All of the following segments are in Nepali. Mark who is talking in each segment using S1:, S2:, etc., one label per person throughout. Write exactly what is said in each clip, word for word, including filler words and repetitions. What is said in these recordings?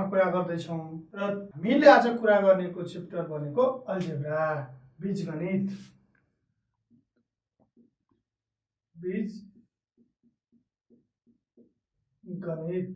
S1: कुरा गर्दैछौँ र हामीले आज कुरा गर्नेको च्याप्टर भनेको अल्जेब्रा बीजगणित बीजगणित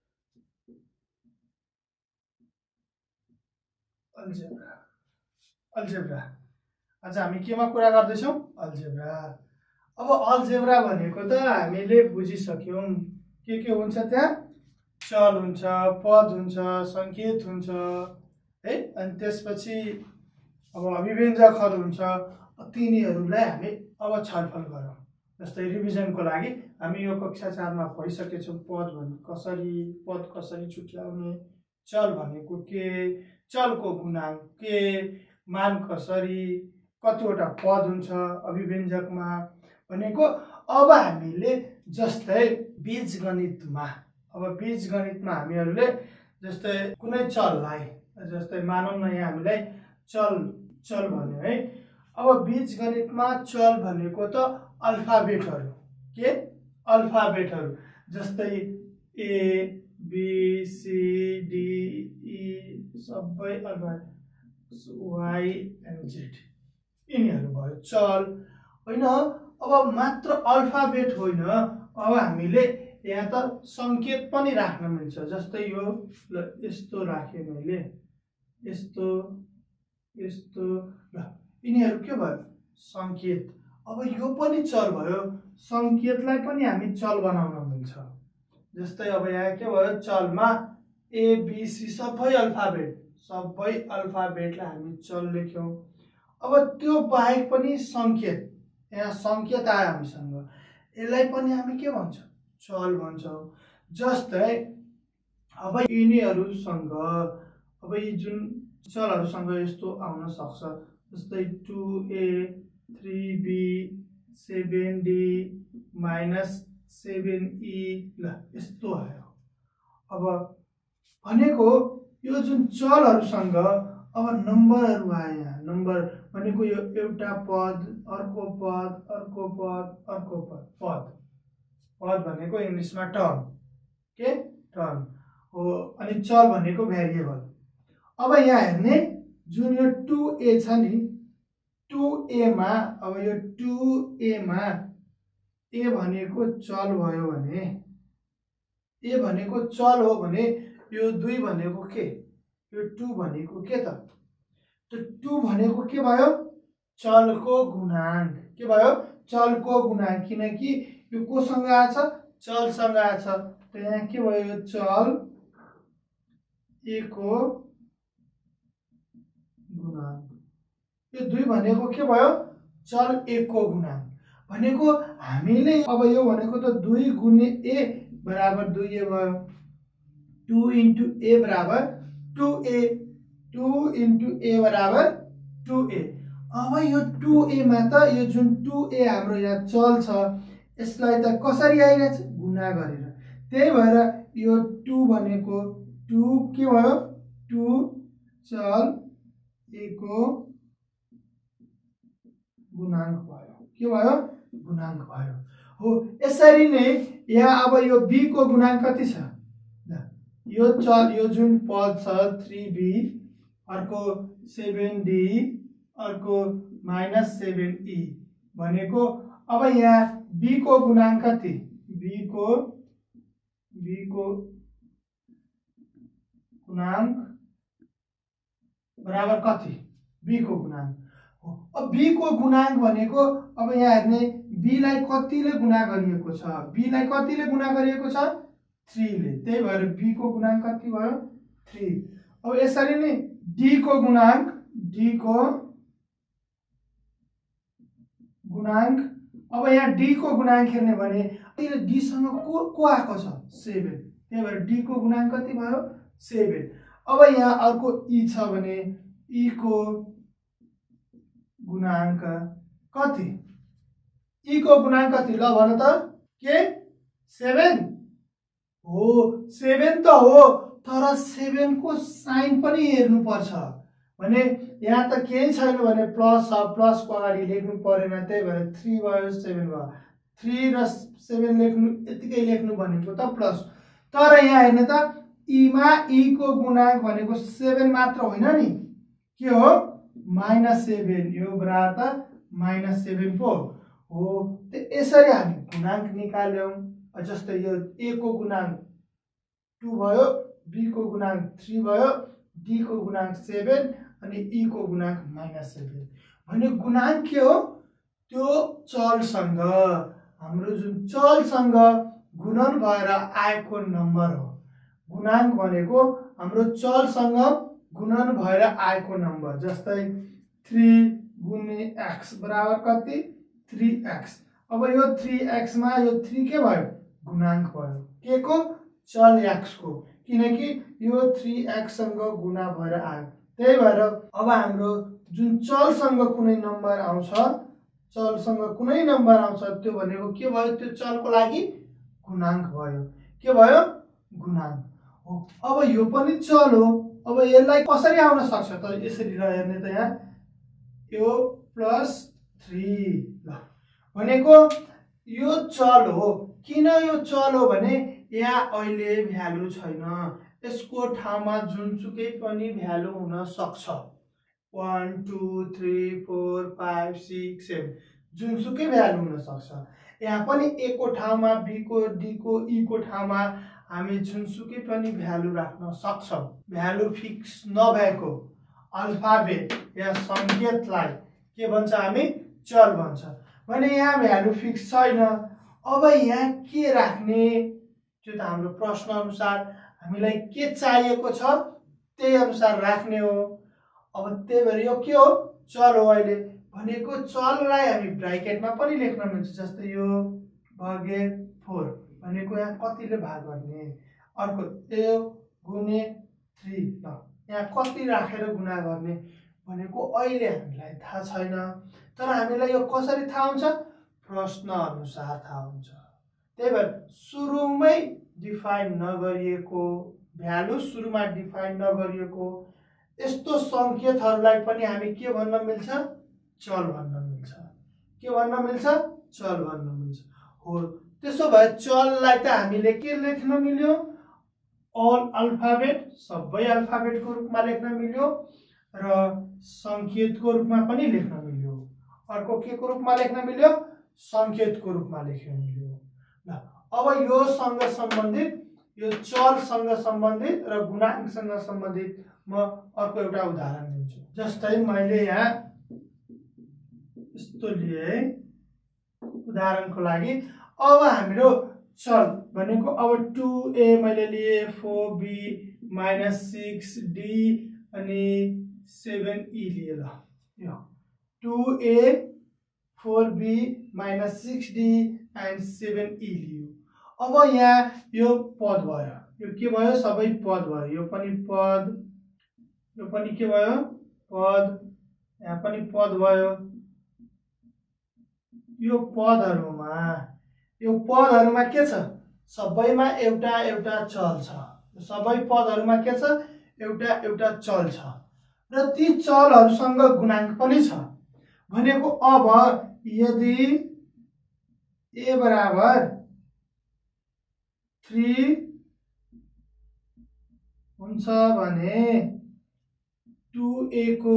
S1: अल्जेब्रा अल्जेब्रा आज हामी केमा कुरा गर्दैछौँ अल्जेब्रा। अब अल्जेब्रा भनेको त हामीले बुझिसक्यौं के के हुन्छ त्यहाँ चल हुन्छ पद हुन्छ संकेत हुन्छ है अनि त्यसपछि अब अभिव्यञ्जकहरु हुन्छ तिनीहरुलाई हामी अब छलफल गरौँ। जस्तै रिभिजनको लागि हामी यो कक्षा चार मा पढिसकेछौं पद भने कसरी पद कसरी छुट्याउने चल भनेको के चलको गुणांक के मान कसरी कतिवटा पद हुन्छ अभिव्यञ्जकमा भनेको। अब हामीले जस्तै बीजगणितमा अब बीजगणितमा हामीहरुले जस्तै कुनै चललाई जस्तै मानौं न यहाँ हामीलाई चल चल भन्यो है। अब बीजगणितमा चल भनेको त अल्फाबेटहरु के अल्फाबेटहरु जस्तै A B C D E सबै अल्फाबेट वाई एन्ड जेड यिनीहरु भयो चल हैन। अब मात्र अल्फाबेट होइन अब हामीले यहाँ त संकेत पनि राख्न मिल्छ। जस्तै यो ल यस्तो राखे मैले यस्तो यस्तो ल यिनीहरु के भयो संकेत। अब यो पनि चल भयो संकेतलाई पनि हामी चल बनाउन मिल्छ। जस्तै अब यहाँ के भयो चलमा ए बी सी सबै अल्फाबेट सबै अल्फाबेटलाई हामी चल लेख्यौं। अब त्यो बाहेक पनि संकेत यहाँ संकेत आयो हामीसँग यसलाई पनि हामी के भन्छौं चल भन्छौं। जस्तै अब यिनीहरुसँग अब यी जुन चलहरुसँग यस्तो आउन सक्छ जस्तै टू ए three B seven D minus seven E ल यस्तो आयो। अब भनेको यो जुन चलहरुसँग अब नम्बरहरु आए यहाँ नम्बर भनेको यो एउटा पद अर्को पद अर्को पद अर्को पद पद पद भनेको इंग्लिशमा टर्म के टर्म हो अनि चल भनेको भेरिएबल। अब यहाँ हेर्ने जुन यो टू ए छ नि टू ए मा अब यो टू ए मा ए भनेको चल भयो भने ए भनेको चल हो भने यो दुई भनेको के यो टू भनेको के त त्यो टू भनेको के भयो चलको गुणांक के भयो चलको गुणांक किनकि यो कोसँग आछ चलसँग आछ त यहाँ के भयो यो चल ए को गुणांक यो दुई भनेको के भयो चल ए को गुणांक भनेको हामीले अब यो भनेको त दुई गुणे ए बराबर दुई ए भयो टू इन्टु ए बराबर two A two into A बराबर टू ए। अब यो टू ए मा त यो जुन टू ए हाम्रो यहाँ चल छ यसलाई त कसरी आइरहेछ गुणा गरेर त्यही भएर यो टू भनेको टू के भयो टू चल ए को गुणांक भयो के भयो गुणांक भयो हो। यसरी नै यहाँ अब यो बी को गुणांक कति छ यो चल यो जुन पद छ थ्री बी अर्को सेभेन डी अर्को माइनस सेभेन ई भनेको अब यहाँ बी को गुणांक कति बी को बी को गुणांक बराबर कति बी को गुणांक हो। अब बी को गुणांक भनेको अब यहाँ हेर्ने बी लाई कतिले गुणा गरिएको छ बी लाई कतिले गुणा गरिएको छ थ्री ले त्यही भएर बी को गुणांक कति भयो थ्री। अब यसरी नै डी को गुणांक डी को गुणांक अब यहाँ डी को गुणांक हेर्ने भने डी सँग को को आको छ सेभेन त्यही भएर डी को गुणांक कति भयो सेभेन। अब यहाँ अर्को ई छ भने ई को गुणांक कति ई को गुणांक कति ल भन त के सेभेन हो सेभेन त हो तर सेभेन को साइन पनि हेर्नु पर्छ भने यहाँ त केही छैन भने प्लस छ प्लस को अगाडि लेख्नु परेन त्यही भएर थ्री भयो सेभेन भयो थ्री र सेभेन लेख्नु यतिकै लेख्नु भनेको त प्लस तर यहाँ हेर्ने त ई मा ई को गुणांक भनेको सेभेन मात्र होइन नि, के हो माइनस सेभेन, यो बराबर माइनस सेभेन पो हो। त यसरी हामी गुणांक निकाल्यौं। जस्तै यो ए को गुणांक टू भयो, बी को गुणांक थ्री भयो, डी को गुणांक सेभेन अनि ई को गुणांक माइनस सेभेन। भने गुणांक के हो, त्यो चलसँग, हाम्रो जुन चलसँग गुणन भएर आएको नम्बर हो। गुणांक भनेको हाम्रो चलसँग गुणन भएर आएको नम्बर। जस्तै थ्री गुणे एक्स बराबर कति, थ्री एक्स। अब यो थ्री एक्स मा यो थ्री के भयो, गुणांक भयो, के को, चल एक्स को, किनकि यो थ्री एक्स सँग गुणा भएर आयो। त्यही भएर अब हाम्रो जुन चलसँग कुनै नम्बर आउँछ, चलसँग कुनै नम्बर आउँछ त्यो भनेको के भयो, त्यो चलको लागि गुणांक भयो। के भयो, गुणांक हो। अब यो पनि चल हो। अब यसलाई कसरी आउन सक्छ त, यसरी ल हेर्ने त, यहाँ यो प्लस थ्री, ल भनेको यो चल हो। किन यो चल हो भने यहाँ अहिले भ्यालु छैन, यसको ठाउँमा जुनसुकै पनि भ्यालु हुन सक्छ। One two three four five six seven जुनसुकै भ्यालु हुन सक्छ। यहाँ पनि ए को ठाउँमा, बी को, डी को, ई को ठाउँमा हामी जुनसुकै पनि भ्यालु राख्न सक्छौं। भ्यालु फिक्स नभएको अल्फाबेट या संकेतलाई के भन्छ, हामी चल भन्छ। भने यहाँ भ्यालु फिक्स छैन। अब यहाँ के राख्ने, त्यो त हाम्रो प्रश्न अनुसार हामीलाई के चाहिएको छ त्यही अनुसार राख्ने हो। अब त्यही भएर यो के हो, चल हो। अहिले भनेको चललाई हामी ब्राकेटमा पनि लेख्न मिल्छ। जस्तै यो भागिले फोर भनेको यहाँ कतिले भाग गर्ने, अर्को यो गुणे थ्री, ल यहाँ कति राखेर गुणा गर्ने भनेको अहिले हामीलाई थाहा छैन। तर हामीलाई यो कसरी थाहा हुन्छ, प्रश्न अनुसार थाहा हुन्छ। त्यही भएर सुरुमै डिफाइन नगरिएको भ्यालु, सुरुमा डिफाइन नगरिएको यस्तो संकेतहरूलाई पनि हामी के भन्न मिल्छ, चल भन्न मिल्छ। के भन्न मिल्छ, चल भन्न मिल्छ हो। त्यसो भए चललाई त हामीले के लेख्न मिल्यो, अल अल्फाबेट, सबै अल्फाबेटको रूपमा लेख्न मिल्यो र संकेतको रूपमा पनि लेख्न मिल्यो। अर्को के को रूपमा लेख्न मिल्यो, संकेतको रूपमा लेख्न मिल्यो। ल अब यो सँग सम्बन्धित, यो चलसँग सम्बन्धित र गुणांकसँग सम्बन्धित म अर्को एउटा उदाहरण दिन्छु। जस्तै मैले यहाँ यस्तो लिए उदाहरणको लागि। अब हाम्रो चल भनेको अब टू ए मैले लिए, four B minus six D अनि सेभेन ई लिए। ल यो two A four B minus six D and seven E लियो। अब यहाँ यो पद भयो, यो के भयो, सबै पद भयो। यो पनि पद, यो पनि के भयो, पद, यहाँ पनि पद भयो। यो पदहरुमा, यो पदहरुमा के छ, सबैमा एउटा एउटा चल छ। सबै पदहरुमा के छ, एउटा एउटा चल छ र ती चलहरुसँग गुणांक पनि छ। भनेको अब यदि ए बराबर थ्री हुन्छ भने टू ए को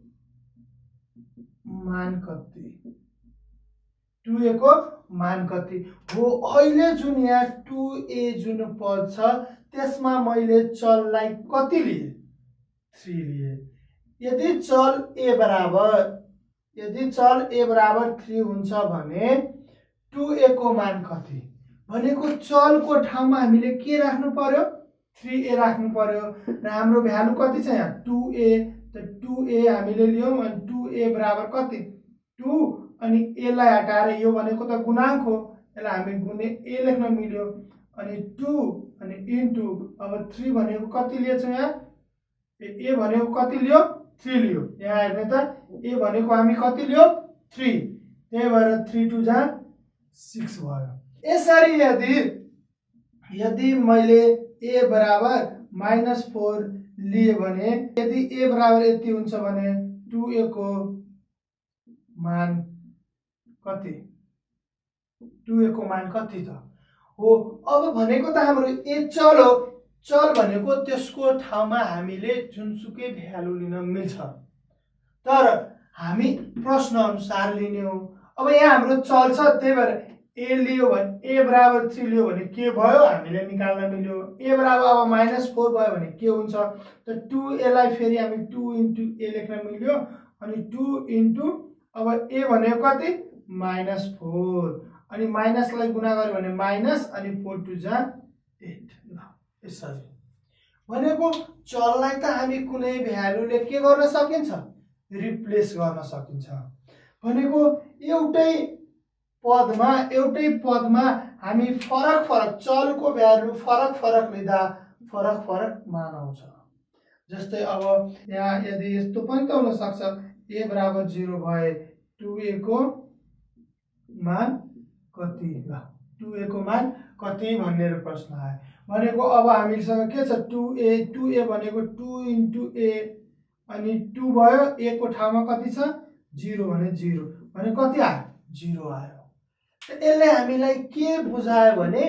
S1: मान कति, टू ए को मान कति हो। अहिले जुन यहाँ टू ए जुन पद छ त्यसमा मैले चललाई कति लिए, थ्री लिए। यदि चल ए बराबर यदि चल ए बराबर थ्री हुन्छ भने टू ए को मान कति, भनेको चलको ठाउँमा हामीले के राख्नु पर्यो, थ्री ए राख्नु पर्यो र हाम्रो भ्यालु कति छ यहाँ टू ए। त टू ए हामीले लियौं अनि टू ए बराबर कति, टू अनि ए लाई हटाएर यो भनेको त गुणांक हो, यसलाई हामी गुणे ए लेख्न मिल्यो अनि टू अनि इन्टु अब थ्री भनेको कति लिएछ यहाँ, ए भनेको कति लियो, थ्री लियो। यहाँ हेर्ने त ए भनेको हामी कति लियो, थ्री, त्यही भएर थ्री टू जा सिक्स भयो। यसरी यदि यदि मैले ए बराबर माइनस फोर लिए भने, यदि ए बराबर यति हुन्छ भने टू ए को मान कति, टू ए को मान कति त हो। अब भनेको त हाम्रो ए चल हो, चल भनेको त्यसको ठाउँमा हामीले जुनसुकै भ्यालु लिन मिल्छ, तर हामी प्रश्न अनुसार लिने हो। अब यहाँ हाम्रो चल छ, त्यही भएर ए लियो भने ए बराबर थ्री लियो भने के भयो हामीले निकाल्न मिल्यो। ए बराबर अब माइनस फोर भयो भने के हुन्छ त टू एलाई फेरि हामी टू इन्टु ए लेख्न मिल्यो, अनि टू इन्टु अब ए भनेको कति माइनस फोर, अनि माइनसलाई गुणा गर्यो भने माइनस, अनि फोर टू जा एट। ल यसरी भनेको चललाई त हामी कुनै भ्यालुले के गर्न सकिन्छ रिप्लेस गर्न सकिन्छ। भनेको एउटै पदमा एउटै पदमा हामी फरक फरक चलको भ्यालु फरक फरक लिँदा फरक फरक मान आउँछ। जस्तै अब यहाँ यदि यस्तो पनि त हुन सक्छ ए बराबर जीरो भए टू ए को मान कति, ल टू ए को मान कति भन्ने प्रश्न आयो भनेको अब हामीसँग के छ टू ए टू ए भनेको टू इन्टु ए, अनि टू भयो ए को ठाउँमा कति छ जीरो भने जीरो भने कति आयो जीरो आयो। यसले हामीलाई के बुझायो भने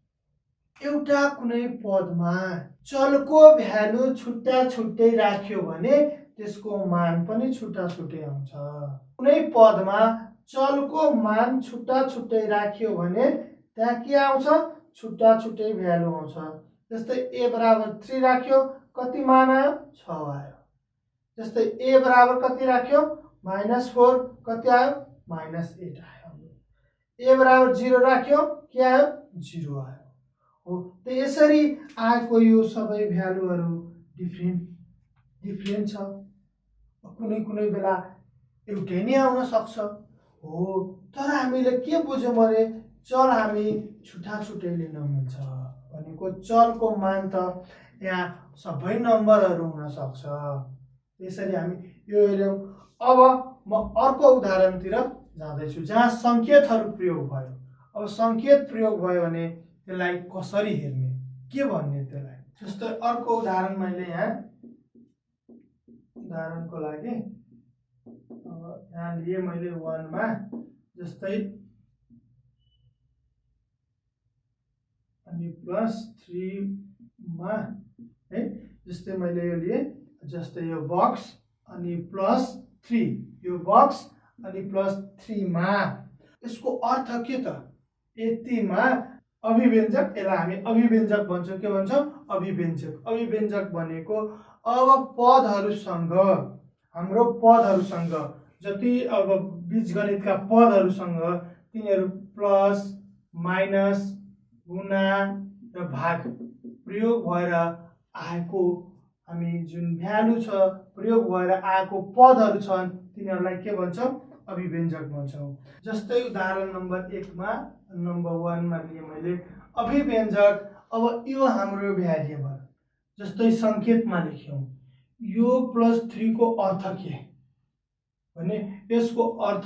S1: एउटा कुनै पदमा चलको भ्यालु छुट्टा छुट्टै राख्यो भने त्यसको मान पनि छुट्टा छुट्टै आउँछ। कुनै पदमा चलको मान छुट्टा छुट्टै राख्यो भने त्यहाँ के आउँछ छुट्टा छुट्टै भ्यालु आउँछ। जस्तै ए बराबर थ्री राख्यो कति मान आयो छ आयो। जस्तै ए बराबर कति राख्यो माइनस फोर कति आयो माइनस एट आयो। ए बराबर जीरो राख्यो के आयो जीरो आयो। हो त यसरी आएको यो सबै भ्यालुहरू डिफ्रेन्ट डिफ्रेन्ट छ, कुनै कुनै बेला एउटै नै आउन सक्छ। हो तर हामीले के बुझ्यौँ भने चल हामी छुट्टा छुट्टै लिन मिल्छ भनेको चलको मान त यहाँ सबै नम्बरहरू हुन सक्छ। यसरी हामी यो हेर्यौँ। अब म अर्को उदाहरणतिर जाँदैछु जहाँ सङ्केतहरू प्रयोग भयो। अब सङ्केत प्रयोग भयो भने त्यसलाई कसरी हेर्ने के भन्ने त्यसलाई। जस्तै अर्को उदाहरण मैले यहाँ उदाहरणको लागि अब यहाँ लिए मैले वानमा, जस्तै अनि प्लस थ्रीमा है, जस्तै मैले यो लिए जस्तै यो बक्स अनि प्लस थ्री यो बक्स अनि प्लस थ्रीमा यसको अर्थ के त यतिमा अभिव्यञ्जक, यसलाई हामी अभिव्यञ्जक भन्छौँ। के भन्छौँ अभिव्यञ्जक। अभिव्यञ्जक भनेको अब पदहरूसँग हाम्रो पदहरूसँग जति अब बीजगणितका पदहरूसँग तिनीहरू प्लस माइनस गुणा र भाग प्रयोग भएर आएको हामी जुन भ्यालु छ प्रयोग भएर आएको पदहरू छन् तिनीहरूलाई के भन्छौँ अभिव्यञ्जक भन्छौँ। जस्तै उदाहरण नम्बर एकमा नम्बर वानमा लिए मैले अभिव्यञ्जक। अब यो हाम्रो भ्यारिएबल जस्तै सङ्केतमा लेख्यौँ यो प्लस थ्री को अर्थ के भने यसको अर्थ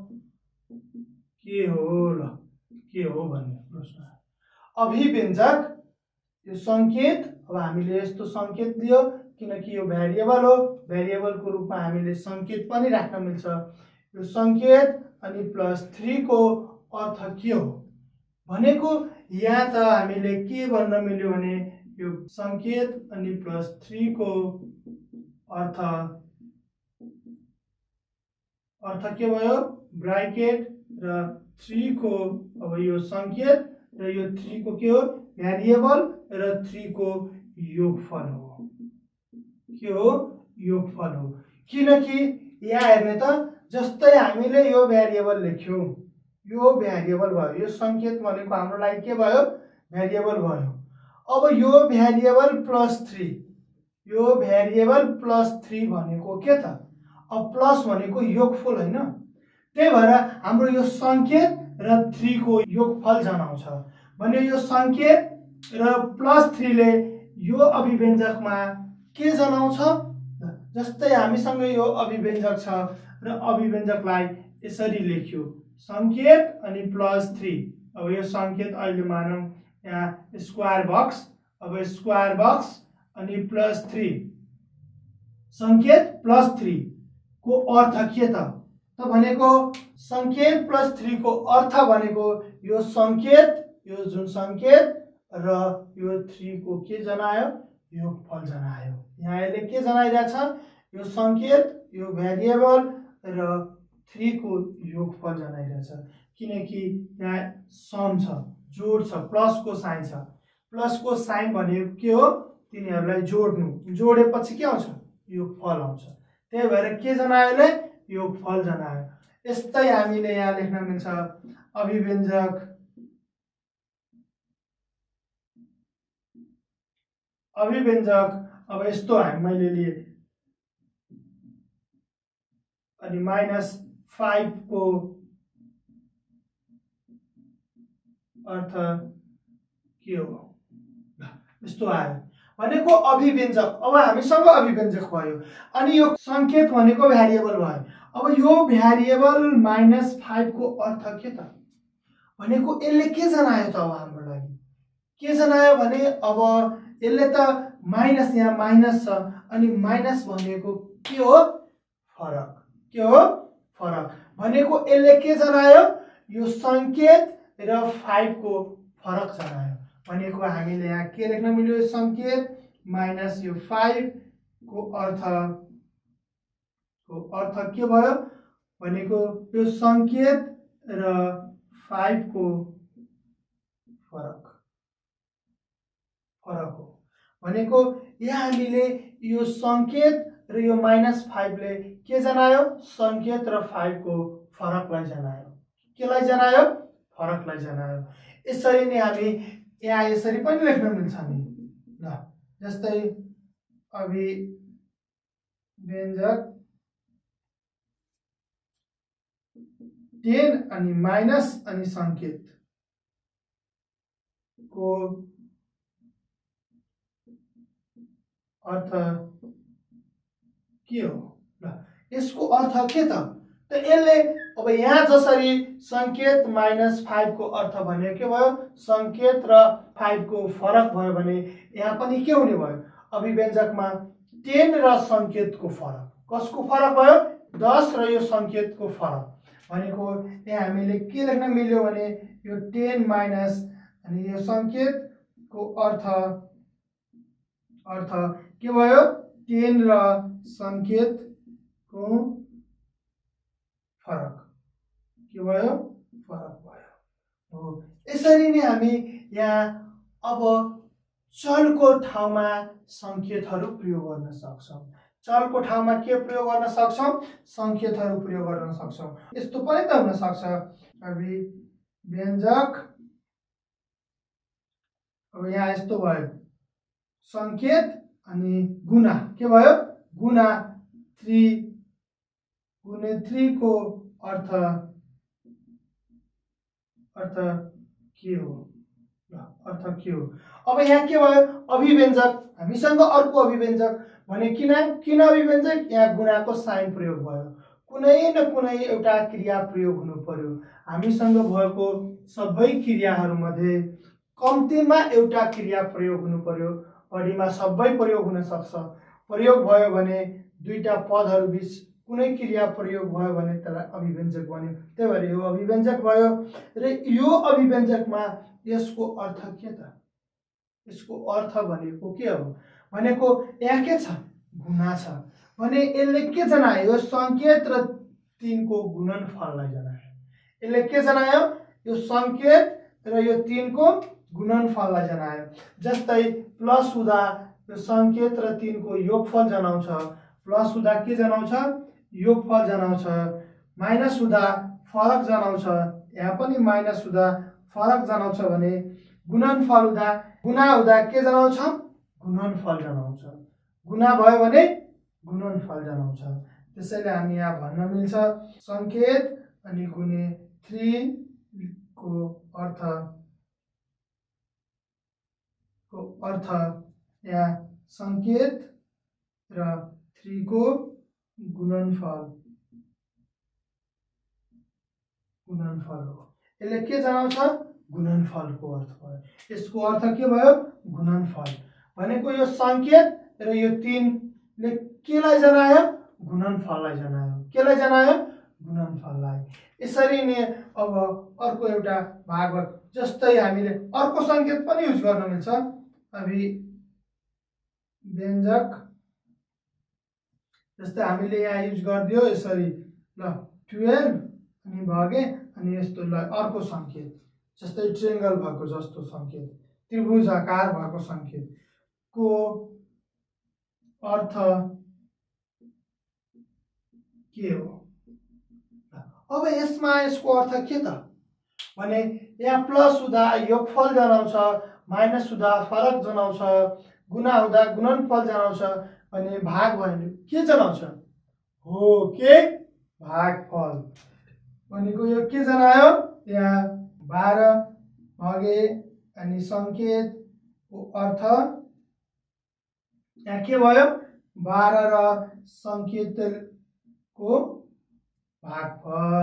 S1: के हो ल के हो भन्ने प्रश्न। अभिव्यञ्जक यो सङ्केत, अब हामीले यस्तो सङ्केत लियो किनकि यो भ्यारिएबल हो, भ्यारिएबलको रूपमा हामीले सङ्केत पनि राख्न मिल्छ। यो सङ्केत अनि प्लस थ्री को अर्थ के हो भनेको यहाँ त हामीले के भन्न मिल्यो भने यो सङ्केत अनि प्लस थ्री को अर्थ अर्थ के भयो ब्राकेट र थ्री को, अब यो सङ्केत र यो थ्री को के हो भ्यारिएबल र थ्री को योगफल हो। के हो योगफल हो। किनकि यहाँ हेर्ने त जस्तै हामीले यो भ्यारिएबल लेख्यौँ यो भ्यारिएबल भयो, यो सङ्केत भनेको हाम्रो लागि के भयो भ्यारिएबल भयो। अब यो भ्यारिएबल प्लस थ्री यो भ्यारिएबल प्लस थ्री भनेको के त अब प्लस भनेको योगफल होइन, त्यही भएर हाम्रो यो सङ्केत र थ्री को योगफल जनाउँछ भने यो सङ्केत र प्लस थ्री ले यो अभिव्यञ्जकमा के जनाउँछ। जस्तै हामीसँग यो अभिव्यञ्जक छ र अभिव्यञ्जकलाई यसरी लेख्यो सङ्केत अनि प्लस थ्री। अब यो सङ्केत अहिले मानौँ यहाँ स्क्वायर बक्स, अब स्क्वायर बक्स अनि प्लस थ्री सङ्केत प्लस थ्री को अर्थ के त त भनेको सङ्केत प्लस थ्री को अर्थ भनेको यो सङ्केत यो जुन सङ्केत र यो थ्री को के जनायो योगफल जनायो। यहाँ यसले के जनाइरहेछ यो संकेत यो भेरिएबल र थ्री को योगफल जनाइरहेछ किनकि यहाँ सम छ जोड छ प्लस को साइन छ। प्लस को साइन भनेको के हो तिनीहरूलाई जोड्नु जोडेपछि के आउँछ योगफल आउँछ त्यही भएर के जनायो ले योगफल जनायो। यस्तै हामीले यहाँ लेख्न मिल्छ अभिव्यञ्जक अभिव्यञ्जक अब यस्तो हामी मैले लिए अनि माइनस फाइभ को अर्थ के हो यस्तो आयो भनेको अभिव्यञ्जक। अब हामीसँग अभिव्यञ्जक भयो अनि यो संकेत भनेको भ्यारिएबल भयो। अब यो भ्यारिएबल माइनस फाइभ को अर्थ के त भनेको यसले के जनायो त अब हाम्रो लागि के जनायो भने अब यसले त माइनस यहाँ माइनस छ अनि माइनस भनेको के हो फरक के हो फरक भनेको यसले के जनायो यो संकेत र फाइभ को फरक जनायो भनेको हामीले यहाँ के लेख्न मिल्यो संकेत माइनस यो फाइभ को अर्थ को अर्थ के भयो भनेको यो संकेत र फाइभ को फरक फरक हो भनेको यहाँ हामीले यो संकेत र यो माइनस फाइभ ले के जनायो संकेत र फाइभ को फरकलाई जनायो केलाई जनायो फरकलाई जनायो। यसरी नै हामी यहाँ यसरी पनि लेख्न मिल्छ नि ल जस्तै अभिव्यञ्जक टेन अनि माइनस अनि संकेत को अर्थ के हो ल यसको अर्थ के त त यसले अब यहाँ जसरी संकेत माइनस फाइभ को अर्थ भने के भयो संकेत र फाइभ को फरक भयो भने यहाँ पनि के हुने भयो अभिव्यञ्जकमा टेन र संकेत को फरक कसको फरक भयो दस र यो संकेत को फरक भनेको यहाँ हामीले के लेख्न मिल्यो भने यो टेन माइनस अनि यो संकेत को अर्थ अर्थ के भयो टेन र संकेत को फरक के भयो फरक भयो हो। यसरी नै हामी यहाँ अब चलको ठाउँमा संकेतहरू प्रयोग गर्न सक्छौं चलको ठाउँमा के प्रयोग गर्न सक्छौं संकेतहरू प्रयोग गर्न सक्छौं। यस्तो पनि त हुन सक्छ अभिव्यञ्जक अब यहाँ यस्तो भयो संकेत अनि गुणा के भयो गुणा थ्री गुणे थ्री को अर्थ अर्थ के हो अर्थ के हो। अब यहाँ के भयो अभिव्यञ्जक हामीसँग अर्को अभिव्यञ्जक भने किन किन अभिव्यञ्जक यहाँ गुणाको साइन प्रयोग भयो कुनै न कुनै एउटा क्रिया प्रयोग हुनु पर्यो। हामीसँग भएको सबै क्रियाहरू मध्ये कम्तीमा एउटा क्रिया प्रयोग हुनु पर्यो बढीमा सबै प्रयोग हुन सक्छ। प्रयोग भयो भने दुईटा पदहरू बीच कुनै क्रिया प्रयोग भयो भने त्यसलाई अभिव्यञ्जक बन्यो त्यही भएर यो अभिव्यञ्जक भयो र यो अभिव्यञ्जकमा यसको अर्थ के त यसको अर्थ भनेको के हो भनेको यहाँ के छ गुणा छ भने यसले के जनायो संकेत र तीन को गुणनफललाई जनायो यसले के जनायो यो संकेत र यो तीन को गुणनफललाई जनायो। जस्तै प्लस हुँदा यो संकेत र तीन को योगफल जनाउँछ प्लस हुँदा के जनाउँछ योगफल जनाउँछ माइनस हुँदा फरक जनाउँछ यहाँ पनि माइनस हुँदा फरक जनाउँछ भने गुणनफल हुँदा गुणा हुँदा के जनाउँछ गुणनफल जनाउँछ गुणा भयो भने गुणनफल जनाउँछ। त्यसैले हामी यहाँ भन्न मिल्छ संकेत अनि गुणे थ्री को अर्थ को अर्थ यहाँ संकेत र थ्री को गुणनफल गुणनफल हो। यसले के जनाउँछ गुणनफलको अर्थ भयो। यसको अर्थ के भयो गुणनफल भनेको यो संकेत र यो तीनले केलाई जनायो गुणनफललाई जनायो केलाई जनायो गुणनफललाई। यसरी नै अब अर्को एउटा भाग भयो, जस्तै हामीले अर्को संकेत पनि युज गर्न मिल्छ, अभिव्यञ्जक। जस्तै हामीले यहाँ युज गरिदियो यसरी ल ट्वेल्भ अनि भागे अनि यस्तो ल अर्को संकेत, जस्तै ट्रायंगल भएको जस्तो संकेत, त्रिभुजाकार भएको संकेत को अर्थ के हो? अब यसमा यसको अर्थ के त भने यहाँ प्लस हुँदा योगफल जनाउँछ, माइनस हुँदा फरक जनाउँछ, गुणा हुँदा गुणनफल जनाउँछ, अनि भाग भयो भने के जनाउँछ? हो के भागफल। भनेको यो के जनायो? यहाँ बाह्र भागे अनि संकेतको अर्थ यहाँ के भयो? बाह्र र संकेतको भागफल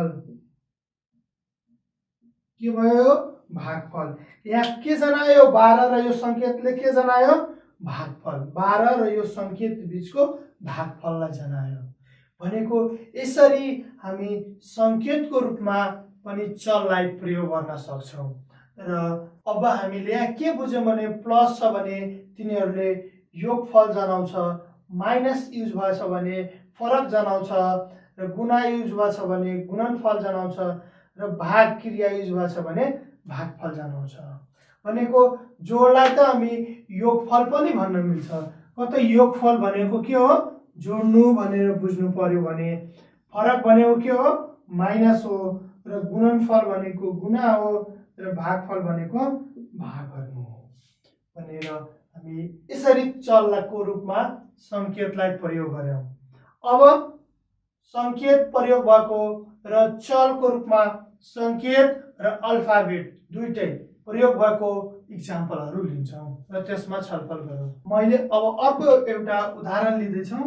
S1: के भयो? भागफल। यहाँ के जनायो? बाह्र र यो संकेतले के जनायो? भागफल। बाह्र र यो संकेत बीचको भागफललाई जनायो। भनेको यसरी हामी संकेतको रूपमा पनि चललाई प्रयोग गर्न सक्छौं। र अब हामीले यहाँ के बुझ्यौं भने प्लस छ भने तिनीहरूले योगफल जनाउँछ, माइनस युज भएछ भने फरक जनाउँछ, र गुणा युज भएछ भने गुणनफल जनाउँछ, र भाग क्रिया युज भएछ भने भागफल जनाउँछ। भनेको जोडलाई त हामी योगफल पनि भन्न मिल्छ। कतै योगफल भनेको के हो? जोड्नु भनेर बुझ्नु पर्यो भने, फरक भनेको के हो? माइनस हो, र गुणनफल भनेको गुणा हो, र भागफल भनेको भाग गर्नु हो भनेर हामी यसरी चलको रूपमा संकेतलाई प्रयोग गर्यौं। अब संकेत प्रयोग भएको र चलको रूपमा संकेत र अल्फाबेट दुईटै प्रयोग भएको इक्जाम्पलहरू लिन्छौं र त्यसमा छलफल गरौँ। मैले अब अर्को एउटा उदाहरण लिँदैछु।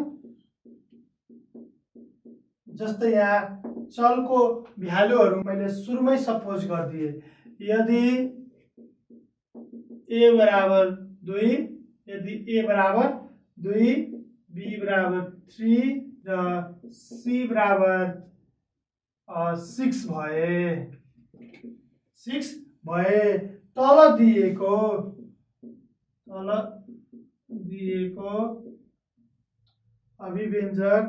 S1: जस्तै यहाँ चलको भ्यालुहरू मैले सुरुमै सपोज गरिदिए। यदि ए बराबर दुई, यदि ए बराबर दुई, बी बराबर थ्री र सी बराबर सिक्स भए सिक्स भए तल दिएको तल दिएको अभिव्यञ्जक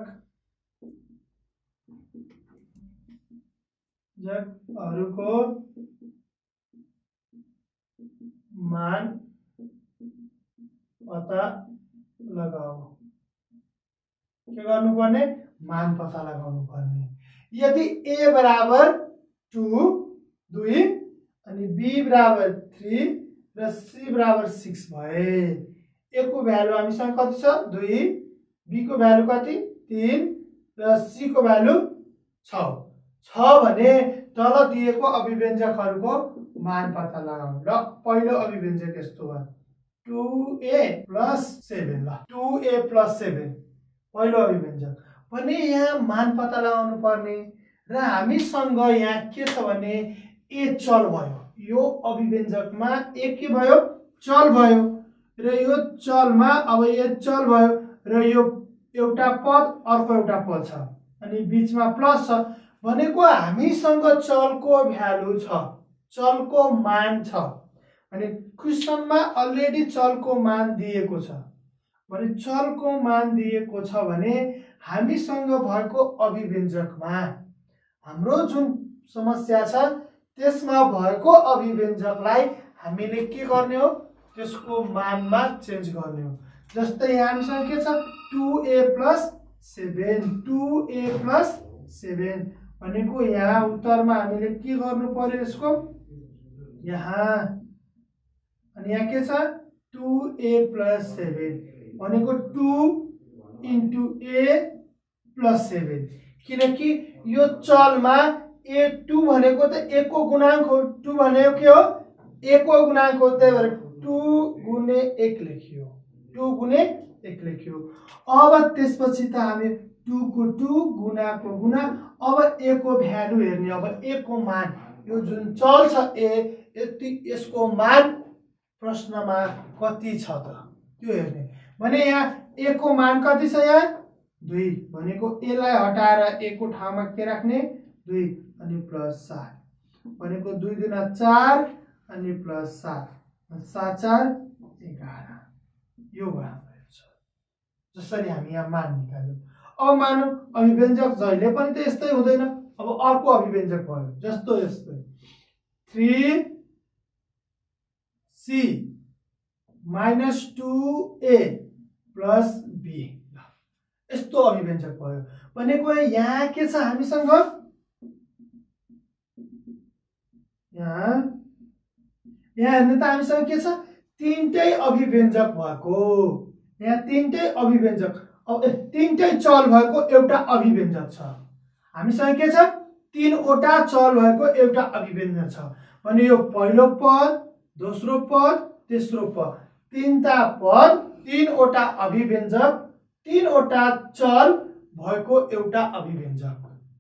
S1: जकहरूको मान पता लगाऊ। के गर्नुपर्ने? मान पता लगाउनु पर्ने। यदि ए बराबर टू दुई अनि बी बराबर थ्री र सी बराबर सिक्स भए ए को भ्यालु हामीसँग कति छ? दुई, बी को भ्यालु कति? तीन र सी को भ्यालु छ छ भने तल दिएको अभिव्यञ्जकहरूको मान पत्ता लगाउनु। ल पहिलो अभिव्यञ्जक यस्तो भयो, टू ए प्लस सेभेन। ल टू ए प्लस सेभेन पहिलो अभिव्यञ्जक भने यहाँ मान पत्ता लगाउनु पर्ने। र हामीसँग यहाँ के छ भने ए चल भयो, यो अभिव्यञ्जकमा ए के भयो? चल भयो, र यो चलमा अब ए चल भयो र यो एउटा पद अर्को एउटा पद छ अनि बीचमा प्लस छ। भनेको हामीसँग चलको भ्यालु छ, चलको मान छ। भने क्वेशनमा अलरेडी चलको मान दिएको छ भने चलको मान दिएको छ भने हामीसँग भएको अभिव्यञ्जकमा हाम्रो जुन समस्या छ त्यसमा भएको अभिव्यञ्जकलाई हामीले के गर्ने हो? त्यसको मानमा चेन्ज गर्ने हो। जस्तै यहाँ हामीसँग के छ? टू ए प्लस सेभेन, टू ए प्लस सेभेन भनेको यहाँ उत्तरमा हामीले के गर्नु पर्यो? यसको यहाँ अनि यहाँ के छ? टू ए प्लस सेभेन भनेको two into A plus seven, किनकि यो चलमा ए टू भनेको त ए को गुणांक हो। टू भनेको के हो? ए को गुणांक हो, त्यही भएर टू गुणे एक लेखियो, टू गुणे एक लेखियो। अब त्यसपछि त हामी टू को टू गुणा को गुणा। अब ए को भ्यालु हेर्ने, अब ए को मान, यो जुन चल छ ए, यति यसको मान प्रश्नमा कति छ त त्यो हेर्ने। भने यहाँ ए को मान कति छ? यहाँ दुई भनेको ए लाई हटाएर ए को ठाउँमा के राख्ने? दुई अनि प्लस सात। भनेको दुई दुना चार अनि प्लस सात सात चार एघार यो भयो हाम्रो एन्सर। जसरी हामी यहाँ मान निकाल्यौँ। अब मानौँ अभिव्यञ्जक जहिले पनि त यस्तै हुँदैन। अब अर्को अभिव्यञ्जक भयो जस्तो यस्तै थ्री सी माइनस टू ए प्लस बी यस्तो अभिव्यञ्जक भयो। भनेको यहाँ के छ हामीसँग यहाँ यहाँ हेर्नु त हामीसँग के छ तीनटै अभिव्यञ्जक भएको यहाँ तीनटै अभिव्यञ्जक अब तीनटै चल भएको एउटा अभिव्यञ्जक छ। हामीसँग के छ तीनवटा चल भएको एउटा अभिव्यञ्जक छ भने यो पहिलो पद दोस्रो पद तेस्रो पद तीनटा पद तीनवटा अभिव्यञ्जक तीनवटा चल भएको एउटा अभिव्यञ्जक।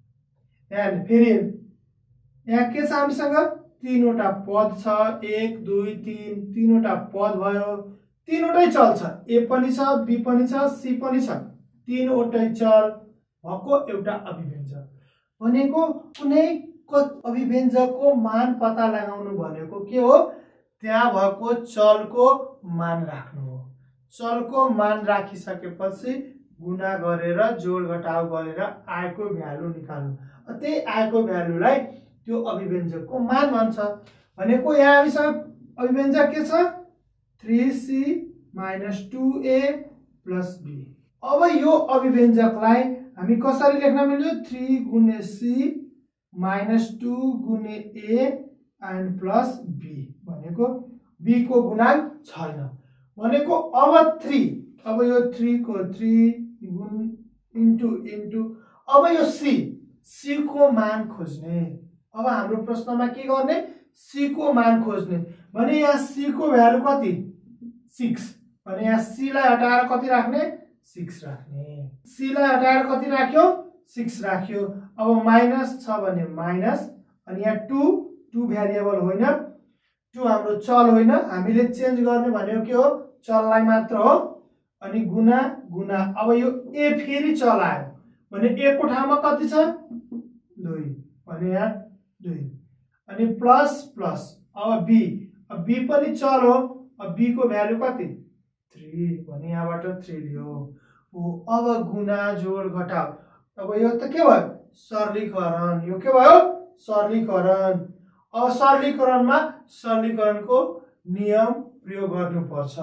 S1: यहाँ फेरि यहाँ के छ हामीसँग तीनवटा पद छ एक दुई तीन तीनवटा पद भयो तीनवटै चल छ ए पनि छ बी पनि छ सी पनि छ तीनवटै चल भएको एउटा अभिव्यञ्जक। भनेको कुनै अभिव्यञ्जकको मान पत्ता लगाउनु भनेको के हो त्यहाँ भएको चलको मान राख्नु हो। चलको मान राखिसकेपछि गुणा गरेर जोड घटाउ गरेर आएको भ्यालु निकाल्नु त्यही आएको भ्यालुलाई त्यो अभिव्यञ्जकको मान भन्छ। भनेको यहाँ हामीसँग अभिव्यञ्जक के छ थ्री सी माइनस टू ए प्लस बी। अब यो अभिव्यञ्जकलाई हामी कसरी लेख्न मिल्यो थ्री गुणे सी माइनस टू गुणे ए एन्ड प्लस बी भनेको बी को गुणांक छैन। भनेको अब थ्री अब यो थ्री को थ्री गुण इन्टु इन्टु अब यो सी सी को मान खोज्ने। अब हाम्रो प्रश्नमा के गर्ने सी को मान खोज्ने भने यहाँ सी को भ्यालु कति सिक्स भने यहाँ सी लाई हटाएर कति राख्ने सिक्स राख्ने सी लाई हटाएर कति राख्यो सिक्स राख्यो। अब माइनस छ भने माइनस अनि यहाँ टू टू भ्यारिएबल होइन टू हाम्रो चल होइन हामीले चेन्ज गर्ने भनेको के हो चललाई मात्र हो अनि गुणा गुणा अब यो ए फेरि चल आयो भने ए को ठाउँमा कति छ दुई भने यहाँ दुई अनि प्लस प्लस अब बी अब बी पनि चल हो अब बी को भ्यालु कति थ्री भने यहाँबाट थ्री लियो हो। अब गुणा जोड घटाउ अब यो त के भयो सरलीकरण यो के भयो सरलीकरण। अब सरलीकरणमा सरलीकरणको नियम प्रयोग गर्नुपर्छ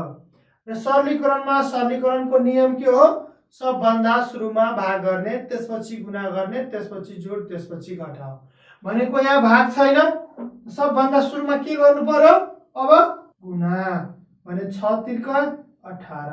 S1: र सरलीकरणमा सरलीकरणको नियम के हो सबभन्दा सुरुमा भाग गर्ने त्यसपछि गुणा गर्ने त्यसपछि जोड त्यसपछि घटाउ। भनेको यहाँ भाग छैन सबभन्दा सुरुमा के गर्नु पर्यो अब गुणा भने छ त्रिका अठार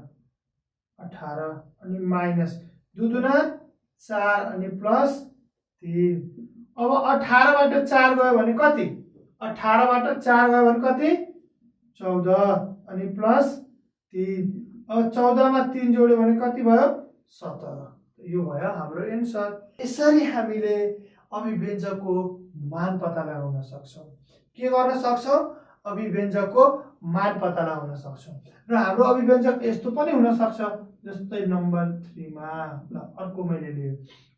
S1: अठार अनि माइनस दुई दुना चार अनि प्लस तीन। अब अठार बाट चार गयो भने कति अठार बाट चार गयो भने कति चौध अनि प्लस तीन। अब चौध मा तीन जोड्यो भने कति भयो सत्रह यो भयो हाम्रो एन्सर। यसरी हामीले अभिव्यञ्जकको मान पत्ता लगाउन सक्छौं के गर्न सक्छौं अभिव्यञ्जकको मान पत्ता लगाउन सक्छौं र हाम्रो अभिव्यञ्जक यस्तो पनि हुन सक्छ जस्तै नम्बर थ्री मा ल अर्को मैले लिए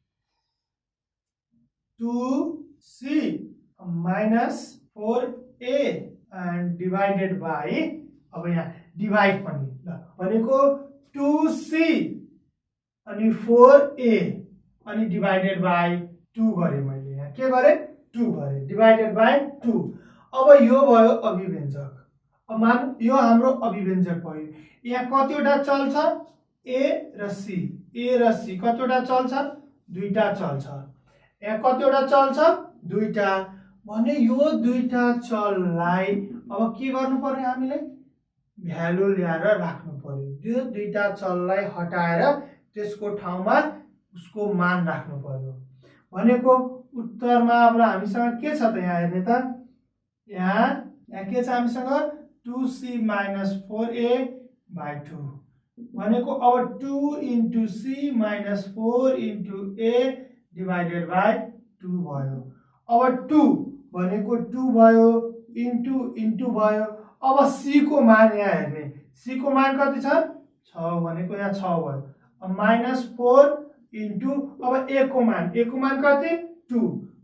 S1: two C minus four A and divided by अब यहाँ डिवाइड पनि ल भनेको टू सी अनि फोर ए अनि डिवाइडेड बाई टू गरे मैले यहाँ के गरे टू गरे डिवाइडेड बाई टू। अब यो भयो अभिव्यञ्जक अब मान यो हाम्रो अभिव्यञ्जक भयो यहाँ कतिवटा चल छ ए र सी ए र सी कतिवटा चल छ दुईटा चल छ यहाँ कतिवटा चल छ दुईटा भने यो दुईटा चललाई अब के गर्नु पर्यो हामीले भ्यालु ल्याएर राख्नु पर्यो यो दुईटा चललाई हटाएर त्यसको ठाउँमा उसको मान राख्नु पर्यो। भनेको उत्तरमा अब हामीसँग के छ त यहाँ हेर्ने त यहाँ यहाँ के छ हामीसँग two C minus four A by two भनेको अब two into C minus four into A divided by two भयो। अब टू भनेको टू भयो इन्टु इन्टु भयो। अब सी को मान यहाँ हेर्ने सी को मान कति छ छ भनेको यहाँ छ भयो अब माइनस फोर इन्टु अब ए को मान ए को मान कति टू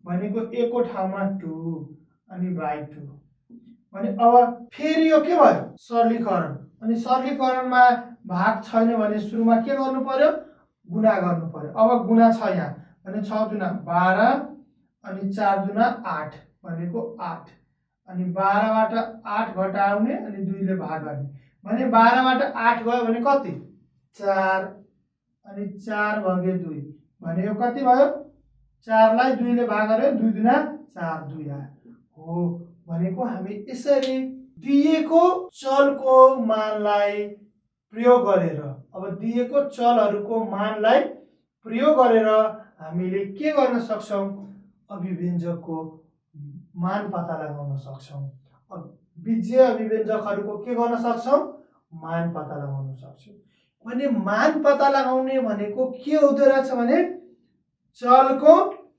S1: भनेको a को ठाउँमा टू अनि बाई टू भने अब फेरि यो के भयो सरलीकरण अनि सरलीकरणमा भाग छैन भने सुरुमा के गर्नु पर्यो गुणा गर्नु पर्यो। अब गुणा छ यहाँ भने छ दुना बाह्र अनि चार दुना आठ भनेको आठ अनि बाह्र बाट आठ घटाउने अनि दुई ले भाग गर्ने भने बाह्र बाट आठ गयो भने कति चार अनि चार भागे दुई भने यो कति भयो चार लाई दुई ले भाग गर्यो दुई दुना चार दुई आयो हो। भनेको हामी यसरी दिएको चलको मानलाई प्रयोग गरेर अब दिएको चलहरूको मानलाई प्रयोग गरेर हामीले के गर्न सक्छौं अभिव्यञ्जकको मान पत्ता लगाउन सक्छौं। अब बीजीय अभिव्यञ्जकहरूको के गर्न सक्छौं मान पत्ता लगाउन सक्छौं। भने मान पत्ता लगाउने भनेको के हुँदो रहेछ भने चलको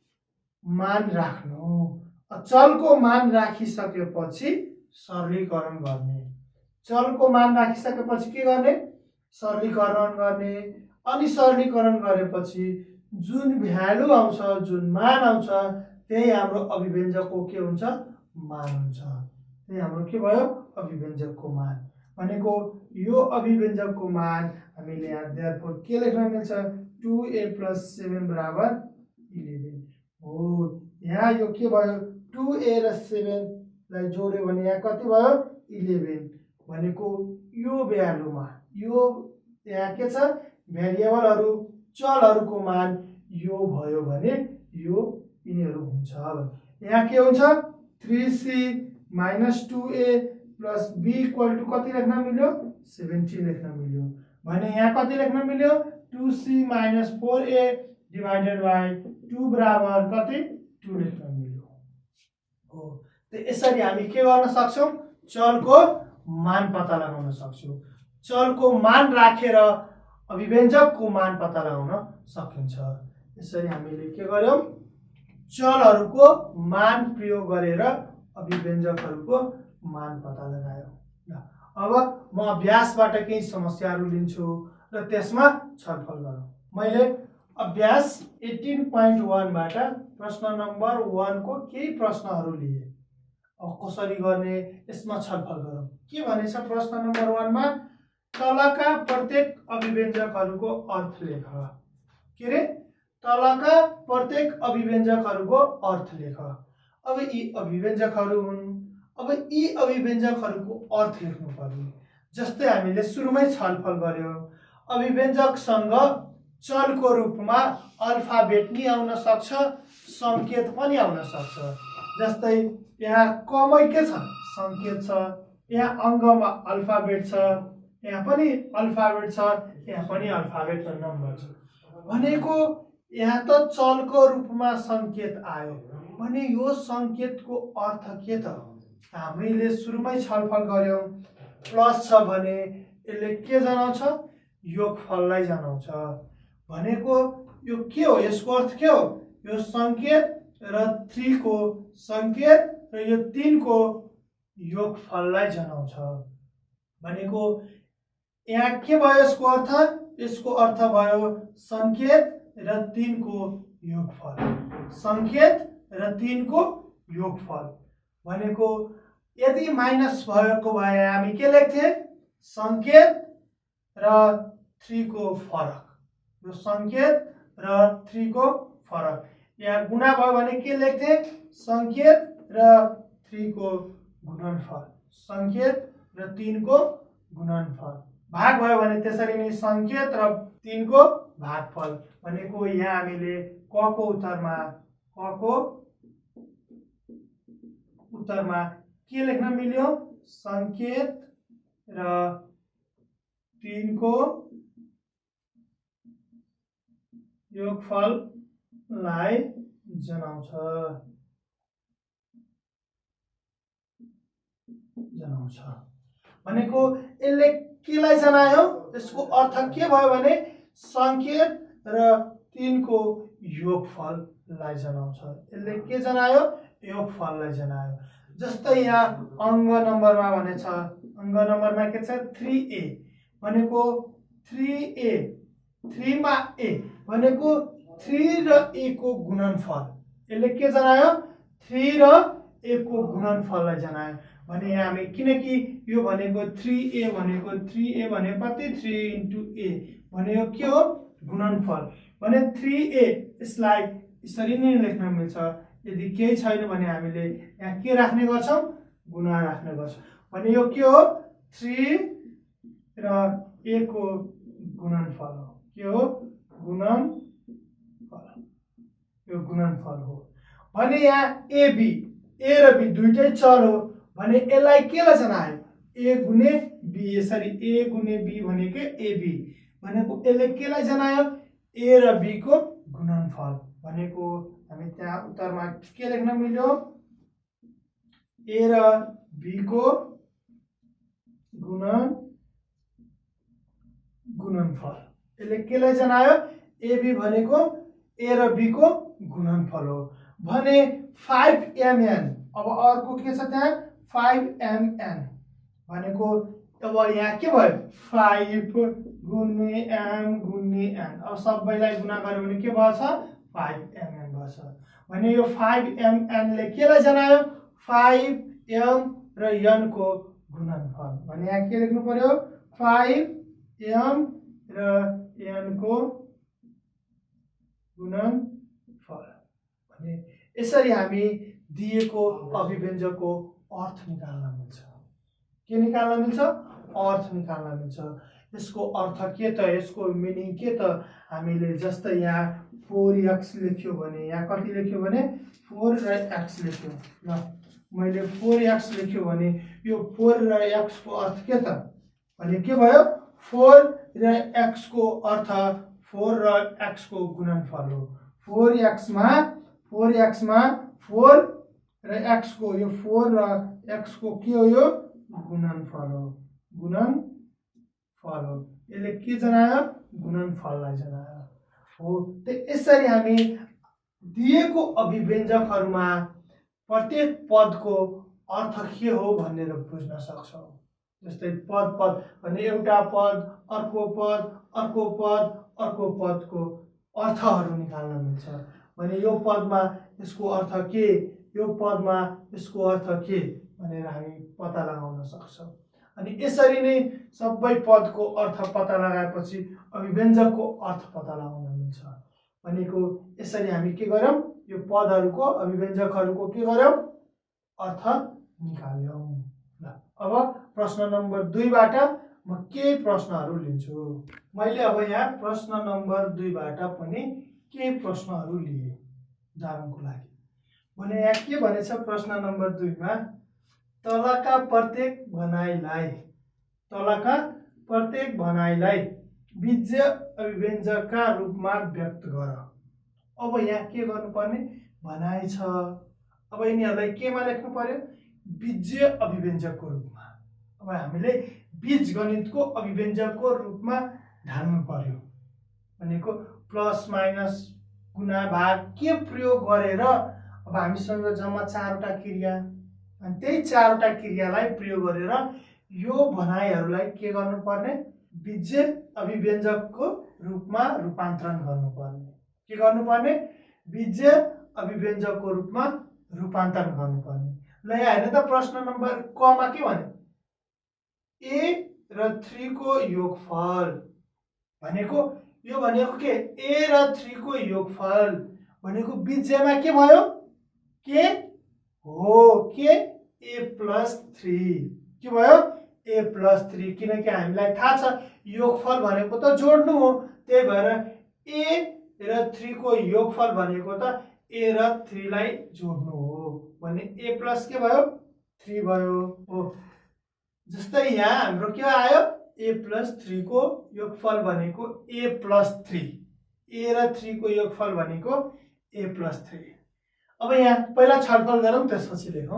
S1: मान राख्नु चलको मान राखिसकेपछि सरलीकरण गर्ने चलको मान राखिसकेपछि के गर्ने सरलीकरण गर्ने अनि सरलीकरण गरेपछि जुन भ्यालु आउँछ जुन मान आउँछ त्यही हाम्रो अभिव्यञ्जकको के हुन्छ मान हुन्छ त्यही हाम्रो के भयो अभिव्यञ्जकको मान। भनेको यो अभिव्यञ्जकको मान हामीले यहाँ देयरफोर के लेख्न मिल्छ टू ए प्लस सेभेन बराबर इलेभेन हो। यहाँ यो के भयो टू ए र सेभेन लाई जोड्यो भने यहाँ कति भयो इलेभेन भनेको यो भ्यालुमा यो यहाँ के छ भेरिएबलहरु चलहरुको मान यो भयो भने यो यिनीहरु हुन्छ। यहाँ के हुन्छ three C minus two A plus B equal to कति लेख्न मिल्यो सेभेन्टी लेख्न मिल्यो भने यहाँ कति लेख्न मिल्यो two C minus four A divided by two बराबर कति टू लेख्न मिल्यो हो। त यसरी हामी के गर्न सक्छौं चलको मान पत्ता लगाउन सक्छौं। चलको मान राखेर अभिव्यञ्जकको मान पत्ता लगाउन सकिन्छ। यसरी हामीले के गर्यौं चलहरुको मान प्रयोग गरेर अभिव्यञ्जकहरुको मान पत्ता लगायौं। अब म अभ्यासबाट केही समस्याहरु लिन्छु र त्यसमा छलफल गरौँ। मैले अभ्यास अठार पोइन्ट एक बाट प्रश्न नम्बर एक को केही प्रश्नहरु लिए। अब कसरी गर्ने यसमा छलफल गरौँ। के भनेछ प्रश्न नम्बर एक मा तलका प्रत्येक अभिव्यञ्जकहरुको अर्थ लेख। के रे तलका प्रत्येक अभिव्यञ्जकहरुको अर्थ लेख। अब यी अभिव्यञ्जकहरु हुन्। अब यी अभिव्यञ्जकहरुको अर्थ लेख्नु पर्यो। जस्तै हामीले सुरुमै छलफल गर्यौं अभिव्यञ्जकसँग चलको रूपमा अल्फाबेट नि आउन सक्छ संकेत पनि आउन सक्छ। जस्तै यहाँ कमै के छ संकेत छ यहाँ अंगमा अल्फाबेट छ यहाँ पनि अल्फाबेट छ यहाँ पनि अल्फाबेट र नम्बर छ भनेको यहाँ त चलको रूपमा संकेत आयो भने यो संकेतको अर्थ के त हामीले सुरुमै छलफल गर्यौं प्लस छ भने यसले के जनाउँछ योगफललाई जनाउँछ भनेको यो के हो यसको अर्थ के हो यो संकेत र तीन को संकेत र यो तीन को योगफललाई जनाउँछ भनेको यहाँ के भयो यसको अर्थ यसको अर्थ भयो संकेत र तीन को योगफल संकेत र तीन को योगफल भनेको यदि माइनस भएको भए हामी के लेख्थे संकेत र तीन को फरक यो संकेत र तीन को फरक। यहाँ गुणा भयो भने के लेख्थे संकेत र तीन को गुणनफल संकेत र तीन को गुणनफल। भाग भयो भने त्यसरी नै संकेत र तीन को भागफल भनेको यहाँ हामीले क को उत्तरमा क को उत्तरमा के लेख्न मिल्यो संकेत र तीन को योगफललाई जनाउँछ जनाउँछ भनेको यसले केलाई जनायो यसको अर्थ के भयो भने संकेत र तीन को योगफललाई जनाउँछ। यसले के जनायो योगफललाई जनायो। जस्तै यहाँ अंग नम्बरमा भनेछ अंग नम्बरमा के छ थ्री ए भनेको थ्री ए थ्री मा ए भनेको थ्री र ए को गुणनफल यसले के जनायो थ्री र ए को गुणनफललाई जनायो भने यहाँ हामी किनकि यो भनेको थ्री ए भनेको थ्री ए भने कति थ्री इन्टु ए भने यो के हो गुणनफल भने थ्री ए यसलाई यसरी नै लेख्न मिल्छ यदि केही छैन भने हामीले यहाँ के राख्ने गर्छौं गुणा राख्ने गर्छौं भने यो के हो थ्री र ए को गुणनफल हो के हो गुणनफल यो गुणनफल हो भने यहाँ ए बी ए र बी दुईटै चर हो भने यसलाई केलाई जनायो ए गुणे बी यसरी ए गुणे बी भनेको ए बी भनेको यसले केलाई जनायो ए र बी को गुणनफल भनेको हामी त्यहाँ उत्तरमा के लेख्न मिल्यो ए र बी को गुणन गुणनफल यसले केलाई जनायो ए बी भनेको ए र बी को गुणनफल हो भने फाइभ एम एन अब अर्को के छ त्यहाँ फाइभ एम एन भनेको अब यहाँ के भयो फाइभ गुणे एम गुणे एन अब सबैलाई गुणा गर्यो भने के भएछ फाइभ एम एन भएछ भने यो फाइभ एम एन ले केलाई जनायो फाइभ एम र एन को गुणनफल भने यहाँ के लेख्नु पर्यो फाइभ एम र एन को गुणनफल भने यसरी हामी दिएको अभिव्यञ्जकको अर्थ निकाल्न मिल्छ के निकाल्न मिल्छ अर्थ निकाल्न मिल्छ यसको अर्थ के त यसको मिनिङ के त हामीले जस्तै यहाँ फोर एक्स लेख्यो भने यहाँ कति लेख्यो भने फोर र एक्स लेख्यो ल मैले फोर एक्स लेख्यो भने यो फोर र एक्स को अर्थ के त भने के भयो फोर र एक्स को अर्थ फोर र एक्स को गुणनफल हो फोर एक्स मा फोर एक्स मा फोर र एक्स को यो फोर र एक्स को के हो यो गुणनफल हो गुणनफल हो यसले के जनायो गुणनफललाई जनायो हो त यसरी हामी दिएको अभिव्यञ्जकहरुमा प्रत्येक पदको अर्थ के हो भनेर बुझ्न सक्छौं जस्तै पद पद भने एउटा पद अर्को पद अर्को पद अर्को पदको अर्थहरु निकाल्न मिल्छ भने यो पदमा यसको अर्थ के यो पदमा यसको अर्थ के भनेर हामी पत्ता लगाउन सक्छौं अनि यसरी नै सबै पदको अर्थ पत्ता लगाएपछि अभिव्यञ्जकको अर्थ पत्ता लगाउन मिल्छ भनेको यसरी हामी के गर्यौं यो पदहरुको अभिव्यञ्जकहरुको के गर्यौं अर्थ निकाल्यौं ल अब प्रश्न नम्बर दुई बाट म केही प्रश्नहरु लिन्छु मैले अब यहाँ प्रश्न नम्बर दुई बाट पनि केही प्रश्नहरु लिए उदाहरणको लागि भने यहाँ के भनेछ प्रश्न नम्बर दुई मा तलका प्रत्येक भनाइलाई तलका प्रत्येक भनाइलाई बीज्य अभिव्यञ्जकका रूपमा व्यक्त गर अब यहाँ के गर्नुपर्ने भनाइ छ अब यिनीहरुलाई केमा लेख्नु पर्यो बीज्य अभिव्यञ्जकको रूपमा अब हामीले बीजगणितको अभिव्यञ्जकको रूपमा ढाल्नु पर्यो भनेको प्लस माइनस गुणा भाग के प्रयोग गरेर अब हामीसँग जम्मा चारवटा क्रिया अनि त्यही चारवटा क्रियालाई प्रयोग गरेर यो भनाइहरुलाई के गर्नुपर्ने बीज्य अभिव्यञ्जकको रूपमा रूपान्तरण गर्नुपर्ने के गर्नुपर्ने बीज्य अभिव्यञ्जकको रूपमा रूपान्तरण गर्नुपर्ने ल यहाँ हेर्नु त प्रश्न नम्बर क मा के भने ए र थ्री को योगफल भनेको यो भनेको के ए र थ्री को योगफल भनेको बीज्यमा के भयो के हो के ए प्लस थ्री के भयो ए प्लस थ्री किनकि हामीलाई थाहा छ योगफल भनेको त जोड्नु हो त्यही भएर ए र थ्री को योगफल भनेको त ए र थ्री लाई जोड्नु हो भने ए प्लस के भयो थ्री भयो हो जस्तै यहाँ हाम्रो के आयो ए प्लस थ्री को योगफल भनेको ए प्लस थ्री ए र थ्री को योगफल भनेको ए प्लस थ्री अब यहाँ पहिला छलफल गरौँ त्यसपछि लेखौँ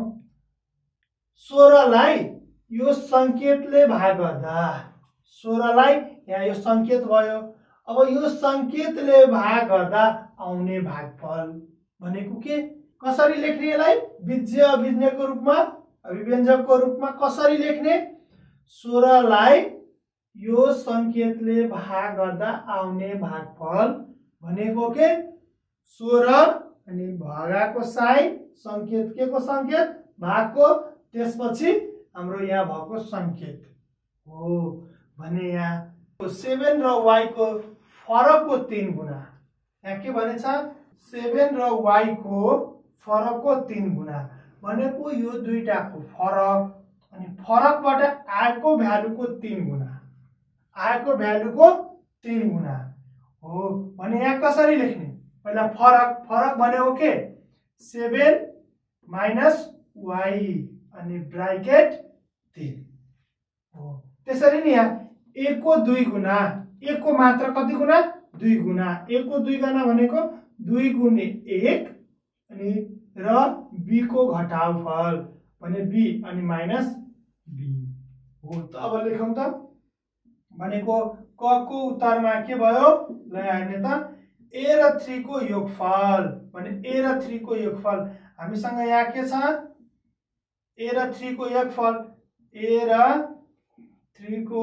S1: सोह्र लाई यो संकेतले भाग गर्दा सोह्र लाई यहाँ यो संकेत भयो अब यो संकेतले भाग गर्दा आउने भागफल भनेको के कसरी लेख्ने यसलाई बीज्य अभिव्यञ्जकको रूपमा अभिव्यञ्जकको रूपमा कसरी लेख्ने सोह्र लाई यो संकेतले भाग गर्दा आउने भागफल भनेको के सोह्र अनि भागाको साइन संकेत के को संकेत भागको त्यसपछि हाम्रो यहाँ भएको संकेत हो भने यहाँ सेभेन र y को फरकको तीन गुणा यहाँ के भनेछ सेभेन र y को फरकको तीन गुणा भनेको यो दुईटाको फरक अनि फरकबाट आएको भ्यालुको तीन गुणा आएको भ्यालुको तीन गुणा हो भने यहाँ कसरी लेख्ने पहिला फरक फरक भनेको के सेभेन माइनस y अनि ब्राकेट तीन हो त्यसरी नि यहाँ एक को दुई गुणा एक को मात्र कति गुणा दुई गुणा एक को दुई गुणा भनेको दुई गुणे एक अनि र b को घटाउफल भने b अनि माइनस b हो त अब लेखौं त भनेको क को उत्तरमा के भयो ल हेर्ने त a र तीन को योगफल भने a र तीन को योगफल हामीसँग यहाँ के छ a र तीन को योगफल a र तीन को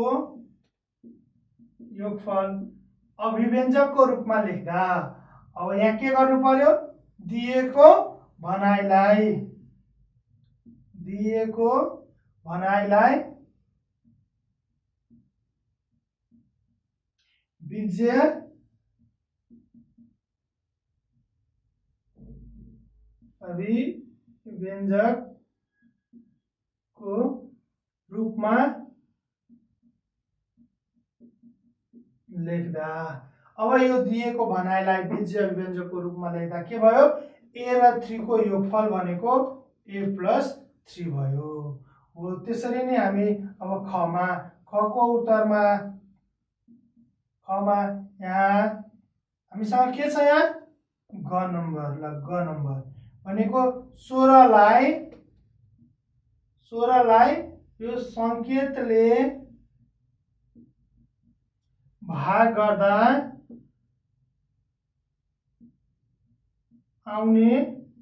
S1: योगफल अभिव्यञ्जकको रूपमा लेख्दा अब यहाँ के गर्नु पर्यो दिएको भनाइलाई दिएको भनाइलाई बीजीय अभिव्यञ्जक को रूपमा लेख्दा अब यो दिएको भनाइलाई बीजीय अभिव्यञ्जकको रूपमा लेख्दा के भयो a र तीन को योगफल भनेको a प्लस तीन भयो हो त्यसरी नै हामी अब ख मा ख को उत्तरमा ख मा यहाँ हामीसँग के छ यहाँ ग नम्बर ल ग नम्बर भनेको सोह्र लाई सोह्र लाई यो संकेतले भाग गर्दा आउने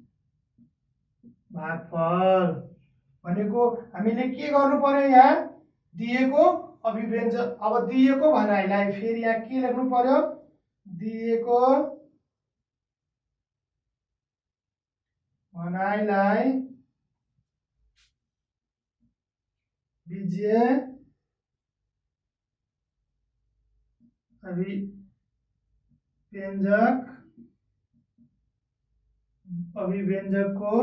S1: भागफल भनेको हामीले के गर्नु पर्यो यहाँ दिएको अभिव्यञ्जक अब दिएको भनाइलाई फेरि यहाँ के लेख्नु पर्यो दिएको भनाइलाई बीजीय अभिव्यञ्जक अभिव्यञ्जकको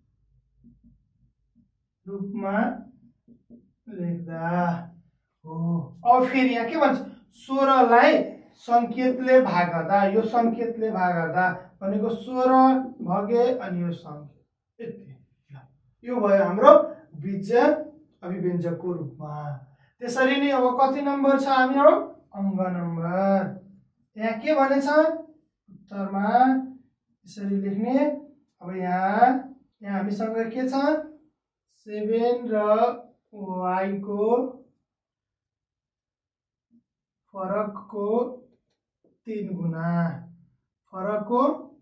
S1: रूपमा लेख्दा हो अब फेरि यहाँ के भन्छ सोह्र लाई संकेतले भाग गर्दा यो संकेतले भाग गर्दा भनेको सोह्र भगे अनि यो संकेत यति यो भयो हाम्रो बीजीय अभिव्यञ्जकको रूपमा त्यसरी नै अब कति नम्बर छ हाम्रो अंग नम्बर यहाँ के भनेछ उत्तरमा यसरी लेख्ने अब यहाँ यहाँ हामीसँग के छ सेभेन र y को फरकको तीन गुणा फरकको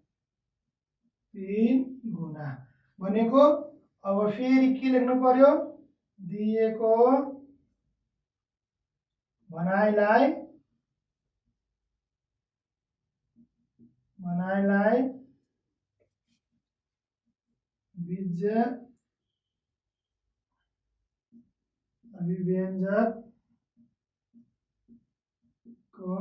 S1: तीन गुणा भनेको अब फेरि के लेख्नु पर्यो दिएको भनाइलाई भनाइलाई बीजीय अभिव्यञ्जक को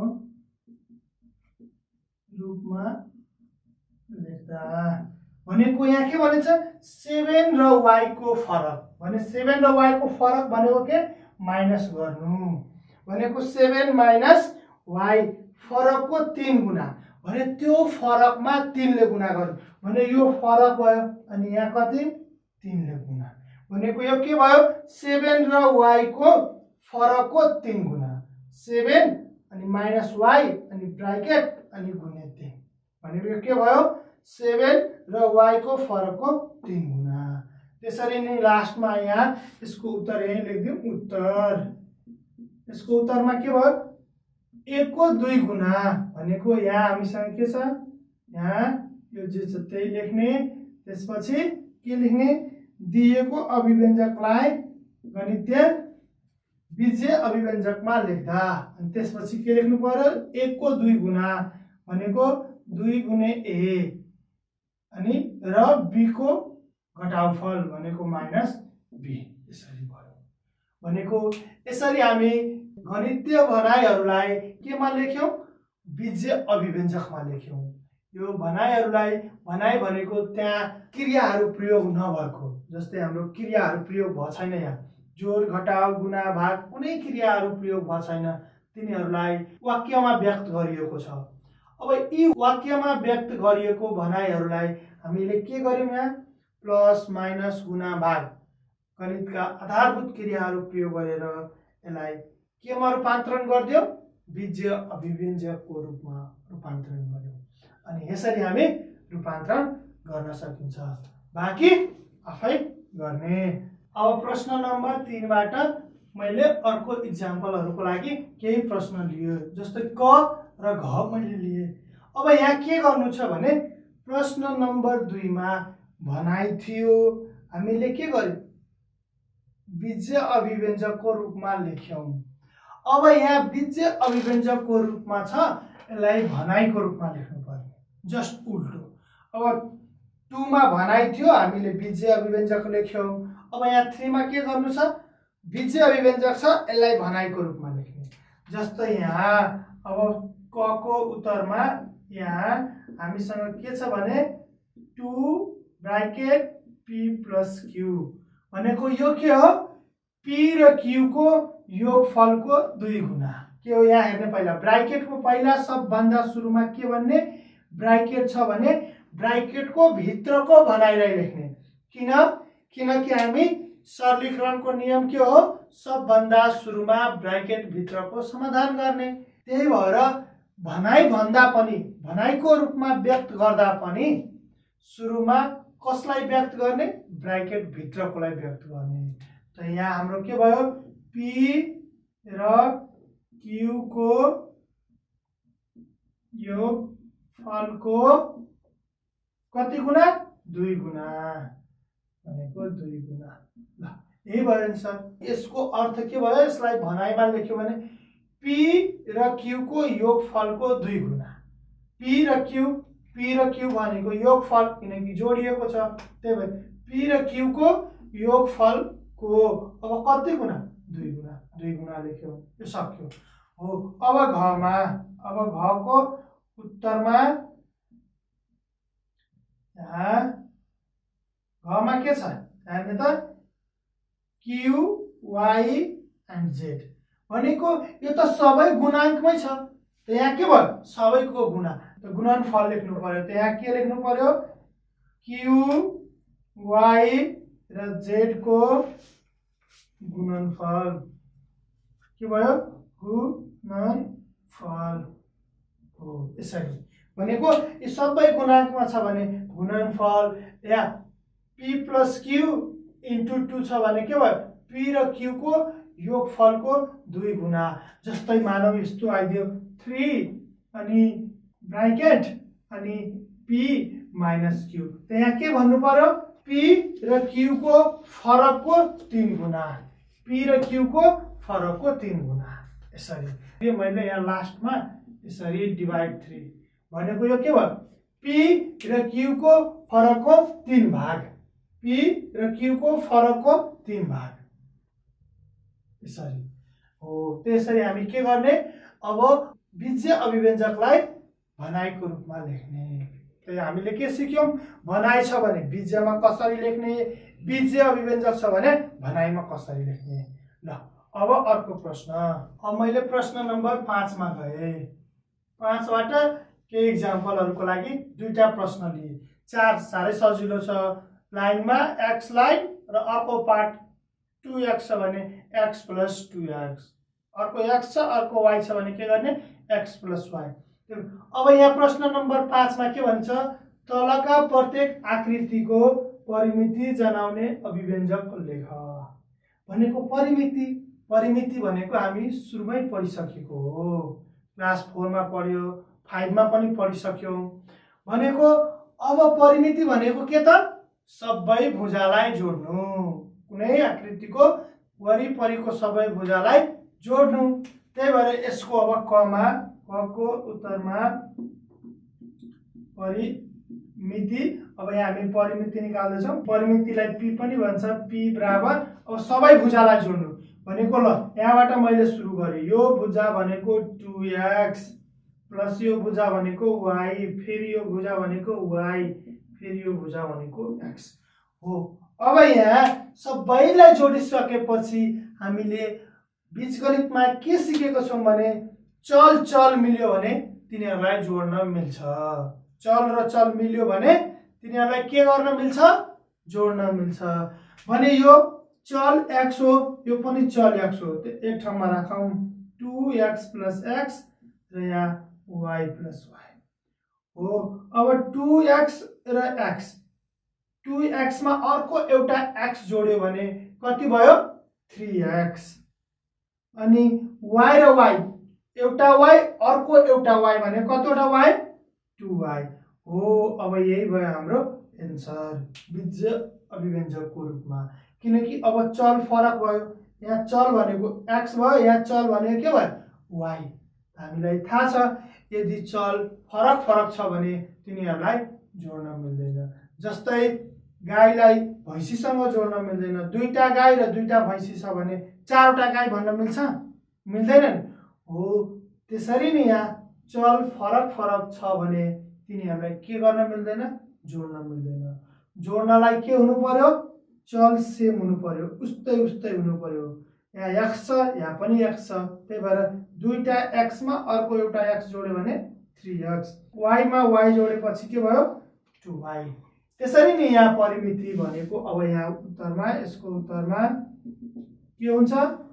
S1: रूपमा लेख्दा भनेको यहाँ के भनेछ सेभेन र y को फरक भने सेभेन र y को फरक भनेको के माइनस गर्नु भनेको सेभेन माइनस y फरकको तीन गुणा भने त्यो फरकमा तीन ले गुणा गर्नु भने यो फरक भयो अनि यहाँ कति तीन ले गुणा भनेको यो के भयो सेभेन र y को फरकको तीन गुणा सेभेन अनि माइनस y अनि ब्राकेट अनि गुणे तीन भनेको यो के भयो सेभेन र y को फरकको तीन गुणा त्यसरी नै लास्टमा यहाँ यसको उत्तर यही लेखिदिउँ उत्तर यसको उत्तरमा के भयो एक को दुई गुणा भनेको यहाँ हामीसँग के छ यहाँ यो जे छ त्यही लेख्ने त्यसपछि के लेख्ने दिएको अभिव्यञ्जकलाई गणितीय बीजीय अभिव्यञ्जकमा लेख्दा अनि त्यसपछि के लेख्नु पर्यो एक को दुई गुणा भनेको दुई गुणे ए अनि र b को घटाउफल भनेको माइनस b यसरी भयो। भनेको यसरी हामी गणितीय भनाइहरूलाई केमा लेख्यौं बीजीय अभिव्यञ्जकमा लेख्यौं। यो भनाइहरूलाई भनाइ भनेको त्यहाँ क्रियाहरू प्रयोग नभएको, जस्तै हाम्रो क्रियाहरू प्रयोग भएको छैन, यहाँ जोड घटाउ गुणा भाग कुनै क्रियाहरू प्रयोग भएको छैन, तिनीहरूलाई वाक्यमा व्यक्त गरिएको छ। अब यी वाक्यमा व्यक्त गरिएको भनाइहरूलाई हामीले के गर्यौं, यहाँ प्लस माइनस गुणा भाग गणितका आधारभूत क्रियाहरू प्रयोग गरेर यसलाई केमा रूपान्तरण गर्दियौ बीजीय अभिव्यञ्जकको रूपमा रूपान्तरण गर्यौं। अनि यसरी हामी रूपान्तरण गर्न सकिन्छ, बाँकी आफै गर्ने। अब प्रश्न नम्बर तीन बाट मैले अर्को इक्जाम्पलहरुको लागि केही प्रश्न लिए, जस्तै क र घ मैले लिए। अब यहाँ के गर्नु छ भने प्रश्न नम्बर दुई मा भनाइ थियो, हामीले के गर्यौं बीजीय अभिव्यञ्जकको रूपमा लेख्यौं। अब यहाँ बीजीय अभिव्यञ्जकको रूपमा छ, यसलाई भनाइको रूपमा लेख्नु पर्ने, जस्ट उल्टो। अब टू मा भनाइ थियो, हामीले बीजीय अभिव्यञ्जक लेख्यौं। अब यहाँ थ्री मा के गर्नु छ, बीजीय अभिव्यञ्जक छ, यसलाई भनाइको रूपमा लेख्ने। जस्तै यहाँ अब क को उत्तरमा यहाँ हामीसँग के छ भने two bracket p plus q भनेको यो के हो p र q को योगफलको दुई गुणा। के हो यहाँ हेर्ने, पहिला ब्राकेटको पहिला सबभन्दा सुरुमा के भन्ने ब्राकेट छ भने ब्राकेटको भित्रको भनाइलाई लेख्ने। किन किनकि हामी सरलीकरणको नियम के हो, सबभन्दा सुरुमा ब्राकेट भित्रको समाधान गर्ने। त्यही भएर भनाइ भन्दा पनि भनाइको रूपमा व्यक्त गर्दा पनि सुरुमा कसलाई व्यक्त गर्ने, ब्राकेट भित्रकोलाई व्यक्त गर्ने। त यहाँ हाम्रो के भयो p र q को योगफलको कति गुणा, दुई गुणा भनेको दुई गुणा। ल यही भयो नि सर, यसको अर्थ के भयो, यसलाई भनाइमा लेख्यो भने p र q को योगफलको दुई गुणा। p र q p र q भनेको योगफल, किनकि जोडिएको छ, त्यही भएर p र q को योगफलको अब कति गुणा, दुई गुणा। दुई गुणा लेख्यो, यो सक्यो हो। अब घ मा अब घ को उत्तरमा यहाँ घ मा के छ हेर्ने त q y एन्ड z भनेको यो त सबै गुणाङ्कमै छ। त यहाँ के भयो, सबैको गुणा, त गुणनफल लेख्नु पर्यो। त यहाँ के लेख्नु पर्यो, q y र z को गुणनफल। के भयो, गुणनफल हो। यसरी भनेको यो सबै गुणाङ्कमा छ भने गुणनफल, या p plus q into two छ भने के भयो, p र q को योगफलको दुई गुणा। जस्तै मानव यस्तो आइदियो थ्री अनि ब्राकेट अनि p माइनस q। त यहाँ के भन्नु पर्यो, p र q को फरकको तीन गुणा, p र q को फरकको तीन गुणा। यसरी यो मैले यहाँ लास्टमा यसरी डिभाइड थ्री भनेको यो के भयो, p र q को फरकको तीन भाग, p र q को फरकको तीन भाग। यसरी हो। त्यसरी हामी के गर्ने, अब बीजीय अभिव्यञ्जकलाई भनाइको रूपमा लेख्ने। त हामीले के सिक्यौं, भनाइ छ भने बीजीयमा कसरी लेख्ने, बीजीय अभिव्यञ्जक छ भने भनाइमा कसरी लेख्ने। ल अब अर्को प्रश्न। अब मैले प्रश्न नम्बर पाँच मा गए। पाँचबाट केही इक्जाम्पलहरुको लागि दुईटा प्रश्न लिए। चार साह्रै सजिलो छ। लाइनमा x लाइन र अर्को पार्ट टू एक्स छ भने x प्लस टू एक्स, अर्को x छ अर्को y छ भने के गर्ने, x प्लस y। अब यहाँ प्रश्न नम्बर पाँच मा के भन्छ, तलका प्रत्येक आकृतिको परिमिति जनाउने अभिव्यञ्जक लेख भनेको। परिमिति परिमिति भनेको हामी सुरुमै पढिसकेको हो, क्लास फोर मा पढ्यो, फाइभ मा पनि पढिसक्यौं। भनेको अब परिमिति भनेको के त, सबै भुजालाई जोड्नु, कुनै आकृतिको वरिपरिको सबै भुजालाई जोड्नु। त्यही भएर यसको अब क मा क को उत्तरमा परिमिति मिति। अब यहाँ हामी परिमिति निकाल्दैछौँ। परिमितिलाई पी पनि भन्छ। पी बराबर अब सबै भुजालाई जोड्नु भनेको ल यहाँबाट मैले सुरु गरेँ। यो भुजा भनेको टू एक्स प्लस यो भुजा भनेको वाई, फेरि यो भुजा भनेको वाई, फेरि यो भुजा भनेको एक्स हो। अब यहाँ सबैलाई जोडिसकेपछि हामीले बीजगणितमा के सिकेको छौँ भने चल चल मिल्यो भने तिनीहरूलाई जोड्न मिल्छ। चल र चल मिल्यो भने तिनीहरूलाई के गर्न मिल्छ? जोड्न मिल्छ। भने यो चल एक्स हो, यो पनि चल एक्स हो, त्यो एक ठाउँमा राखौँ। टू एक्स प्लस एक्स र यहाँ वाई प्लस वाई हो। अब टू एक्स र एक्स, टू एक्स मा अर्को एउटा एक्स जोड्यो भने कति भयो? Three X. अनि वाई र वाई, एउटा वाई अर्को एउटा वाई भने कतिवटा वाई? टू वाई हो। अब यही भयो हाम्रो एन्सर बीज अभिव्यञ्जकको रूपमा। किनकि अब चल फरक भयो। यहाँ चल भनेको एक्स भयो, यहाँ चल भनेको के भयो? वाई। हामीलाई थाहा छ यदि चल फरक फरक छ भने तिनीहरूलाई जोड्न मिल्दैन। जस्तै गाईलाई भैँसीसँग जोड्न मिल्दैन। दुईटा गाई र दुईटा भैँसी छ भने चारवटा गाई भन्न मिल्छ? मिल्दैन हो। त्यसरी नै यहाँ चल फरक फरक छ भने तिनीहरूलाई के गर्न मिल्दैन? जोड्न मिल्दैन। जोड्नलाई के हुनु पर्यो? चल सेम हुनु पर्यो, उस्तै उस्तै हुनु पर्यो। यहाँ एक्स छ, यहाँ पनि एक्स छ, त्यही भएर दुईटा एक्स मा अर्को एउटा एक्स जोड्यो भने थ्री एक्स। वाई मा वाई जोडेपछि के भयो? Two Y. त्यसरी नै यहाँ परिमिति भनेको अब यहाँ उत्तरमा, यसको उत्तरमा के हुन्छ?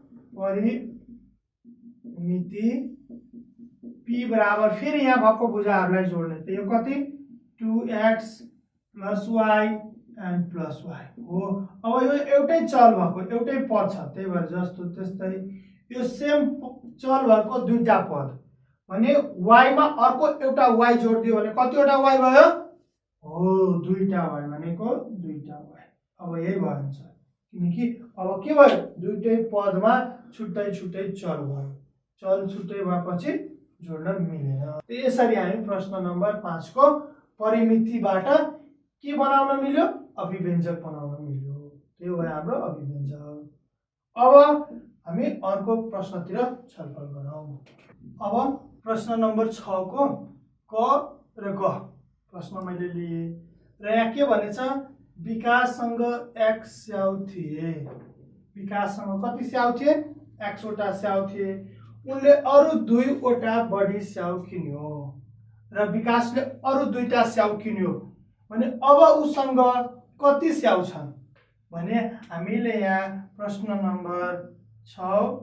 S1: परिमिति पी बराबर फेरि यहाँ भएको भुजाहरूलाई जोड्ने, त यो कति? Two x plus Y and plus Y हो। अब यो एउटै चल भएको एउटै पद छ, त्यही भएर जस्तो त्यस्तै यो सेम चल भएको दुईटा पद भने वाई मा अर्को एउटा वाई जोडिदियो भने कतिवटा वाई भयो? हो, दुईटा वाई भनेको दुईटा वाई। अब यही भयो आन्सर। किनकि अब के भयो? दुईटै पदमा छुट्टै छुट्टै चल भयो। चल छुट्टै भएपछि जोड्न मिलेन। यसरी हामी प्रश्न नम्बर पाँच को परिमितिबाट के बनाउन मिल्यो? अभिव्यञ्जक बनाउन मिल्यो। त्यो भयो हाम्रो अभिव्यञ्जक। अब हामी अर्को प्रश्नतिर छलफल गरौँ। अब प्रश्न नम्बर छ को क र ग प्रश्न मैले लिएँ र यहाँ के भनेछ? विकाससँग एक्स स्याउ थिए। विकाससँग कति स्याउ थिए? एक्स वटा स्याउ थिए। उनले अरू दुईवटा बढी स्याउ किन्यो र विकासले अरू दुईटा स्याउ किन्यो भने अब उसँग कति स्याउ छन्? भने हामीले यहाँ प्रश्न नम्बर छ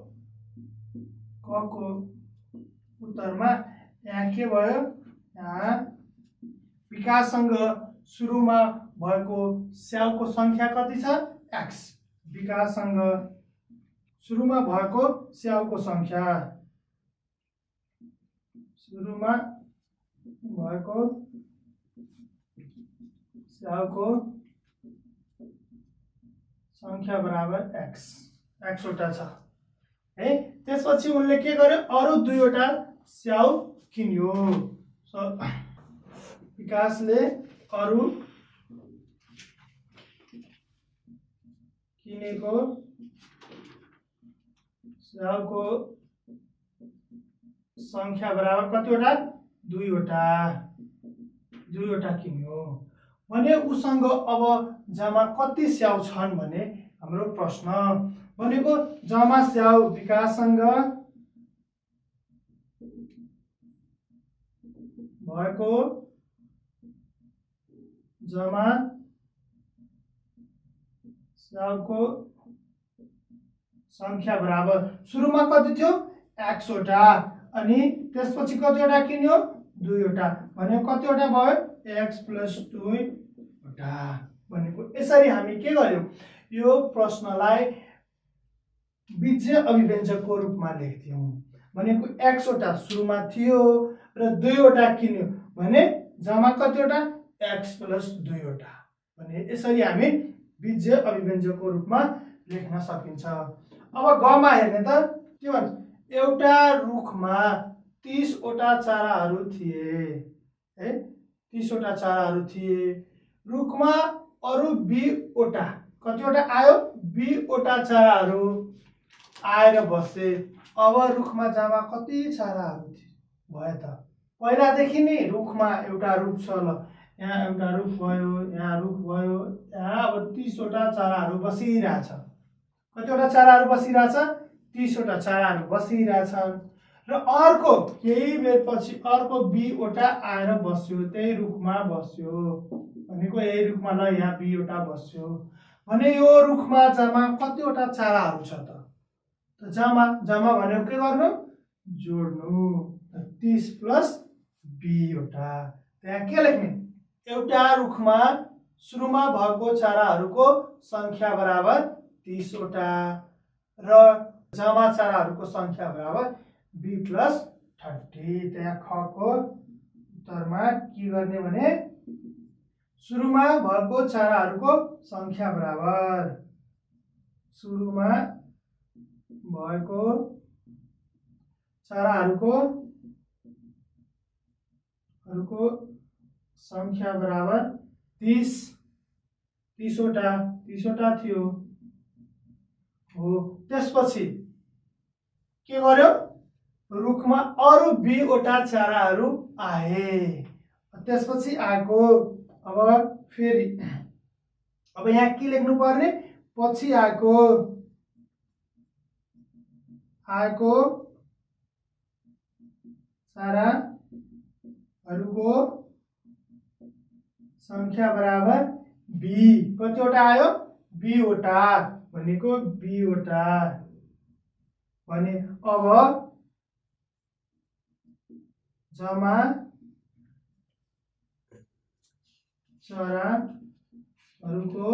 S1: क को उत्तरमा यहाँ के भयो? यहाँ विकाससँग सुरुमा भएको स्याउको संख्या कति छ? एक्स। विकाससँग सुरुमा भएको स्याउको संख्या, सुरुमा भएको स्याउको संख्या बराबर एक्स। एक्स वटा छ है। त्यसपछि उनले के गर्यो? अरू दुईवटा स्याउ किन्यो। विकासले अरू किनेको स्याउको संख्या बराबर कतिवटा? दुईवटा। दुईवटा किन्यो भने उसँग अब जम्मा कति स्याउ छन् भने हाम्रो प्रश्न भनेको जम्मा स्याउ विकाससँग भएको जम्मा स्याउको संख्या बराबर सुरुमा कति थियो? एक्स वटा। अनि त्यसपछि कतिवटा किन्यो? दुईवटा। भने कतिवटा भयो? एक्स प्लस दुईवटा भनेको। यसरी हामी के गर्यौं? यो प्रश्नलाई बीजीय अभिव्यञ्जकको रूपमा लेख्थ्यौं। भनेको एक्स वटा सुरुमा थियो र दुईवटा किन्यो भने जम्मा कतिवटा? एक्स प्लस दुईवटा। भने यसरी हामी बीजीय अभिव्यञ्जकको रूपमा लेख्न सकिन्छ। अब गमा हेर्ने त के भन्छ? एउटा रुखमा तीस वटा चराहरू थिए है। तीसवटा चराहरू थिए। रुखमा अरु बीसवटा कतिवटा आयो बीसवटा चराहरू आएर बसे। अब रुखमा जम्मा कति चराहरू भयो त? पहिलादेखि नै रुखमा एउटा रुख छ, ल यहाँ एउटा रुख भयो, यहाँ रुख भयो, यहाँ अब तीसवटा चराहरू बसिरहेछ। कतिवटा चराहरू बसिरहेछ? तीसवटा चराहरू बसिरहेछन्। र अर्को केही बेरपछि अर्को बीसवटा आएर बस्यो, त्यही रुखमा बस्यो भनेको यही रुखमा ल यहाँ बीसवटा बस्यो भने यो रुखमा जम्मा कतिवटा चराहरू छ त? जम्मा जम्मा भनेको के गर्नु? जोड्नु। तीस प्लस बीसवटा। त्यहाँ के लेख्ने? एउटा रुखमा सुरुमा भएको चराहरूको संख्या बराबर तीसवटा र जम्मा चराहरूको संख्या बराबर बी प्लस थर्टी। त्यहाँ ख को उत्तरमा के गर्ने भने सुरुमा भएको चराहरूको संख्या बराबर सुरुमा भएको चराहरूको हरूको संख्या बराबर तीस। तीसवटा तीसवटा थियो हो। त्यसपछि के गर्यो? रुखमा अरु बीसवटा चराहरू आए। त्यसपछि आएको अब फेरि अब यहाँ के लेख्नु पर्ने? पछि आएको आएको चराहरूको संख्या बराबर बी। कतिवटा आयो? बीसवटा भनेको बीसवटा भने अब जम्मा चराहरूको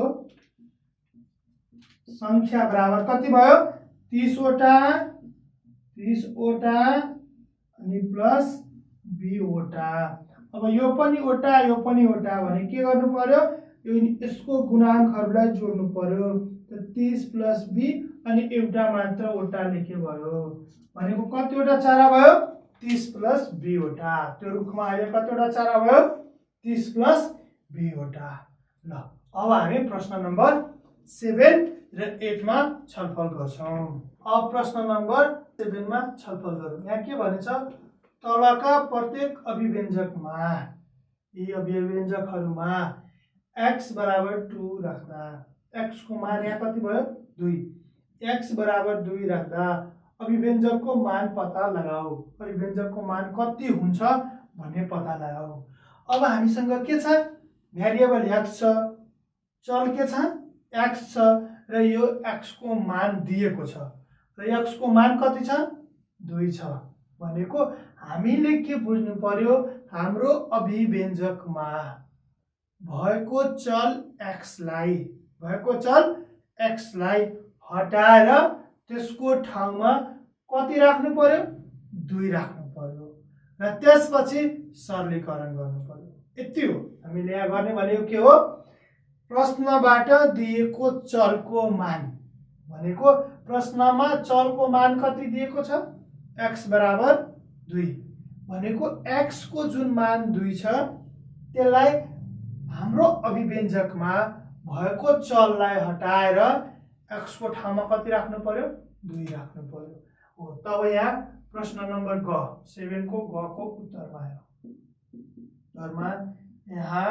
S1: संख्या बराबर कति भयो? तीसवटा तीसवटा अनि प्लस बीसवटा। अब यो पनि वटा यो पनि वटा भने के गर्नु पर्यो? यो यसको गुणाङ्कहरूलाई जोड्नु पर्यो। त तीस प्लस बी अनि एउटा मात्र वटा लेखे भयो भनेको कतिवटा चरा भयो? तीस प्लस बीसवटा। त्यो रुखमा अहिले कतिवटा चरा भयो? तीस प्लस बीसवटा। ल अब हामी प्रश्न नम्बर सेभेन र एट मा छलफल गर्छौं। अब प्रश्न नम्बर सेभेन मा छलफल गरौँ। यहाँ के भनिन्छ? तलका प्रत्येक अभिव्यञ्जकमा यी अभिव्यञ्जकहरुमा x बराबर टू राख्दा x को मान यहाँ कति भयो? दुई। x बराबर दुई राख्दा अभिव्यञ्जकको मान पत्ता लगाऊ। अभिव्यञ्जकको मान कति हुन्छ भन्ने पत्ता लगाऊ। अब हामीसँग के छ? भेरिएबल x छ, चल के छ? x छ र यो x को मान दिएको छ र x को मान कति छ? दुई छ भनेको हामीले के बुझ्नु पर्यो? हाम्रो अभिव्यञ्जकमा भएको चल x लाई भएको चल x लाई हटाएर त्यसको ठाउँमा कति राख्नु पर्यो? दुई राख्नु पर्यो र त्यसपछि सरलीकरण गर्नु पर्यो। यति हो हामीले यहाँ गर्ने भनेको। के हो? प्रश्नबाट दिएको चलको मान भनेको प्रश्नमा चलको मान कति दिएको छ? x बराबर दुई भनेको x को जुन मान दुई छ त्यसलाई हाम्रो अभिव्यञ्जकमा भएको चललाई हटाएर x को ठाउँमा कति राख्नु पर्यो? दुई राख्नु पर्यो हो। तब यहाँ प्रश्न नम्बर ग सेभेन को ग को उत्तरमा आयो। उत्तरमा यहाँ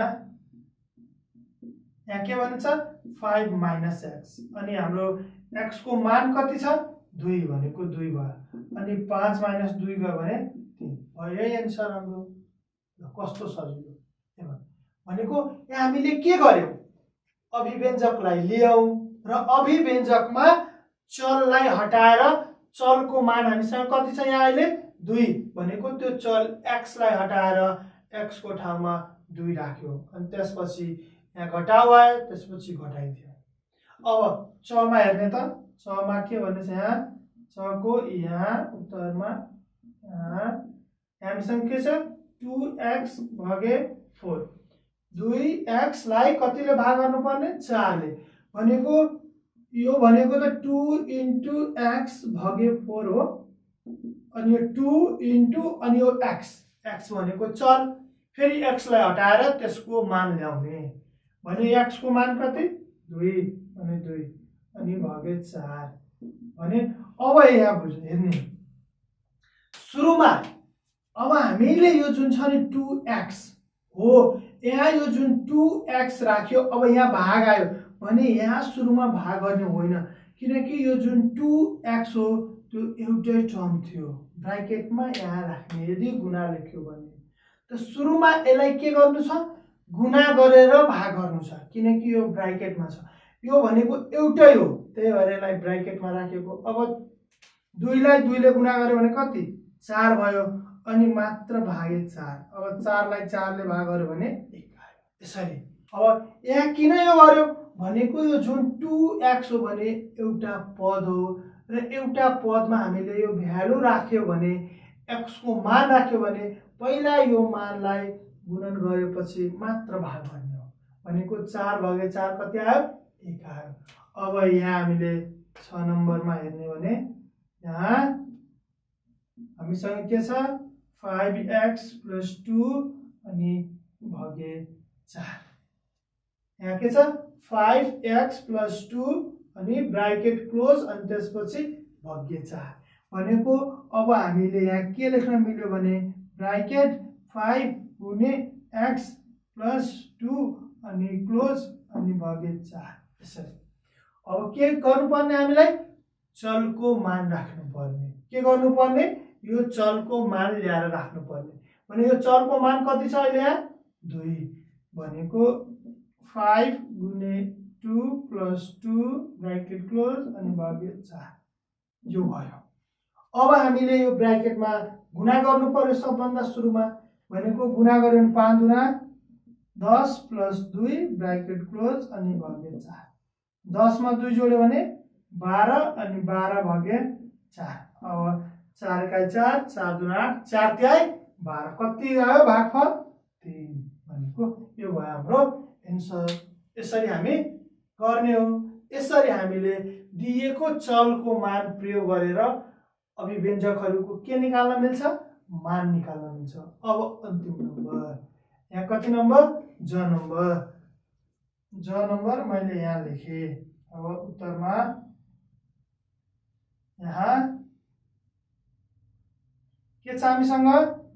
S1: यहाँ के भन्छ? फाइभ माइनस एक्स अनि हाम्रो x को मान कति छ? दुई भनेको दुई भयो अनि पाँच माइनस दुई गयो भने तीन भयो। यही एन्सर हाम्रो। कस्तो सजिलो भनेको यहाँ हामीले के गर्यौं? अभिव्यञ्जकलाई ल्यायौं र अभिव्यञ्जकमा चललाई हटाएर चलको मान हामीसँग कति छ यहाँ अहिले? दुई भनेको त्यो चल x लाई हटाएर x को ठाउँमा दुई राख्यो अनि त्यसपछि यहाँ घटाउ आयो, त्यसपछि घटाइदियो। अब छ मा हेर्ने त छ मा के भन्ने छ? यहाँ छ को यहाँ उत्तरमा यहाँ हामीसँग के छ? टू एक्स भागे फोर। दुई एक्स लाई कतिले भाग गर्नुपर्ने? चारले भनेको यो भनेको त टू इन्टु एक्स भागे फोर हो अनि यो टू इन्टु अनि यो एक्स एक्स भनेको चल फेरि x लाई हटाएर त्यसको मान ल्याउने भने x को मान कति दुई अनि दुई अनि भागे चार भने अब यहाँ बुझ्नु हेर्ने सुरुमा अब हामीले यो जुन छ नि टू एक्स हो यहाँ यो जुन टू एक्स राख्यो अब यहाँ भाग आयो भने यहाँ सुरुमा भाग गर्ने होइन किनकि यो जुन टू एक्स हो त्यो एउटै टर्म थियो ब्राकेटमा यहाँ राख्ने यदि गुणा लेख्यो भने त सुरुमा यसलाई के गर्नु छ गुणा गरेर भाग गर्नु छ किनकि यो ब्राकेटमा छ यो भनेको एउटै हो त्यही भएर यसलाई ब्राकेटमा राखेको अब दुई लाई दुई ले गुणा गर्यो भने कति चार भयो अनि मात्र भागे चार अब चार लाई चार ले भाग गर्यो भने एक आयो यसरी अब यहाँ किन यो गर्यो भनेको यो जुन टू एक्स हो भने एउटा पद हो र एउटा पदमा हामीले यो भ्यालु राख्यो भने x को मान राख्यो भने पहिला यो मानलाई गुणन गरेपछि मात्र भाग गर्ने हो भनेको चार भागे चार कति आयो एक आयो अब यहाँ हामीले छ नम्बरमा हेर्ने भने यहाँ हामीसँग के छ फाइभ एक्स प्लस टू अनि भागे चार यहाँ के छ फाइभ एक्स प्लस टू अनि ब्राकेट क्लोज अनि त्यसपछि भागे चार भनेको अब हामीले यहाँ के लेख्न मिल्यो भने ब्राकेट फाइभ गुणे एक्स प्लस टू अनि क्लोज अनि भागे चार यसरी अब के गर्नुपर्ने हामीलाई चलको मान राख्नुपर्ने के गर्नुपर्ने यो चलको मान ल्याएर राख्नुपर्ने भने यो चलको मान कति छ अहिले यहाँ दुई भनेको फाइभ गुणे two plus two bracket close अनि भागे चार यो भयो अब हामीले यो ब्राकेटमा गुणा गर्नु पर्यो सबभन्दा सुरुमा भनेको गुणा गर्यो भने पाँच गुणा दस प्लस दुई ब्राकेट क्लोज अनि भागे चार दस मा दुई जोड्यो भने बाह्र अनि बाह्र भागे चार अब चार एकाइ चार चार दुई आठ चार त्याई बाह्र कति आयो भागफल तीन भनेको यो भयो हाम्रो एन्सर यसरी हामी गर्ने हो यसरी हामीले दिएको चलको मान प्रयोग गरेर अभिव्यञ्जकहरूको के निकाल्न मिल्छ मान निकाल्न मिल्छ अब अन्तिम नम्बर यहाँ कति नम्बर ज नम्बर ज नम्बर मैले यहाँ लेखे अब उत्तरमा यहाँ के छ हामीसँग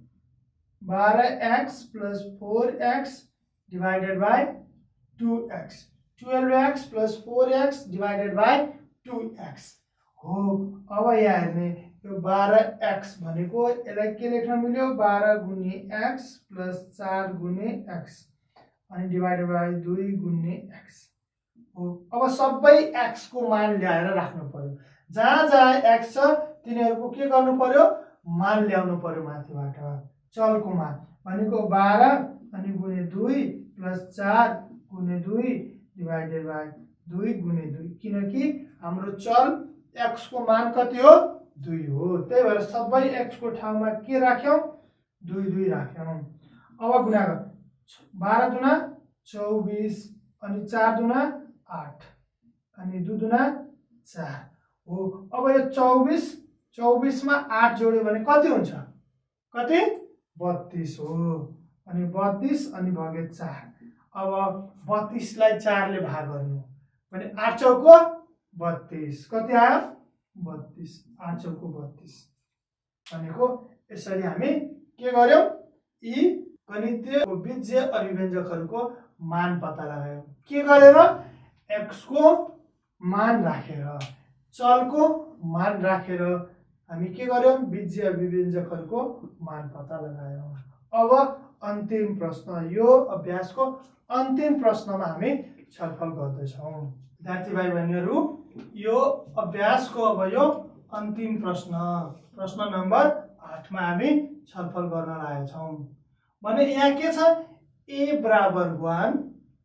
S1: बाह्र X plus four X divided by two X twelve X plus four X divided by two X हो अब यहाँ हेर्ने यो बाह्र एक्स भनेको यसलाई के लेख्न मिल्यो बाह्र गुणे एक्स प्लस चार गुणे एक्स अनि डिवाइडेड बाई दुई गुणे एक्स हो अब सबै एक्स को मान ल्याएर राख्नु पर्यो जहाँ जहाँ एक्स छ तिनीहरूको के गर्नु पर्यो मान ल्याउनु पर्यो माथिबाट चलको मान भनेको बाह्र अनि गुणे दुई प्लस चार गुणे दुई डिवाइडेड बाई दुई गुणे दुई किनकि हाम्रो चल एक्स को मान कति हो दुई हो त्यही भएर सबै एक्स को ठाउँमा के राख्यौं दुई दुई राख्यौं अब गुणा गर बाह्र दुना चौबीस अनि चार दुना आठ अनि दुई दुना चार हो अब यो चौबीस चौबीस मा आठ जोड्यो भने कति हुन्छ कति बत्तीस हो अनि बत्तीस अनि भागे चार अब बत्तीस लाई चार ले भाग गर्नु भने आठ चौको बत्तीस कति आयो बत्तीस आठ चौको बत्तीस भनेको यसरी हामी के गर्यौं यी गणितीय बीजीय अभिव्यञ्जकहरूको मान पत्ता लगायौं के गरेर एक्स को मान राखेर चलको मान राखेर हामी के गर्यौं बीजीय अभिव्यञ्जकहरूको मान पत्ता लगायौं अब अन्तिम प्रश्न यो अभ्यासको अन्तिम प्रश्नमा हामी छलफल गर्दैछौं विद्यार्थी भाइ बहिनीहरू यो अभ्यासको अब यो अन्तिम प्रश्न प्रश्न नम्बर आठ मा हामी छलफल गर्न लागेका छौं भने यहाँ के छ a बराबर वन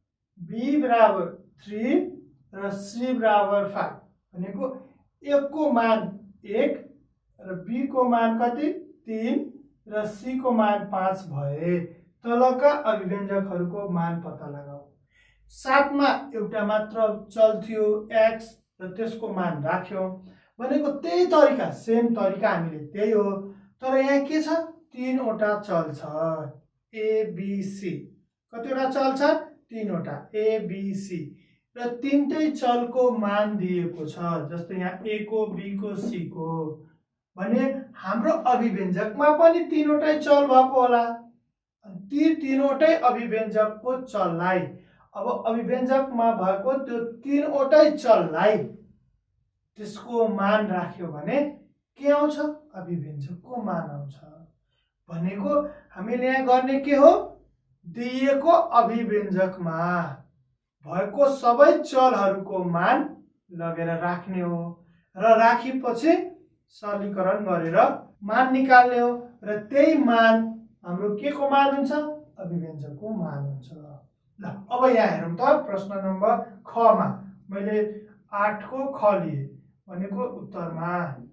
S1: b बराबर थ्री र c बराबर फाइभ भनेको a को मान एक र b को मान कति तीन र c को मान पाँच भए तलका अभिव्यञ्जकहरूको मान पत्ता लगाऊ सातमा एउटा मात्र चल थियो x र त्यसको मान राख्यौं भनेको त्यही तरिका सेम तरिका हामीले त्यही हो तर यहाँ के छ तीनवटा चल छ एबिसी कतिवटा चल छ तीनवटा एबिसी र तीनटै चलको मान दिएको छ जस्तै यहाँ ए को बी को सी को भने हाम्रो अभिव्यञ्जकमा पनि तीनवटै चल भएको होला ती तीनवटै अभिव्यञ्जकको चललाई अब अभिव्यञ्जकमा भएको त्यो तीनवटै चललाई त्यसको मान राख्यो भने के आउँछ अभिव्यञ्जकको मान आउँछ भनेको हामीले यहाँ गर्ने के हो दिएको अभिव्यञ्जकमा भएको सबै चलहरूको मान लगेर राख्ने हो र राखेपछि सरलीकरण गरेर मान निकाल्ने हो र त्यही मान हाम्रो के को मान हुन्छ अभिव्यञ्जकको मान हुन्छ ल अब यहाँ हेरौँ त प्रश्न नम्बर ख मा मैले आठ को ख लिए भनेको उत्तरमा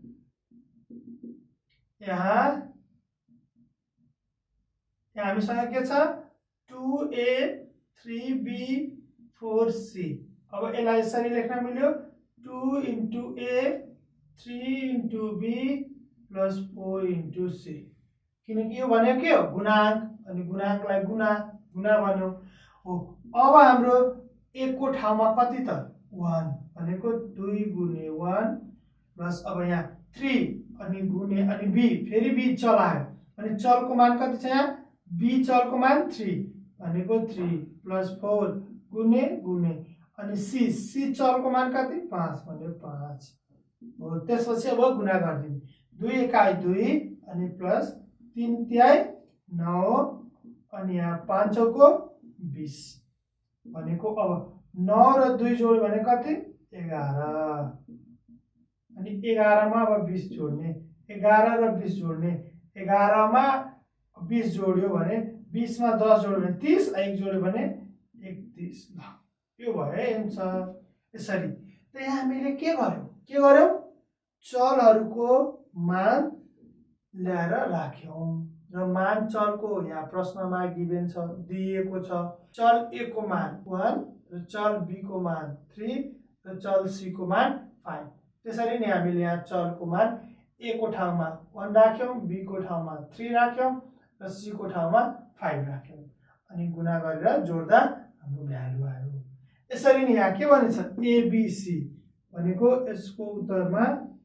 S1: यहाँ यहाँ हामीसँग के छ टू ए थ्री बी फोर सी अब यसलाई यसरी लेख्न मिल्यो two into a three into b plus four into c किनकि यो भनेको के हो गुणाङ्क अनि गुणाङ्कलाई गुणा गुणा भन्यो हो अब हाम्रो एक को ठाउँमा कति त वन भनेको दुई गुणे वन प्लस अब यहाँ थ्री अनि गुणे अनि बी फेरि बी चलायो अनि चलको मान कति छ यहाँ बी चलको मान थ्री भनेको थ्री प्लस फोर गुणे गुणे अनि सी सी चलको मान कति पाँच भन्यो पाँच हो त्यसपछि अब गुणा गरिदिनु दुई एकाइ दुई अनि प्लस तीन तिहाई नौ अनि यहाँ पाँच चौको बीस भनेको अब नौ र दुई जोड्यो भने कति एघार अनि एघारमा अब बीस जोड्ने एघार र बीस जोड्ने एघारमा बीस जोड्यो भने बीसमा दस जोड्यो भने तीस एक जोड्यो भने एकतीस ल यो भयो एन्सर यसरी त यहाँ हामीले के गर्यौं के गर्यौं चलहरूको मान ल्याएर राख्यौं र मान चलको यहाँ प्रश्नमा गिभेन छ दिएको छ चल ए को मान वन र चल बी को मान थ्री र चल सी को मान फाइभ त्यसरी नै हामीले यहाँ चलको मान ए को ठाउँमा वन राख्यौं बी को ठाउँमा थ्री राख्यौं र सी को ठाउँमा फाइभ राख्यौं अनि गुणा गरेर जोड्दा हाम्रो भ्यालु आयो यसरी नै यहाँ के भनेछ एबीसी भनेको यसको उत्तरमा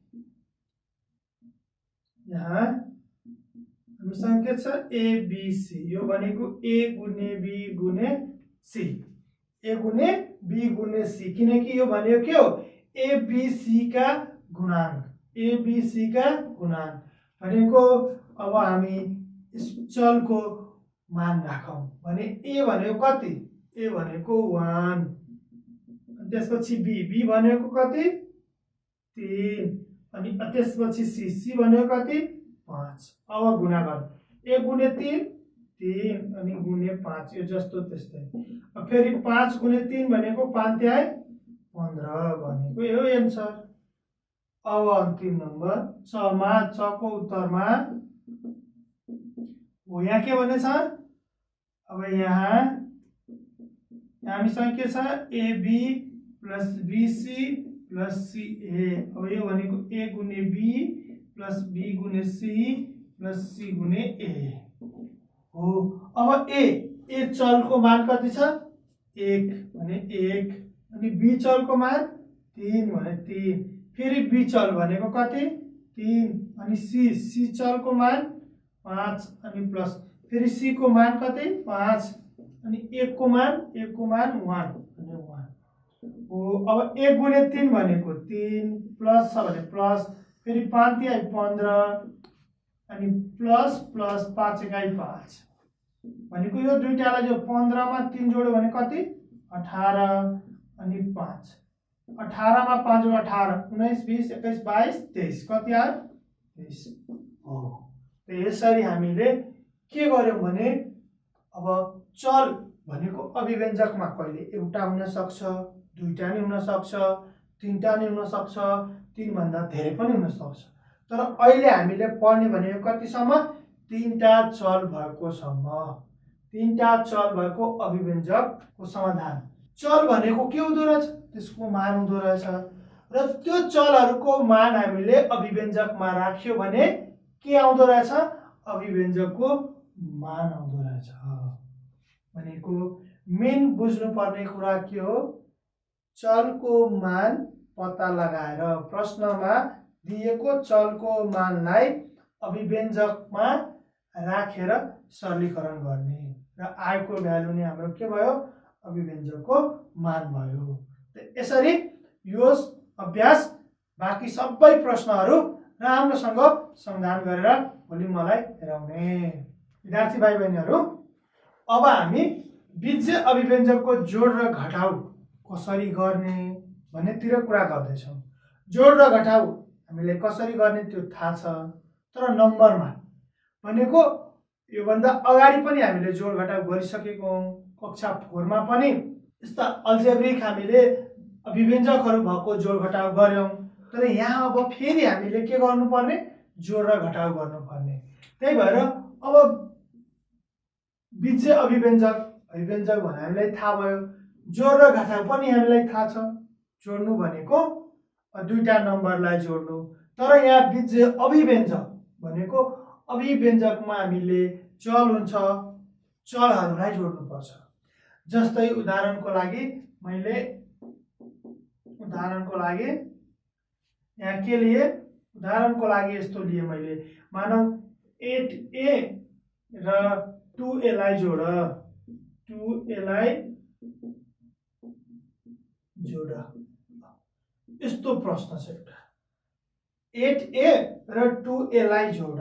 S1: यहाँ हामीसँग के छ एबीसी यो भनेको ए गुणे बी गुणे सी ए गुणे बी गुणे सी किनकि यो भनेको के हो एबीसी का गुणांक एबीसी का गुणांक भनेको अब हामी यस चलको मान राखौं भने ए भनेको कति ए भनेको वन त्यसपछि बी बी भनेको कति तीन अनि त्यसपछि सी सी भनेको कति पाँच अब गुणा गर्नु एक गुणे तीन तीन अनि गुणे पाँच यो जस्तो त्यस्तै अब फेरि पाँच गुणे तीन भनेको पाँच तिहाई पन्ध्र भनेको यो एन्सर अब अन्तिम नम्बर छ मा छ को उत्तरमा हो यहाँ के भनेछ अब यहाँ हामीसँग के छ a b plus b c plus c a अब यो भनेको ए गुणे बी प्लस बी गुणे सी प्लस सी गुणे ए हो अब ए ए चलको मान कति छ एक भने एक अनि बी चलको मान तीन भने तीन फेरि बी चल भनेको कति तीन अनि सी सी चलको मान पाँच अनि प्लस फेरि सी को मान कति पाँच अनि एक को मान एक को मान वन भने वन हो अब एक गुणे तीन भनेको तीन प्लस छ भने प्लस फेरि पाँच तिहाई पन्ध्र अनि प्लस प्लस पाँच एकाइ पाँच भनेको यो दुईटालाई जो पन्ध्रमा तीन जोड्यो भने कति अठार अनि पाँच अठारमा पाँच जोड अठार उन्नाइस बीस एक्काइस बाइस तेइस कति आयो तेइस हो यसरी हामीले के गर्यौं भने अब चल भनेको अभिव्यञ्जकमा कहिले एउटा हुन सक्छ दुईटा नै हुन सक्छ तीनटा नै हुन सक्छ तीन भन्दा धेरै पनि हुन सक्छ तर अहिले हामीले पढ्ने भनेको कतिसम्म तीनटा चल भएको सम्म तीनटा चल भएको अभिव्यञ्जकको समाधान चल भनेको के हुँदो रहेछ त्यसको मान हुँदो रहेछ र त्यो चलहरूको मान हामीले अभिव्यञ्जकमा राख्यो भने के आउँदो रहेछ अभिव्यञ्जकको मान आउँदो रहेछ भनेको मेन बुझ्नुपर्ने कुरा के हो, चलको मान पत्ता लगाएर प्रश्नमा दिएको चलको मानलाई अभिव्यञ्जकमा राखेर सरलीकरण गर्ने र आएको भ्यालु नै हाम्रो के भयो, अभिव्यञ्जकको मान भयो। यसरी यो अभ्यास बाँकी सबै प्रश्नहरू राम्रोसँग समाधान गरेर भोलि मलाई हेराउने। विद्यार्थी भाइ बहिनीहरू, अब हामी बीज्य अभिव्यञ्जकको जोड र घटाउ कसरी गर्ने भन्नेतिर कुरा गर्दैछौँ। जोड र घटाउ हामीले कसरी गर्ने त्यो थाहा छ, तर नम्बरमा भनेको योभन्दा अगाडि पनि हामीले जोड घटाउ गरिसकेको हौँ। कक्षा फोरमा पनि यस्ता अल्जेब्रिक हामीले अभिव्यञ्जकहरू भएको जोड घटाउ गर्यौँ। तर यहाँ अब फेरि हामीले के गर्नुपर्ने, जोड र घटाउ गर्नुपर्ने। त्यही भएर अब बीज्य अभिव्यञ्जक अभिव्यञ्जक भने हामीलाई थाहा भयो, जोड र घटाउ पनि हामीलाई थाहा छ। जोड्नु भनेको दुईटा नम्बरलाई जोड्नु, तर यहाँ बीज्य अभिव्यञ्जक भनेको अभिव्यञ्जकमा हामीले चल हुन्छ, चलहरूलाई जोड्नुपर्छ। जस्तै उदाहरणको लागि मैले उदाहरणको लागि यहाँ के लिए, उदाहरणको लागि यस्तो लिए मैले, मानौ एट ए र टू ए लाई जोड, टू ए लाई जोड, यस्तो प्रश्न छ एउटा। एट ए र टू ए लाई जोड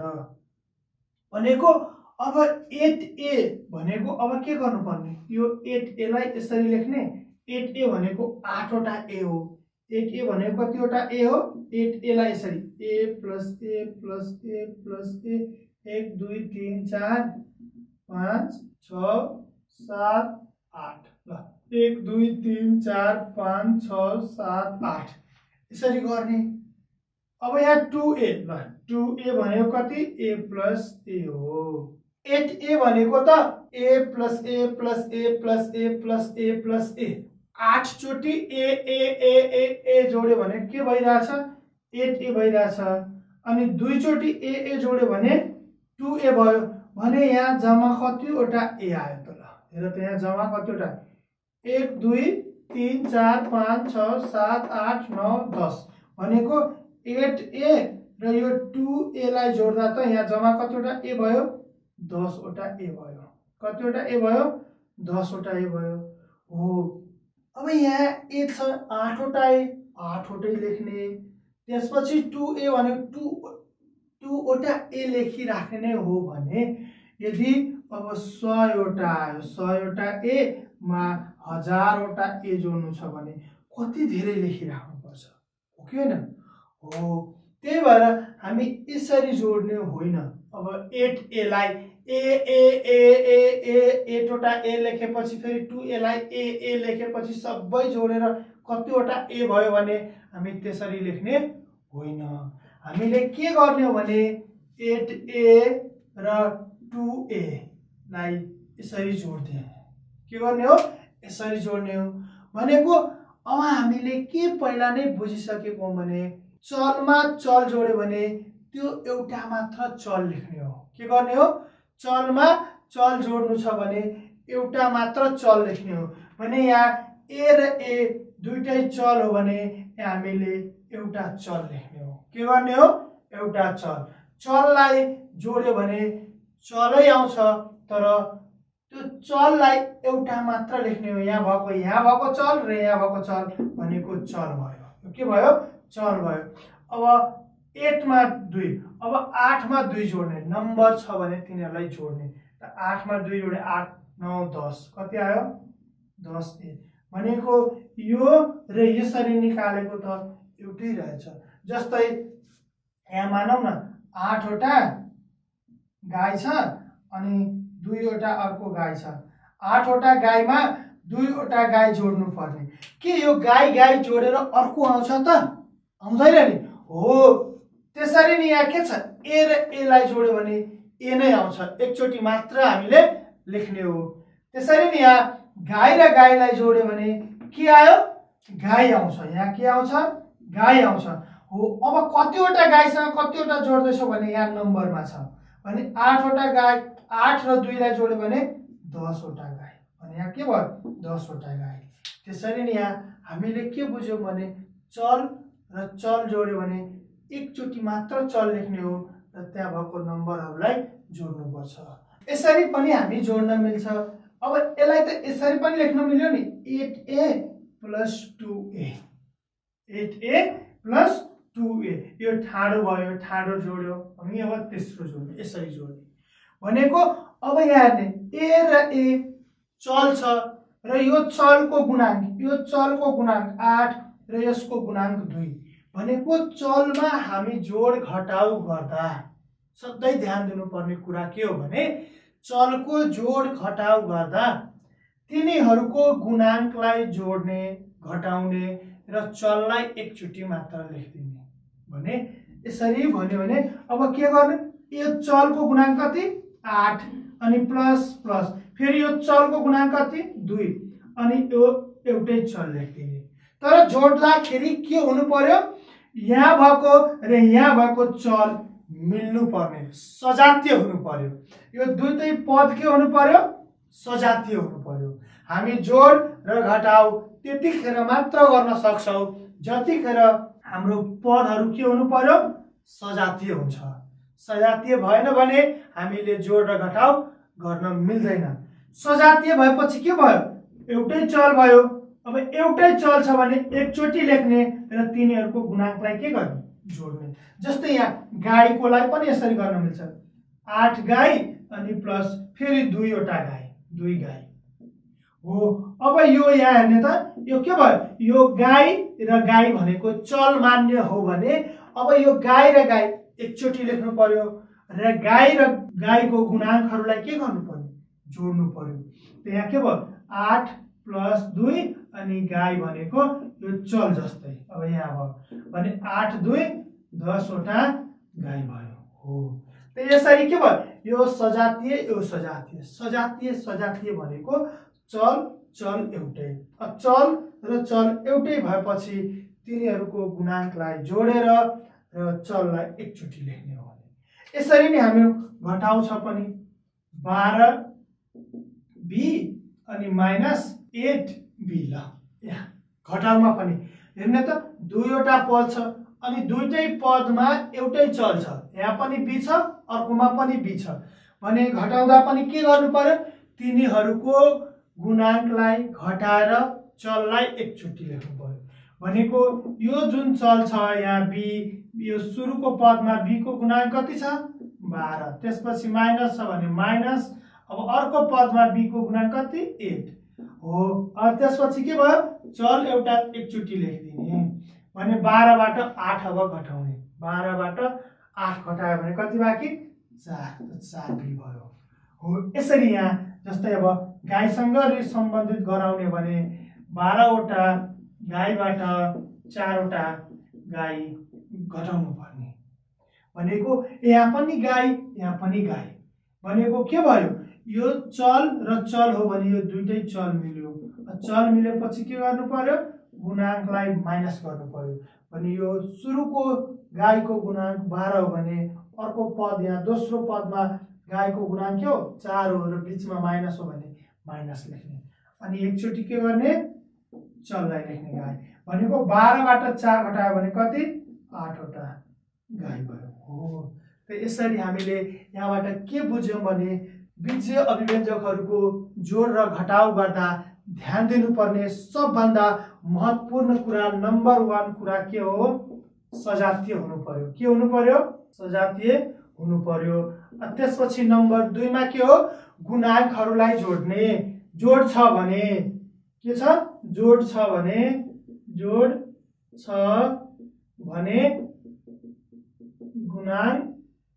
S1: भनेको अब एट ए भनेको अब के गर्नुपर्ने, यो एट ए लाई यसरी लेख्ने। एट ए भनेको आठवटा ए हो। एट ए भनेको कतिवटा ए हो, एट ए लाई यसरी a plus a plus a plus a, एक दुई तिन चार पाँच छ सात आठ, ल एक दुई तिन चार पाँच छ सात आठ यसरी गर्ने। अब यहाँ टू ए, ल टू ए भनेको कति, ए प्लस ए हो। एट ए भनेको त a plus a plus a plus a plus a plus a, आठ चोटि ए ए ए ए ए जोड्यो भने के भइरहेछ, एट ए भइरहेछ। अनि दुईचोटि ए ए जोड्यो भने टू ए भयो भने यहाँ जम्मा कतिवटा ए आयो त, ल हेर त यहाँ जम्मा कतिवटा, एक दुई तिन चार पाँच छ सात आठ नौ दस भनेको एट ए र यो टू ए लाई जोड्दा त यहाँ जम्मा कतिवटा ए भयो, दसवटा ए भयो। कतिवटा ए भयो, दसवटा ए भयो हो। अब यहाँ ए छ आठवटा ए, आठवटै लेख्ने। त्यसपछि टू ए भनेको टू टूवटा ए लेखिराख्ने नै हो भने यदि अब सयवटा आयो, सयवटा ए मा हजारवटा ए जोड्नु छ भने कति धेरै लेखिराख्नुपर्छ, हो कि होइन हो। त्यही भएर हामी यसरी जोड्ने होइन। अब एट ए लाई ए ए ए ए ए एटवटा ए लेखेपछि फेरि टू ए लाई ए ए लेखेपछि सबै जोडेर कतिवटा ए भयो भने हामी त्यसरी लेख्ने होइन। हामीले के गर्ने हो भने एट ए र टू ए लाई यसरी जोड्ने, के गर्ने हो, यसरी जोड्ने हो भनेको। अब हामीले के पहिला नै बुझिसकेको भने चलमा चल जोड्यो भने त्यो एउटा मात्र चल लेख्ने हो। के गर्ने हो, चलमा चल जोड्नु छ भने एउटा मात्र चल लेख्ने हो भने यहाँ ए र ए दुईटै चल हो भने हामीले एउटा चल लेख्ने हो। के गर्ने हो, एउटा चल। चललाई जोड्यो भने चलै आउँछ, तर त्यो चललाई एउटा मात्र लेख्ने हो। यहाँ भएको यहाँ भएको चल र यहाँ भएको चल भनेको चल भयो। के भयो, चल भयो। अब एटमा दुई, अब आठमा दुई जोड्ने नम्बर छ भने तिनीहरूलाई जोड्ने। त आठमा दुई जोडे आठ नौ दस, कति आयो, दस ए भनेको यो र यसरी निकालेको त एउटै रहेछ। जस्तै यहाँ मानौ न आठवटा गाई छ अनि दुईवटा अर्को गाई छ। आठवटा गाईमा दुईवटा गाई जोड्नु पर्ने। के यो गाई गाई जोडेर अर्को आउँछ त, आउँदैन नि हो। त्यसरी नि यहाँ के छ, ए र ए लाई जोड्यो भने ए नै आउँछ, एकचोटि मात्र हामीले लेख्ने हो। त्यसरी नि यहाँ गाई र गाईलाई जोड्यो भने के आयो, गाई आउँछ। यहाँ के आउँछ, गाई आउँछ हो। अब कतिवटा गाईसँग कतिवटा जोड्दैछौ भने यहाँ नम्बरमा छ भने आठवटा गाई, आठ र दुईलाई जोड्यो भने दसवटा गाई भने यहाँ के भयो दस वटा गाई। त्यसरी नै यहाँ हामीले के बुझ्यौं भने चल र चल जोड्यो भने एकचोटि मात्र चल लेख्ने हो र त्यहाँ भएको नम्बरहरूलाई जोड्नुपर्छ। यसरी पनि हामी जोड्न मिल्छ। अब यसलाई त यसरी पनि लेख्न मिल्यो नि eight a plus two a eight a plus two a यो ठाडो भयो ठाडो जोड्यो अनि अब तेस्रो जोड्यो यसरी जोड्यो भनेको। अब यहाँ हेर्ने ए र ए चल छ र यो चलको गुणांक यो चलको गुणांक आठ र यसको गुणांक दुई भनेको चलमा हामी जोड घटाउ गर्दा सधैँ ध्यान दिनुपर्ने कुरा के हो भने चलको जोड घटाउ गर्दा तिनीहरूको गुणांकलाई जोड्ने घटाउने र चललाई एकचोटि मात्र लेखिदिने भने यसरी भन्यो भने अब के गर्ने यो चलको गुणांक कति आठ अनि प्लस प्लस फेरि यो चलको गुणांक कति दुई अनि यो एउटै चल लेखिदिने। तर जोड्दाखेरि के हुनु पर्यो यहाँ भएको र यहाँ भएको चल मिल्नु पर्ने सजातीय हुनु पर्यो। यो दुईटै पद के हुनु पर्यो सजातीय हुनु पर्यो। हामी जोड र घटाउ त्यतिखेर मात्र गर्न सक्छौं जतिखेर हाम्रो पदहरू के हुनु पर्यो सजातीय हुन्छ। सजातीय भएन भने हामीले जोड र घटाउ गर्न मिल्दैन। सजातीय भएपछि के भयो एउटै चल भयो। अब एउटै चल छ भने एकचोटि लेख्ने र तिनीहरूको गुणांकलाई के गर्ने जोड्ने। जस्तै यहाँ गाईकोलाई पनि यसरी गर्न मिल्छ आठ गाई अनि प्लस फेरि दुईवटा गाई दुई गाई हो। अब यो यहाँ हेर्ने त यो के भयो यो गाई र गाई भनेको चल मान्य हो भने अब यो गाई र गाई एकचोटि लेख्नु पर्यो र गाई र गाईको गुणांकहरूलाई के गर्नु पर्यो जोड्नु पर्यो। त यहाँ के भयो आठ प्लस दुई अनि गाई भनेको यो चल जस्तै अब यहाँ भयो भने आठ दुई दसवटा गाई भयो हो। त यसरी के भयो यो सजातीय यो सजातीय सजातीय सजातीय भनेको चल चल एउटै चल र चल एउटै भएपछि तिनीहरूको गुणांकलाई जोडेर र चललाई एकचोटि लेख्ने हो भने। यसरी नै हामी घटाउ छ पनि बाह्र बी अनि माइनस एट बी ल यहाँ घटाउमा पनि हेर्ने त दुईवटा पद छ अनि दुईटै पदमा एउटै चल छ यहाँ पनि बी छ अर्कोमा पनि बी छ भने घटाउँदा पनि के गर्नु पर्यो तिनीहरूको गुणांकलाई घटाएर चललाई एकचोटि लेख्नु पर्यो भनेको यो जुन चल छ यहाँ बी यो सुरुको पदमा बी को गुणांक कति छ बाह्र त्यसपछि माइनस छ भने माइनस अब अर्को पदमा बी को गुणांक कति आठ हो। अब त्यसपछि के भयो चल एउटा एकचोटि लेखिदिने भने बाह्र बाट आठ अब घटाउने बाह्र बाट आठ घटायो भने कति बाँकी चार चार बी भयो हो। यसरी यहाँ जस्तै अब गाईसँग सम्बन्धित गराउने भने बाह्रवटा गाईबाट चारवटा गाई घटाउनु पर्ने भनेको यहाँ पनि गाई यहाँ पनि गाई भनेको के भयो यो चल र चल हो भने यो दुईटै चल मिल्यो। चल मिलेपछि के गर्नु पर्यो गुणांकलाई माइनस गर्नु पर्यो भने यो सुरुको गाईको गुणांक बाह्र हो भने अर्को पद यहाँ दोस्रो पदमा गाईको गुणांक के हो चार हो र बीचमा माइनस हो भने माइनस लेख्ने अनि एकचोटि के गर्ने चललाई लेख्ने गाई भनेको बाह्रबाट चार घटायो भने कति आठवटा गाई भयो हो। त यसरी हामीले यहाँबाट के बुझ्यौं भने बीजीय अभिव्यञ्जकहरूको जोड र घटाउ गर्दा ध्यान दिनुपर्ने सबभन्दा महत्त्वपूर्ण कुरा नम्बर वान कुरा के हो सजातीय हुनु पर्यो। के हुनु पर्यो सजातीय हुनु पर्यो। त्यसपछि नम्बर दुई मा के हो गुणांकहरूलाई जोड्ने। जोड छ भने के छ जोड छ भने जोड छ भने गुणांक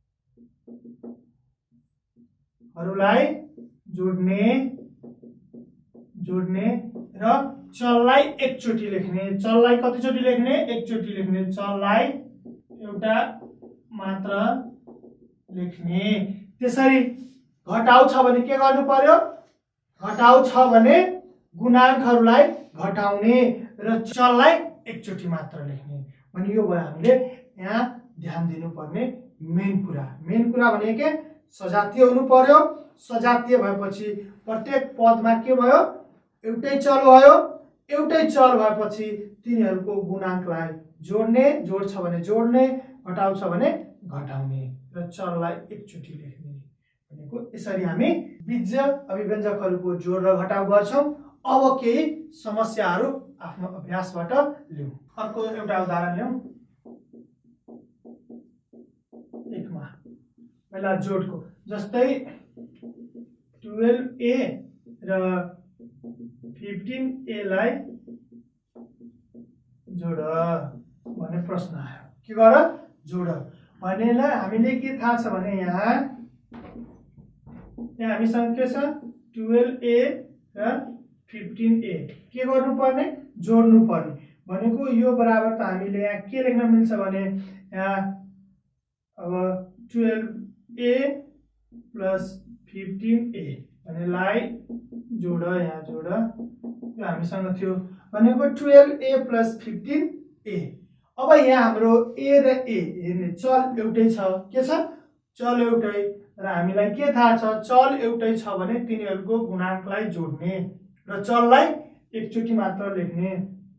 S1: हरूलाई जोड्ने जोड्ने र चललाई एकचोटि लेख्ने। चललाई कतिचोटि लेख्ने एकचोटि लेख्ने चललाई एउटा मात्र लेख्ने। त्यसरी घटाउ छ भने के गर्नु पर्यो घटाउ छ भने गुणांकहरूलाई घटाउने र चललाई एकचोटि मात्र लेख्ने भने यो भयो हामीले यहाँ ध्यान दिनुपर्ने मेन कुरा। मेन कुरा भने के सजातीय हुनु पर्यो। सजातीय भएपछि प्रत्येक पदमा के भयो एउटै चल भयो। एउटै चल भएपछि तिनीहरूको गुणाङ्कलाई जोड्ने, जोड छ भने जोड्ने, घटाउ छ भने घटाउने र चललाई एकचोटि लेख्ने भनेको यसरी हामी बीज्य अभिव्यञ्जकहरूको जोड र घटाउ गर्छौं। अब केही समस्याहरू आफ्नो अभ्यासबाट लियौं। अर्को एउटा उदाहरण लियौं। एकमा पहिला जोडको जस्तै बाह्र ए र पन्ध्र ए लाई जोड भन्ने प्रश्न आयो। के गर जोड भनेलाई हामीले के थाहा छ भने यहाँ यहाँ हामीसँग के छ बाह्र ए र पन्ध्र ए के गर्नु पर्ने जोड्नु पर्ने भनेको यो बराबर त हामीले यहाँ के लेख्न मिल्छ भने यहाँ अब बाह्र ए प्लस पन्ध्र ए भनेलाई जोड यहाँ जोड यो हामीसँग थियो भनेको बाह्र ए प्लस पन्ध्र ए। अब यहाँ हाम्रो ए र ए हेर्ने चल एउटै छ। के छ चल एउटै र हामीलाई के थाहा छ चल एउटै छ भने तिनीहरूको गुणाङ्कलाई जोड्ने र चललाई एकचोटि मात्र लेख्ने।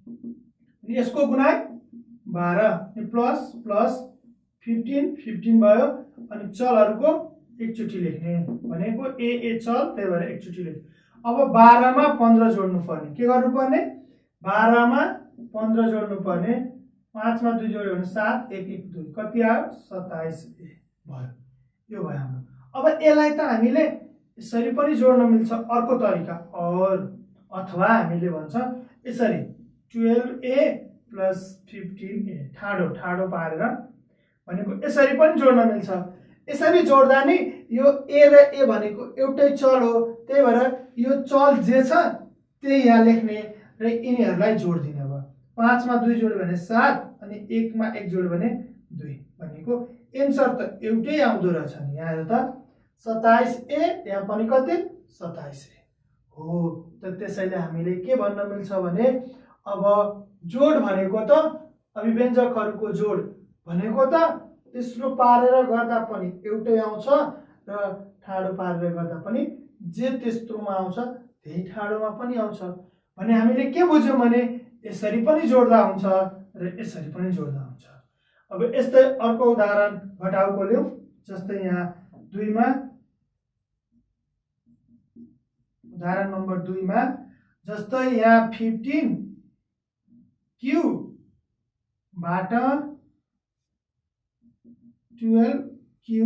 S1: यसको गुणाङ्क बाह्र प्लस प्लस पन्ध्र पन्ध्र भयो अनि चलहरूको एकचोटि लेख्ने भनेको ए ए चल त्यही भएर एकचोटि लेख्ने। अब बाह्र मा पन्ध्र जोड्नु पर्ने के गर्नु पर्ने बाह्र मा पन्ध्र जोड्नु पर्ने। पाँच मा दुई जोड्यो भने सात एक एक दुई कति आयो सत्ताइस ए भयो। यो भयो हाम्रो। अब यसलाई त हामीले यसरी पनि जोड्न मिल्छ अर्को तरिका और अथवा हामीले भन्छ यसरी बाह्र ए प्लस पन्ध्र ए ठाडो ठाडो पारेर भनेको यसरी पनि जोड्न मिल्छ। यसरी जोड्दा नि यो ए र ए भनेको एउटै चल हो त्यही भएर यो चल जे छ त्यही यहाँ लेख्ने र यिनीहरूलाई जोड दिने भयो। पाँच मा दुई जोड्यो भने सात अनि एक मा एक जोड्यो भने दुई भनेको एन्सर त एउटै आउँदो रहेछ नि। यहाँ हेर त सत्ताइस ए यहाँ पनि कति सत्ताइस ए हो। त त्यसैले हामीले के भन्न मिल्छ भने अब जोड भनेको त अभिव्यञ्जकहरूको जोड भनेको त तेस्रो पारेर गर्दा पनि एउटै आउँछ र ठाडो पारेर गर्दा पनि जे तेस्रोमा आउँछ त्यही ठाडोमा पनि आउँछ भने हामीले के बुझ्यौं भने यसरी पनि जोड्दा हुन्छ र यसरी पनि जोड्दा हुन्छ। अब यस्तै अर्को उदाहरण घटाउको लियौं। जस्तै यहाँ दुई मा उदाहरण नम्बर दुई मा जस्तै यहाँ पन्ध्र क्यू बाट बाह्र क्यू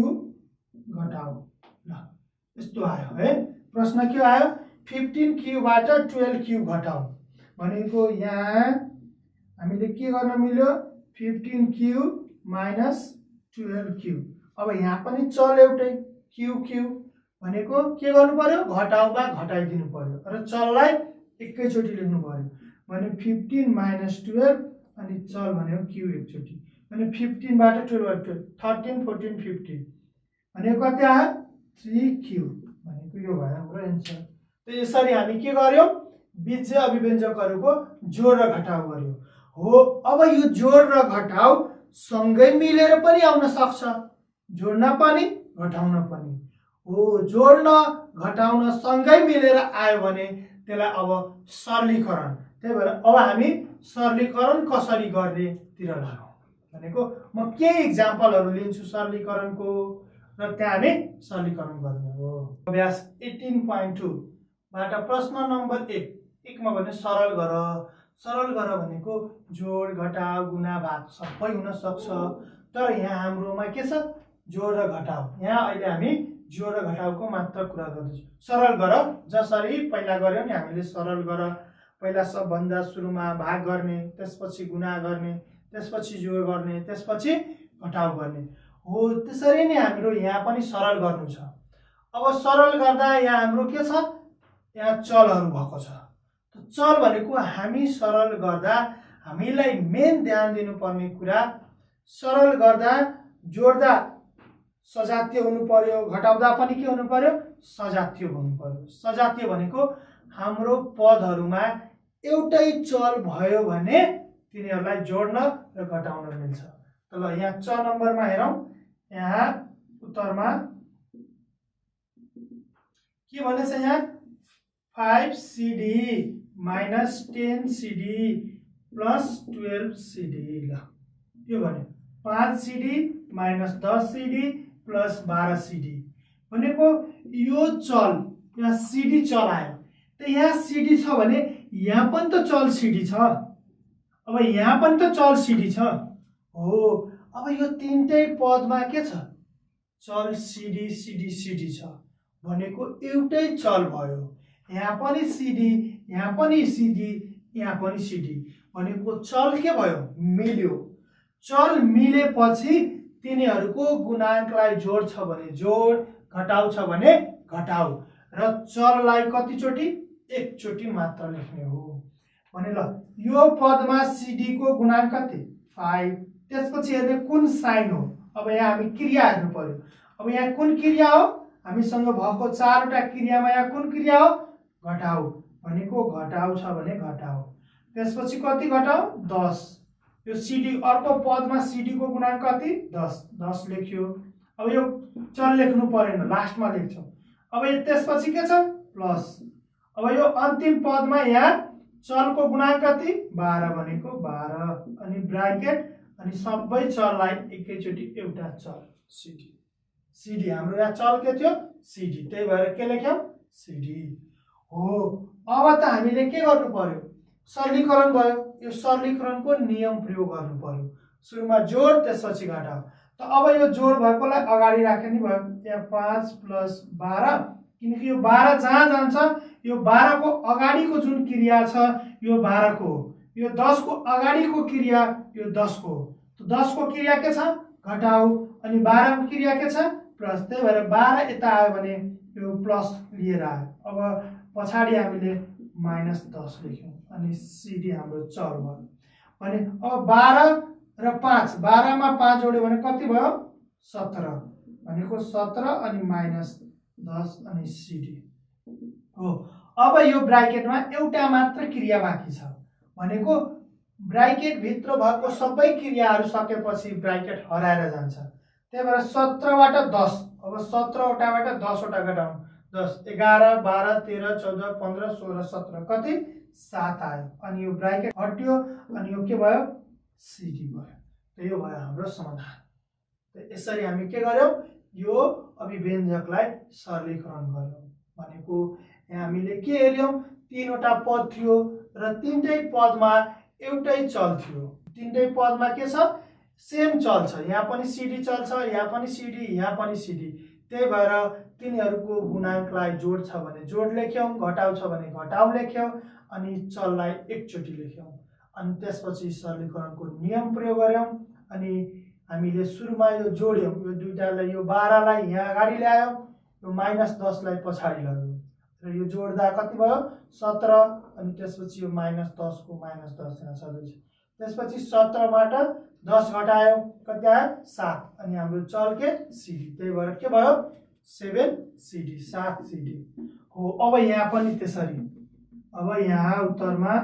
S1: घटाउ। ल यस्तो आयो है प्रश्न। के आयो पन्ध्र क्यू बाट बाह्र क्यू घटाउ भनेको यहाँ हामीले के गर्न मिल्यो पन्ध्र क्यू माइनस बाह्र क्यू। अब यहाँ पनि चल एउटै क्यू क्यू भनेको के गर्नु पर्यो घटाउमा घटाइदिनु पर्यो र चललाई एकैचोटि लेख्नु पर्यो भने पन्ध्र माइनस बाह्र अनि चल भनेको क्यू एकचोटि भने पन्ध्र बाट बाह्र तेह्र चौध चौध पन्ध्र भनेको कति आयो तीन क्यू भनेको यो भयो हाम्रो एन्सर। त यसरी हामी के गर्यौं बीज्य अभिव्यञ्जकहरूको जोड र घटाउ गर्यौं हो। अब यो जोड र घटाउ सँगै मिलेर पनि आउन सक्छ जोड्न पनि घटाउन पनि हो। जोड्न घटाउन सँगै मिलेर आयो भने त्यसलाई अब सरलीकरण त्यही भएर अब हामी सरलीकरण कसरी गर्ने तिर लागौं भनेको म केही इक्जाम्पलहरु लिन्छु सरलीकरणको र त्यहाँ हामी सरलीकरण गर्ने हो। अभ्यास अठार पोइन्ट दुई बाट प्रश्न नम्बर एक एक मा भने सरल गर। सरल गर भनेको जोड घटाउ गुणा भाग सबै हुन सक्छ तर यहाँ हाम्रोमा के छ जोड र घटाउ। यहाँ अहिले हामी जोड र घटाउको मात्र कुरा गर्दैछौँ। सरल गर जसरी पहिला गर्यौं नि हामीले सरल गर पहिला सबभन्दा सुरुमा भाग गर्ने त्यसपछि गुणा गर्ने त्यसपछि जोड गर्ने त्यसपछि घटाउ गर्ने हो। त्यसरी नै हाम्रो यहाँ पनि सरल गर्नु छ। अब सरल गर्दा यहाँ हाम्रो के छ यहाँ चलहरु भएको छ। चल भनेको हामी सरल गर्दा हामीलाई मेन ध्यान दिनुपर्ने कुरा सरल गर्दा जोड्दा सजातीय हुनु पर्यो घटाउँदा पनि के हुनु पर्यो सजातीय हुनु पर्यो। सजातीय भनेको हाम्रो पदहरुमा एउटै चल भयो भने तिनीहरुलाई जोड्न र घटाउन मिल्छ। त ल यहाँ च नम्बरमा हेरौं। यहाँ उत्तरमा के भनेछ यहाँ five c d minus ten c d plus twelve c d. ल यो भन्यो पाँच सिडी माइनस दस सिडी प्लस बाह्र सिडी भनेको यो चल यहाँ सिडी चल आयो। त यहाँ सिडी छ भने यहाँ पनि त चल सिडी छ। अब यहाँ पनि त चल सिडी छ हो। अब यो तीनटै पदमा के छ चल सिडी सिडी सिडी छ भनेको एउटै चल भयो। यहाँ पनि सिडी यहाँ पनि सिडी यहाँ पनि सिडी भनेको चल के भयो मिल्यो। चल मिलेपछि तिनीहरूको गुणाङ्कलाई जोड छ भने जोड, घटाउ छ भने घटाउ र चललाई कतिचोटि एकचोटि मात्र लेख्ने हो भने। ल यो पदमा सिडी को गुणाङ्क कति फाइभ। त्यसपछि हेर्ने कुन साइन हो। अब यहाँ हामी क्रिया हेर्नु पर्यो। अब यहाँ कुन क्रिया हो हामीसँग भएको चारवटा क्रियामा यहाँ कुन क्रिया हो घटाउ भनेको घटाउ छ भने घटाउ। त्यसपछि कति घटाउ दस। यो सिडी अर्को पदमा सिडी को गुणाङ्क कति दस दस लेख्यो। अब यो चल लेख्नु परेन लास्टमा लेख्छौँ। अब त्यसपछि के छ प्लस। अब यो अन्तिम पदमा यहाँ चलको गुणाङ्क कति बाह्र भनेको बाह्र अनि ब्राकेट अनि सबै चललाई एकैचोटि एउटा चल सिडी। सिडी हाम्रो यहाँ चल के थियो सिडी, त्यही भएर के लेख्यौँ सिडी हो। अब त हामीले के गर्नु पर्यो सरलीकरण भयो। यो सरलीकरणको नियम प्रयोग गर्नु पर्यो। सुरुमा जोड त्यसपछि घटाउ। त अब यो जोड भएकोलाई अगाडि राख्ने भयो। यहाँ पाँच प्लस बाह्र किनकि यो बाह्र जहाँ जान्छ यो बाह्र को अगाडिको जुन क्रिया छ यो बाह्र को, यो दस को अगाडिको क्रिया यो दस को। त दस को क्रिया के छ घटाउ अनि बाह्र को क्रिया के छ प्लस। त्यही भएर बाह्र यता आयो भने यो प्लस लिएर आयो। अब पछाडि हामीले माइनस दस लेख्यौँ अनि सिडी हाम्रो चल भयो भने। अब बाह्र र पाँच बाह्रमा पाँच जोड्यो भने कति भयो सत्र भनेको सत्र अनि माइनस दस अनि सिडी हो। अब यो ब्राकेटमा एउटा मात्र क्रिया बाँकी छ भनेको ब्राकेट भित्र भएको सबै क्रियाहरू सकेपछि ब्राकेट हराएर जान्छ। त्यही भएर सत्रबाट दस। अब सत्रवटाबाट दसवटा घटाउनु दस एघार बाह्र तेह्र चौध पन्ध्र सोह्र सत्र कति सात आयो अनि यो ब्राकेट हट्यो अनि यो के भयो सिडी भयो। त यो भयो हाम्रो समाधान। त यसरी हामी के गर्यौं यो अभिव्यञ्जकलाई सरलीकरण गर्यौं भनेको यहाँ हामीले के हेर्यौं तीनवटा पद थियो र तीनटै पदमा एउटै चल थियो। तीनटै पदमा के छ सेम चल छ। यहाँ पनि सिडी चल छ, यहाँ पनि सिडी, यहाँ पनि सिडी। त्यही भएर तिनीहरूको गुणाङ्कलाई जोड छ भने जोड लेख्यौं, घटाउ छ भने घटाउ लेख्यौं अनि चललाई एकचोटि लेख्यौं अनि त्यसपछि सरलीकरणको नियम प्रयोग गर्यौं अनि हामीले सुरुमा यो जोड्यौं। यो दुईटालाई यो बाह्र लाई यहाँ अगाडि ल्यायौं, यो माइनस दस लाई पछाडि लग्यौं र यो जोड्दा कति भयो सत्र अनि त्यसपछि यो माइनस दस को माइनस दस यहाँ छँदैछ। त्यसपछि सत्र बाट दस घटायो कति आयो सात अनि हाम्रो चल के सिडी। त्यही भएर के भयो सेभेन सिडी सात सिडी हो। अब यहाँ पनि त्यसरी। अब यहाँ उत्तरमा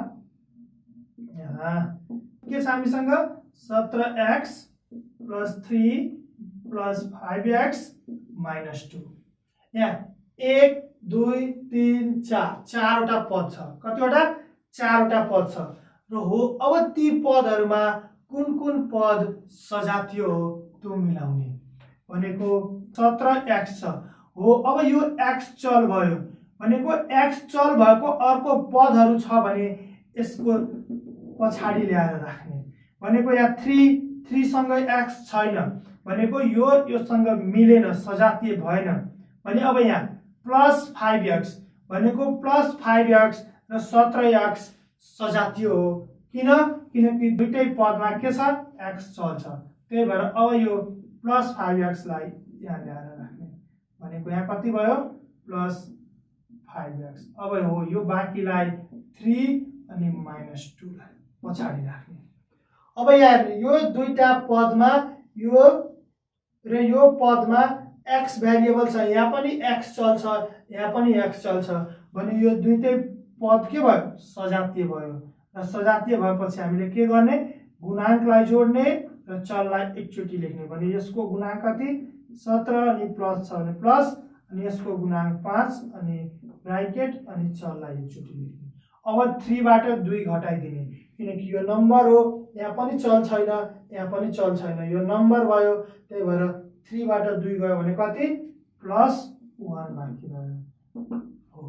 S1: यहाँ के छ हामीसँग सत्र x plus three plus five x minus two. यहाँ एक दुई तीन चार चारवटा पद छ। कतिवटा चारवटा पद छ र हो। अब ती पदहरूमा कुन कुन पद सजातीय हो त्यो मिलाउने भनेको सत्र एक्स छ हो। अब यो एक्स चल भयो भनेको एक्स चल भएको अर्को पदहरू छ भने यसको पछाडि ल्याएर राख्ने भनेको यहाँ थ्री थ्री सँग एक्स छैन भनेको यो योसँग मिलेन सजातीय भएन भने अब यहाँ प्लस फाइभ एक्स भनेको प्लस फाइभ एक्स र सत्र एक्स सजातीय हो। किन किनकि दुईटै पदमा के छ एक्स चल छ। त्यही भएर अब यो प्लस फाइभ एक्स लाई यहाँ ल्याएर राख्ने भनेको यहाँ कति भयो प्लस फाइभ एक्स। अब हो यो बाँकीलाई थ्री अनि माइनस टू लाई पछाडि राख्ने। अब यहाँ यो दुईटा पदमा यो र यो पदमा एक्स भेरिएबल छ। यहाँ पनि एक्स चल छ, यहाँ पनि एक्स चल छ भने यो दुईटै पद के भयो सजातीय भयो र सजातीय भएपछि हामीले के गर्ने गुणाङ्कलाई जोड्ने र चललाई एकचोटि लेख्ने भने यसको गुणाङ्क कति सत्र अनि प्लस छ भने प्लस अनि यसको गुणांक पाँच अनि ब्राकेट अनि चललाई एकचोटि लेख्ने। अब तीन बाट दुई घटाइदिने किनकि यो नम्बर हो, यहाँ पनि चल छैन, यहाँ पनि चल छैन, यो नम्बर भयो, त्यही भएर तीन बाट दुई गयो भने कति प्लस एक बाँकी रह्यो।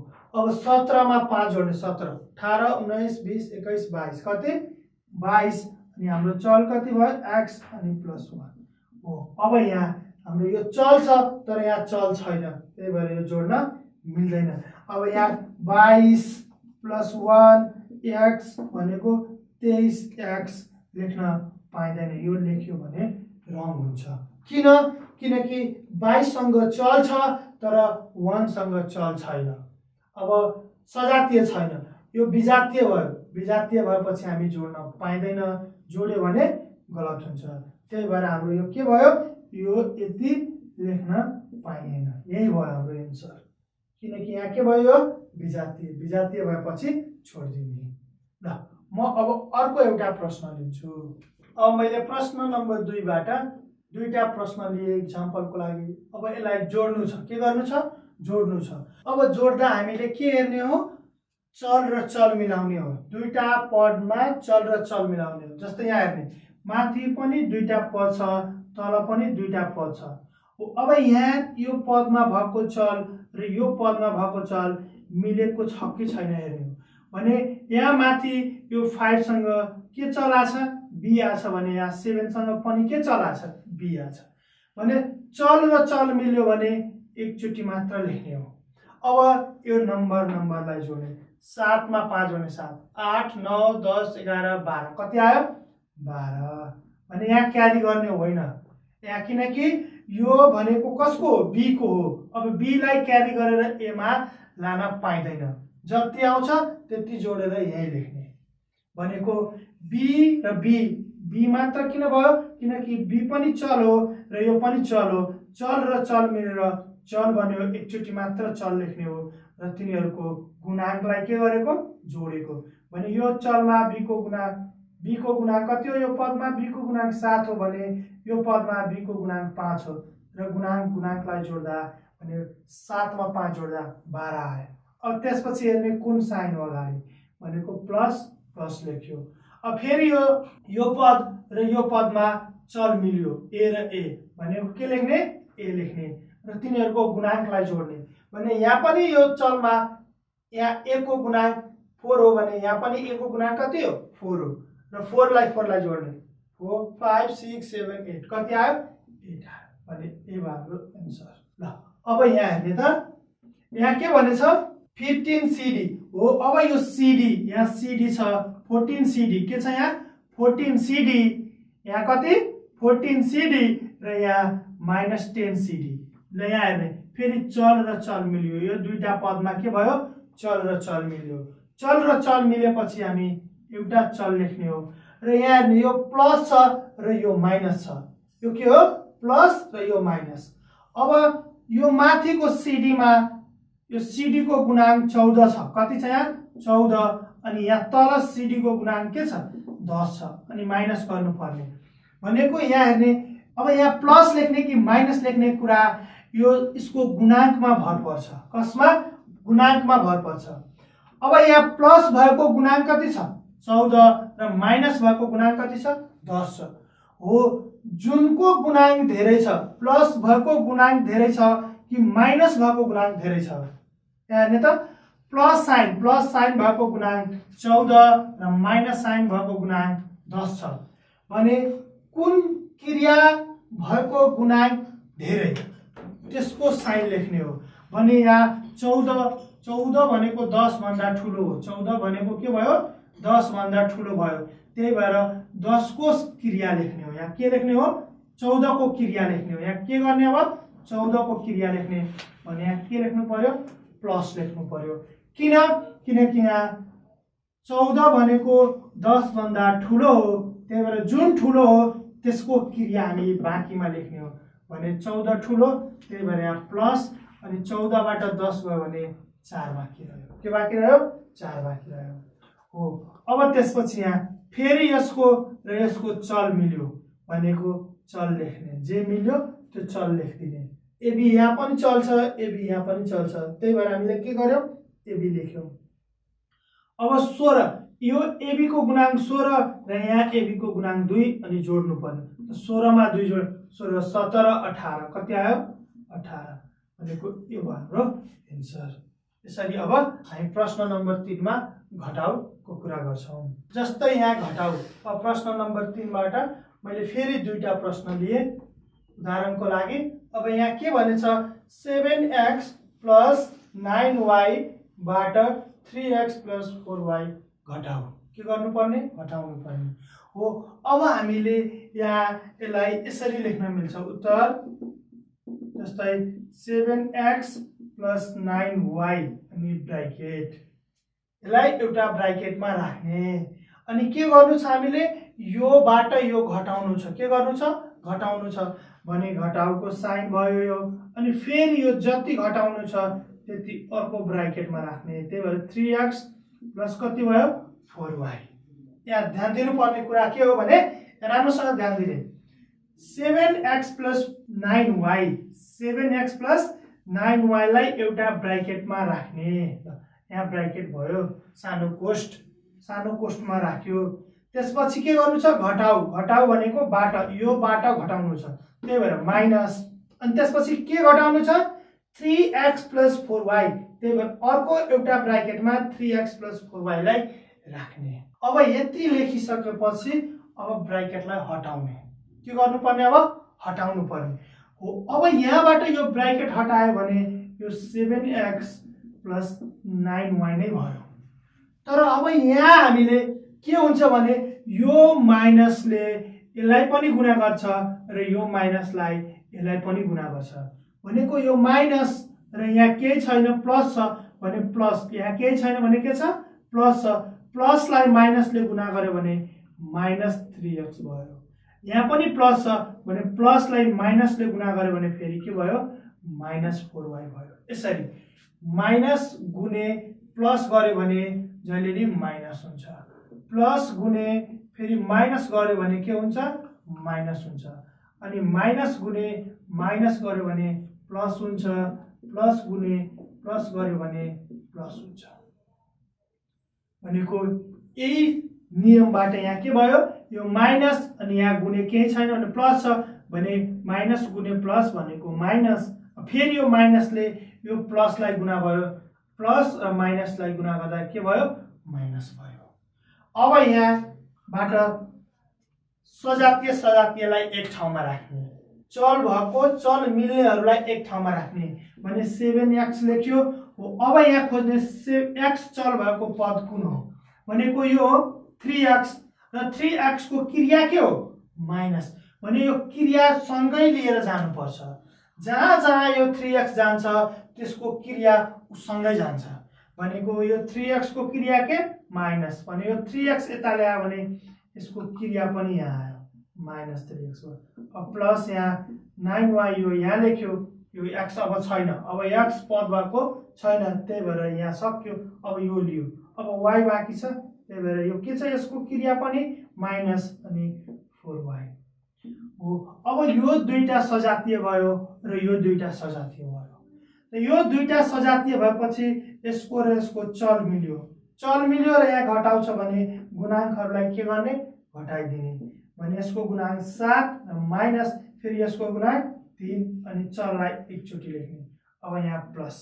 S1: अब सत्रह मा पाँच जोड्ने सत्रह अठारह उन्नाइस बीस इक्कीस बाईस कति बाईस अनि हाम्रो चल कति भयो x अनि प्लस एक हो। अब यहाँ हाम्रो यो चल छ तर यहाँ चल छैन, त्यही भएर यो जोड्न मिल्दैन। अब यहाँ बाईस प्लस एक x भनेको तेईस x लेख्न पाइँदैन, यो लेख्यो भने रङ हुन्छ। किन? किनकि बाईस सँग चल छ तर एक सँग चल छैन। अब सजातीय छैन, यो विजातीय भयो, विजातीय भएपछि हामी जोड्न पाइँदैन, जोड्यो भने गलत हुन्छ। त्यही भएर हाम्रो यो के भयो, यो यति लेख्न पाइएन, यही भयो हाम्रो एन्सर। किनकि यहाँ के भयो, विजातीय, विजातीय भएपछि छोडिदिने। ल म अब अर्को एउटा प्रश्न लिन्छु। अब मैले प्रश्न नम्बर दुई बाट दुईटा प्रश्न लिए इक्जाम्पलको लागि। अब यसलाई जोड्नु छ, के गर्नु छ, जोड्नु छ। अब जोड्दा हामीले के हेर्ने हो, चल र चल मिलाउने हो। दुईटा पदमा चल र चल मिलाउने हो। जस्तै यहाँ हेर्ने, माथि पनि दुईटा पद छ, तल पनि दुईटा पद छ। अब यहाँ यो पदमा भएको चल र यो पदमा भएको चल मिलेको छ कि छैन हेर्ने हो। भने यहाँ माथि यो पाँच सँग के चल आछ, बी आछ भने यहाँ सात सँग पनि के चल आछ, बी आछ। भने चल र चल मिल्यो भने एकचोटि मात्र लेख्ने हो। अब यो नम्बर नम्बरलाई जोड्ने, सात मा पाँच भने सात, आठ नौ दस एघार बाह्र कति आयो, बाह्र। भने यहाँ क्यारी गर्ने होइन यहाँ, किनकि यो भनेको कसको हो, बी को हो। अब बी लाई क्यारी गरेर ए मा लान पाइँदैन, जति आउँछ त्यति जोडेर यही लेख्ने। भनेको बी र बी, बी मात्र किन भयो, किनकि बी पनि चल हो र यो पनि चल हो। चल र चल मिलेर चल बन्यो, एकचोटि मात्र चल लेख्ने हो र तिनीहरूको गुणाङ्कलाई के गरेको, जोडेको। भने यो चलमा बी को गुणाङ्क, बी को गुणाङ्क कति हो, यो पदमा बी को गुणाङ्क सात हो भने यो पदमा बी को गुणाङ्क पाँच हो र गुणाङ्क गुणाङ्कलाई जोड्दा भने सात मा पाँच जोड्दा बाह्र आयो। अब त्यसपछि हेर्ने कुन साइन हो अगाडि, भनेको प्लस प्लस लेख्यो। अब फेरि यो यो पद र यो पदमा चल मिल्यो, ए र ए भनेको के लेख्ने, ए लेख्ने र तिनीहरूको गुणाङ्कलाई जोड्ने। भने यहाँ पनि यो चलमा यहाँ ए को गुणाङ्क फोर हो भने यहाँ पनि ए को गुणाङ्क कति हो, फोर हो र फोर लाई फोर लाई जोड्ने, four five six seven eight कति आयो, एट आयो। भने ए भयो हाम्रो एन्सर। ल अब यहाँ हेर्ने त, यहाँ के भनेछ, फिफ्टीन सीडी हो। अब यो सीडी, यहाँ सीडी छ, फोर्टीन सीडी के छ, यहाँ फोर्टीन सीडी, यहाँ कति फोर्टीन सीडी र यहाँ माइनस टेन सीडी। ल यहाँ हेर्ने, फेरि चल र चल मिल्यो, यो दुईटा पदमा के भयो, चल र चल मिल्यो। चल र चल मिलेपछि हामी एउटा चल लेख्ने हो र यहाँ हेर्ने, यो प्लस छ र यो माइनस छ, यो के हो, प्लस र यो माइनस। अब यो माथिको सीडीमा यो सीडी को गुणाङ्क चौदह छ, कति छ यहाँ, चौदह। अनि यहाँ तल सीडी को गुणाङ्क के छ, दस छ, अनि माइनस गर्नु पर्ने। भनेको यहाँ हेर्ने, अब यहाँ प्लस लेख्ने कि माइनस लेख्ने कुरा यो यसको गुणाङ्कमा भर पर्छ। कसमा, गुणाङ्कमा भर पर्छ। अब यहाँ प्लस भएको गुणाङ्क कति छ, चौदह र माइनस भएको गुणाङ्क कति छ, दस छ हो। जुनको गुणाङ्क धेरै छ, प्लस भएको गुणाङ्क धेरै छ कि माइनस भएको गुणाङ्क धेरै छ, यहाँ हेर्ने त, प्लस साइन, प्लस साइन भएको गुणाङ्क चौदह र माइनस साइन भएको गुणाङ्क दस छ। भने कुन क्रिया भएको गुणाङ्क धेरै त्यसको साइन लेख्ने हो। भने यहाँ चौदह, चौदह भनेको दस भन्दा ठुलो हो, चौदह भनेको के भयो, दस भन्दा ठुलो भयो, त्यही भएर दस को क्रिया लेख्ने हो। यहाँ के लेख्ने हो, चौदह को क्रिया लेख्ने हो। यहाँ के गर्ने, अब चौदह को क्रिया लेख्ने भने यहाँ के लेख्नु पर्यो, प्लस लेख्नु पर्यो। किन, किनकि यहाँ चौदह भनेको दस भन्दा ठुलो हो, त्यही भएर जुन ठुलो हो त्यसको क्रिया हामी बाँकीमा लेख्ने हो। भने चौदह ठुलो, त्यही भएर यहाँ प्लस, अनि चौदह बाट दस गयो भने चार बाँकी रह्यो, के बाँकी रह्यो, चार बाँकी रह्यो हो। अब त्यसपछि यहाँ फेरि यसको र यसको चल मिल्यो भनेको चल लेख्ने, जे मिल्यो त्यो चल लेखिदिने। एबी यहाँ पनि चल्छ, एबी यहाँ पनि चल्छ, त्यही भएर हामीले के गर्यौं एबी लेख्यौं। अब सोह्र, यो एबी को गुणांक सोह्र र यहाँ एबी को गुणांक दुई अनि जोड्नु पर्यो। सोह्र मा दुई जोड सोह्र सत्र अठारह कति आयो अठारह भनेको यो भयो हाम्रो एन्सर। यसरी अब हामी प्रश्न नम्बर तीन मा घटाउको कुरा गर्छौं। जस्तै यहाँ घटाउ, अब प्रश्न नम्बर तीन बाट मैले फेरि दुईटा प्रश्न लिए उदाहरणको लागि। अब यहाँ के भनेछ seven x plus nine y बाट three x plus four y घटाउ। के गर्नुपर्ने घटाउनु पर्ने हो। अब हामीले यहाँ यसलाई यसरी लेख्न मिल्छ उत्तर, जस्तै seven x plus nine y अनि ब्राकेट, यसलाई एउटा ब्राकेटमा राख्ने अनि के गर्नु छ हामीले यो बाट यो घटाउनु छ। के गर्नु छ घटाउनु छ भने घटाउको साइन भयो यो अनि फेरि यो जति घटाउनु छ त्यति अर्को ब्राकेटमा राख्ने। त्यही भएर थ्री एक्स प्लस कति भयो फोर वाई। यहाँ ध्यान दिनुपर्ने कुरा के हो भने राम्रोसँग ध्यान दिने, seven x plus nine y, seven x plus nine y लाई एउटा ब्राकेटमा राख्ने। यहाँ ब्राकेट भयो, सानो कोष्ट, सानो कोष्टमा राख्यो। त्यसपछि के गर्नु छ घटाउ, घटाउ भनेको बाट यो बाट घटाउनु छ, त्यही भएर माइनस अनि त्यसपछि के घटाउनु छ three x plus four y, त्यही भएर अर्को एउटा ब्राकेटमा three x plus four y लाई राख्ने। अब यति लेखिसकेपछि अब ब्राकेटलाई हटाउने। के गर्नुपर्ने अब हटाउनु पर्ने हो। अब यहाँबाट यो ब्राकेट हटायो भने यो seven x plus nine y नै भयो। तर अब यहाँ हामीले के हुन्छ भने यो माइनसले यसलाई पनि गुणा गर्छ र यो माइनसलाई यसलाई पनि गुणा गर्छ भनेको यो माइनस र यहाँ केही छैन प्लस छ भने प्लस, यहाँ केही छैन भने के छ प्लस छ, प्लसलाई माइनसले गुणा गर्यो भने माइनस थ्री एक्स भयो। यहाँ पनि प्लस छ भने प्लसलाई माइनसले गुणा गर्यो भने फेरि के भयो माइनस फोर वाई भयो। यसरी माइनस गुणे प्लस गर्यो भने जहिले नि माइनस हुन्छ, प्लस गुणे फेरि माइनस गर्यो भने के हुन्छ माइनस हुन्छ अनि माइनस गुणे माइनस गर्यो भने प्लस हुन्छ, प्लस गुणे प्लस गर्यो भने प्लस हुन्छ। भनेको यही नियमबाट यहाँ के भयो यो माइनस अनि यहाँ गुणे केही छैन भने प्लस छ भने माइनस गुणे प्लस भनेको माइनस, फेरि यो माइनसले यो प्लसलाई गुणा भयो, प्लस र माइनसलाई गुणा गर्दा के भयो माइनस भयो। अब यहाँबाट सजातीय सजातीयलाई एक ठाउँमा राख्ने, चल भएको चल मिल्नेहरूलाई एक ठाउँमा राख्ने भने सेभेन एक्स लेख्यो हो। अब यहाँ खोज्ने एक्स चल भएको पद कुन हो भनेको यो थ्री एक्स र थ्री एक्स को क्रिया के हो माइनस भने यो क्रिया सँगै लिएर जानुपर्छ। जहाँ जहाँ यो थ्री एक्स जान्छ त्यसको क्रिया सँगै जान्छ भनेको यो थ्री एक्स को क्रिया के माइनस भने यो थ्री एक्स यता ल्यायो भने यसको क्रिया पनि यहाँ आयो माइनस थ्री एक्स हो। अब प्लस यहाँ नाइन वाई यो यहाँ लेख्यो, यो एक्स अब छैन, अब एक्स पद भएको छैन त्यही भएर यहाँ सक्यो। अब यो लियो, अब वाई बाँकी छ त्यही भएर यो के छ यसको क्रिया पनि माइनस अनि फोर वाई हो। अब यो दुईटा सजातीय भयो र यो दुईटा सजातीय भयो र यो दुईटा सजातीय भएपछि यसको र यसको चल मिल्यो, चल मिल्यो र यहाँ घटाउँछ भने गुणाङ्कहरूलाई के गर्ने घटाइदिने भने यसको गुणाङ्क सात र माइनस फेरि यसको गुणाङ्क तीन अनि चललाई एकचोटि लेख्ने। अब यहाँ प्लस,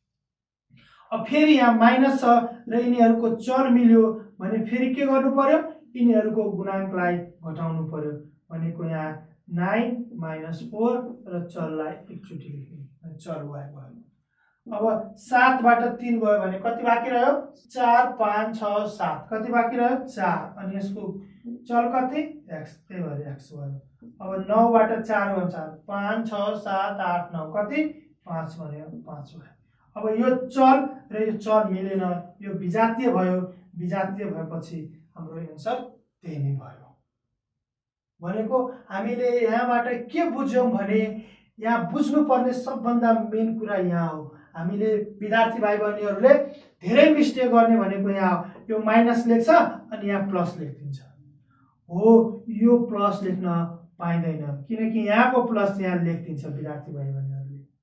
S1: अब फेरि यहाँ माइनस छ र यिनीहरूको चल मिल्यो भने फेरि के गर्नु पर्यो यिनीहरूको गुणाङ्कलाई घटाउनु पर्यो भनेको यहाँ नाइन माइनस फोर र चललाई एकचोटि लेख्ने चल वाई भयो। अब सातबाट तीन गयो भने कति बाँकी रह्यो चार पाँच छ सात, कति बाँकी रह्यो चार अनि यसको चल कति एक्स त्यही भएर एक्स भयो। अब नौबाट चार गयो चार, पाँच छ सात आठ नौ कति पाँच भन्यो पाँच भयो। अब यो चल र यो चल मिलेन, यो विजातीय भयो, विजातीय भएपछि हाम्रो एन्सर त्यही नै भयो। भनेको हामीले यहाँबाट के बुझ्यौं भने यहाँ बुझ्नुपर्ने सबभन्दा मेन कुरा यहाँ हो। हामीले विद्यार्थी भाइ बहिनीहरूले धेरै मिस्टेक गर्ने भनेको यहाँ यो माइनस लेख्छ अनि यहाँ प्लस लेखिदिन्छ हो। यो प्लस लेख्न पाइँदैन किनकि यहाँको प्लस यहाँ लेखिदिन्छ विद्यार्थी भाइ बहिनीहरूले।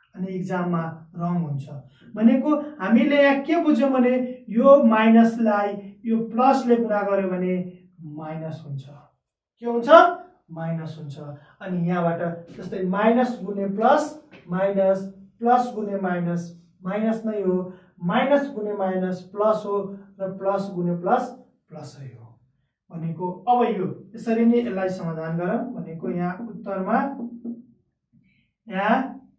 S1: अनि इक्जाममा रङ हुन्छ। भनेको हामीले यहाँ के बुझ्यौँ भने यो माइनसलाई यो प्लसले गुणा गर्यो भने माइनस हुन्छ। के हुन्छ? माइनस हुन्छ। अनि यहाँबाट जस्तै माइनस गुणे प्लस माइनस, प्लस गुणे माइनस माइनस नै हो, माइनस गुणे माइनस प्लस हो र प्लस गुणे प्लस प्लसै हो। भनेको अब यो यसरी नै यसलाई समाधान गरौँ। भनेको यहाँ उत्तरमा यहाँ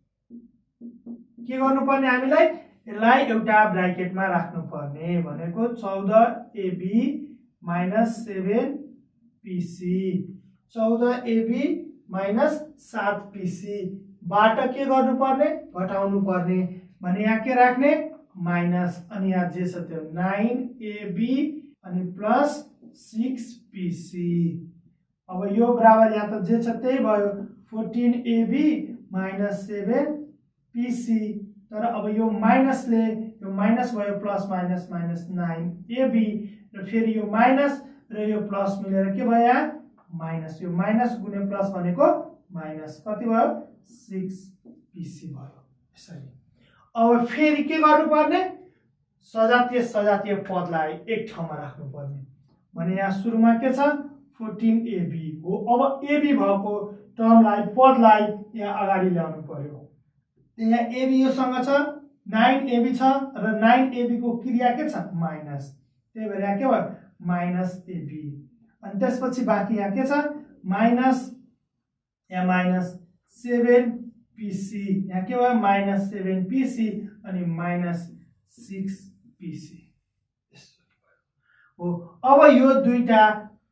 S1: के गर्नुपर्ने हामीलाई यसलाई एउटा ब्राकेटमा राख्नुपर्ने। भनेको चौध एबी माइनस सेभेन पिसी, चौध एबी माइनस सात पिसी बाट के गर्नुपर्ने? घटाउनु पर्ने। भने यहाँ के राख्ने? माइनस, अनि यहाँ जे छ त्यो नाइन एबी अनि प्लस सिक्स पिसी। अब यो बराबर यहाँ त जे छ त्यही भयो, फोर्टीन एबी माइनस सेभेन पिसी। तर अब यो माइनसले यो माइनस भयो, plus minus minus nine a b र फेरि यो माइनस र यो प्लस मिलेर के भयो? यहाँ माइनस। यो माइनस गुणे प्लस भनेको माइनस कति भयो? सिक्स पिसी भयो। यसरी अब फेरि के गर्नुपर्ने? सजातीय सजातीय पदलाई एक ठाउँमा राख्नुपर्ने। भने यहाँ सुरुमा के छ? फोर्टीन एबी हो। अब एबी भएको टर्मलाई पदलाई यहाँ अगाडि ल्याउनु पर्यो। यहाँ एबी योसँग छ, नाइन एबी छ र नाइन एबी को क्रिया के छ? माइनस। त्यही भएर यहाँ के भयो? Minus a b. अनि त्यसपछि बाँकी यहाँ के छ? माइनस, यहाँ माइनस सेभेन पिसी, यहाँ के भयो? माइनस सेभेन पिसी अनि माइनस सिक्स पिसी हो। अब यो दुईटा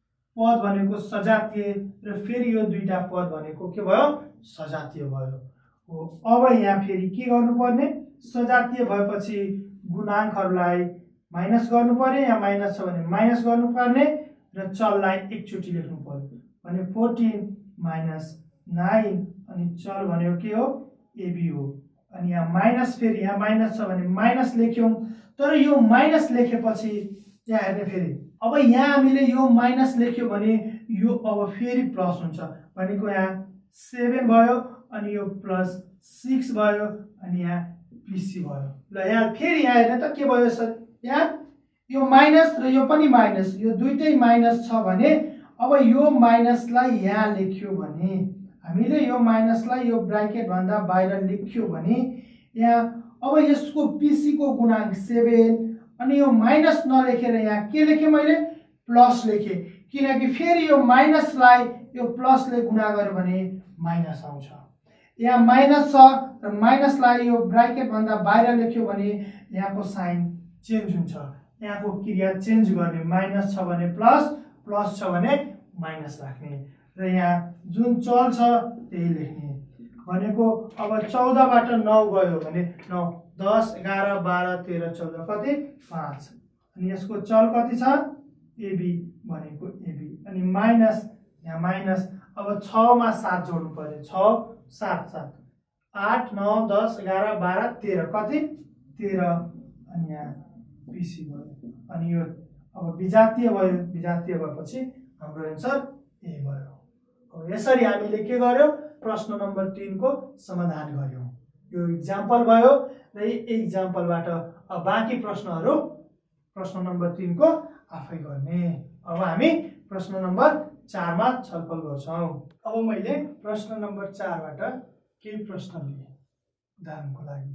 S1: पद भनेको सजातीय र फेरि यो दुईटा पद भनेको के भयो? सजातीय भयो हो। अब यहाँ फेरि के गर्नुपर्ने? सजातीय भएपछि गुणाङ्कहरूलाई माइनस गर्नु पर्यो। यहाँ माइनस छ भने माइनस गर्नुपर्ने र चललाई एकचोटि लेख्नु पर्यो। भने फोर्टीन माइनस नाइन अनि चल भनेको के हो? एबी हो। अनि यहाँ माइनस, फेरि यहाँ माइनस छ भने माइनस लेख्यौँ। तर यो माइनस लेखेपछि यहाँ हेर्ने फेरि अब यहाँ हामीले यो माइनस लेख्यो भने यो अब फेरि प्लस हुन्छ। भनेको यहाँ सेभेन भयो अनि यो प्लस सिक्स भयो अनि यहाँ पिसी भयो। ल यहाँ फेरि यहाँ हेर्ने त के भयो सर? यहाँ यो माइनस र यो पनि माइनस, यो दुइटै माइनस छ भने अब यो माइनसलाई यहाँ लेख्यो भने हामीले यो माइनसलाई यो ब्राकेट भन्दा बाहिर लेख्यो भने यहाँ अब यसको पिसी को गुणाङ्क सेभेन अनि यो माइनस नलेखेर यहाँ के लेखेँ मैले? प्लस लेखेँ। किनकि फेरि यो माइनसलाई यो प्लसले गुणा गर्यो भने माइनस आउँछ। यहाँ माइनस छ र माइनसलाई यो ब्राकेट भन्दा बाहिर लेख्यो भने यहाँको साइन चेन्ज हुन्छ। यहाँको क्रिया चेन्ज गर्ने। माइनस छ भने प्लस, प्लस छ भने माइनस राख्ने र यहाँ जुन चल छ त्यही लेख्ने। भनेको अब चौधबाट नौ गयो भने नौ, दस, एघार, बाह्र, तेह्र, चौध कति? पाँच। अनि यसको चल कति छ? एबी भनेको एबी अनि माइनस, यहाँ माइनस। अब छमा सात जोड्नु पर्यो। छ सात सात आठ, नौ, दस, एघार, बाह्र, तेह्र कति? तेह्र अनि यहाँ पिसी भयो। अनि यो अब विजातीय भयो। विजातीय भएपछि हाम्रो एन्सर ए भयो। अब यसरी हामीले के गर्यौँ? प्रश्न नम्बर तीन को समाधान गर्यौँ। यो इक्जाम्पल भयो र यी इक्जाम्पलबाट अब बाँकी प्रश्नहरू प्रश्न नम्बर तीन को आफै गर्ने। अब हामी प्रश्न नम्बर चारमा छलफल गर्छौँ। अब मैले प्रश्न नम्बर चारबाट केही प्रश्न लिएँ उदाहरणको लागि।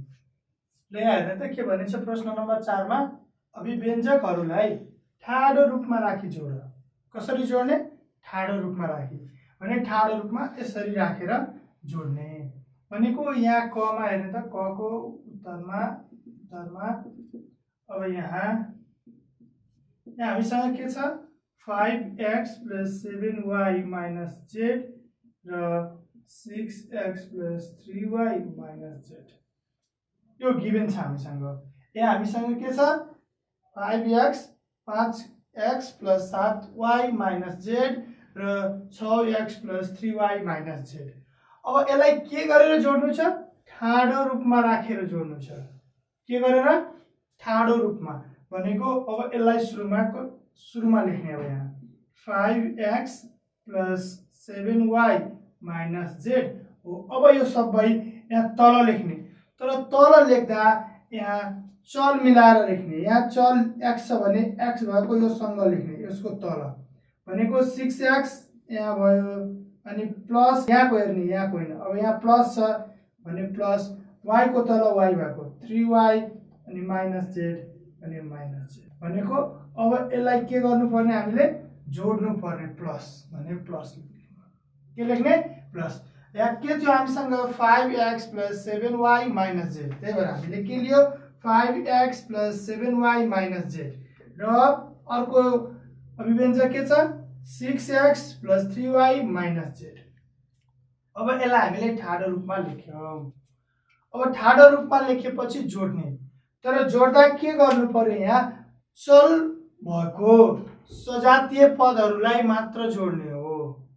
S1: ल यहाँ हेर्ने त के भनेछ प्रश्न नम्बर चारमा? अभिव्यञ्जकहरूलाई ठाडो रूपमा राखी जोड। कसरी जोड्ने? ठाडो रूपमा राखी भने ठाडो रूपमा यसरी राखेर जोड्ने। भनेको यहाँ कमा हेर्ने त क को उत्तरमा उत्तरमा अब यहाँ यहाँ हामीसँग के छ? Five x plus seven y minus z र six x plus three y minus z यो गिभन छ हामीसँग। यहाँ हामीसँग के छ? फाइभ एक्स पाँच एक्स प्लस सात वाई माइनस जेड र छ x plus three y minus z. अब यसलाई के गरेर जोड्नु छ? ठाडो रूपमा राखेर जोड्नु छ। के गरेर? ठाडो रूपमा। भनेको अब यसलाई सुरुमा सुरुमा लेख्ने। अब यहाँ five x plus seven y minus z हो। अब यो सबै यहाँ तल लेख्ने। तर तल लेख्दा यहाँ चल मिलाएर लेख्ने, यहाँ चल x छ भने x भएको यो सँग लेख्ने, यसको तल भनेको सिक्स एक्स यहाँ भयो, अनि प्लस यहाँको हेर्ने, यहाँको होइन। अब यहाँ प्लस छ भने प्लस y को तल y भएको थ्री वाई अनि माइनस जेड अनि माइनस जेड भनेको। अब यसलाई के गर्नुपर्ने, हामीले जोड्नु पर्ने, प्लस भने प्लस के लेख्ने, प्लस। यहाँ के थियो हामीसँग five x plus seven y minus z, त्यही भएर हामीले के लियो five x plus seven y minus z. र अर्को अभिव्यञ्जक के छ six x plus three y minus z. अब यसलाई हामीले ठाडो रूपमा लेख्यौं। अब ठाडो रूपमा लेखेपछि जोड्ने, तर जोड्दा के गर्नु पर्यो, यहाँ चल भएको सजातीय पदहरूलाई मात्र जोड्ने हो,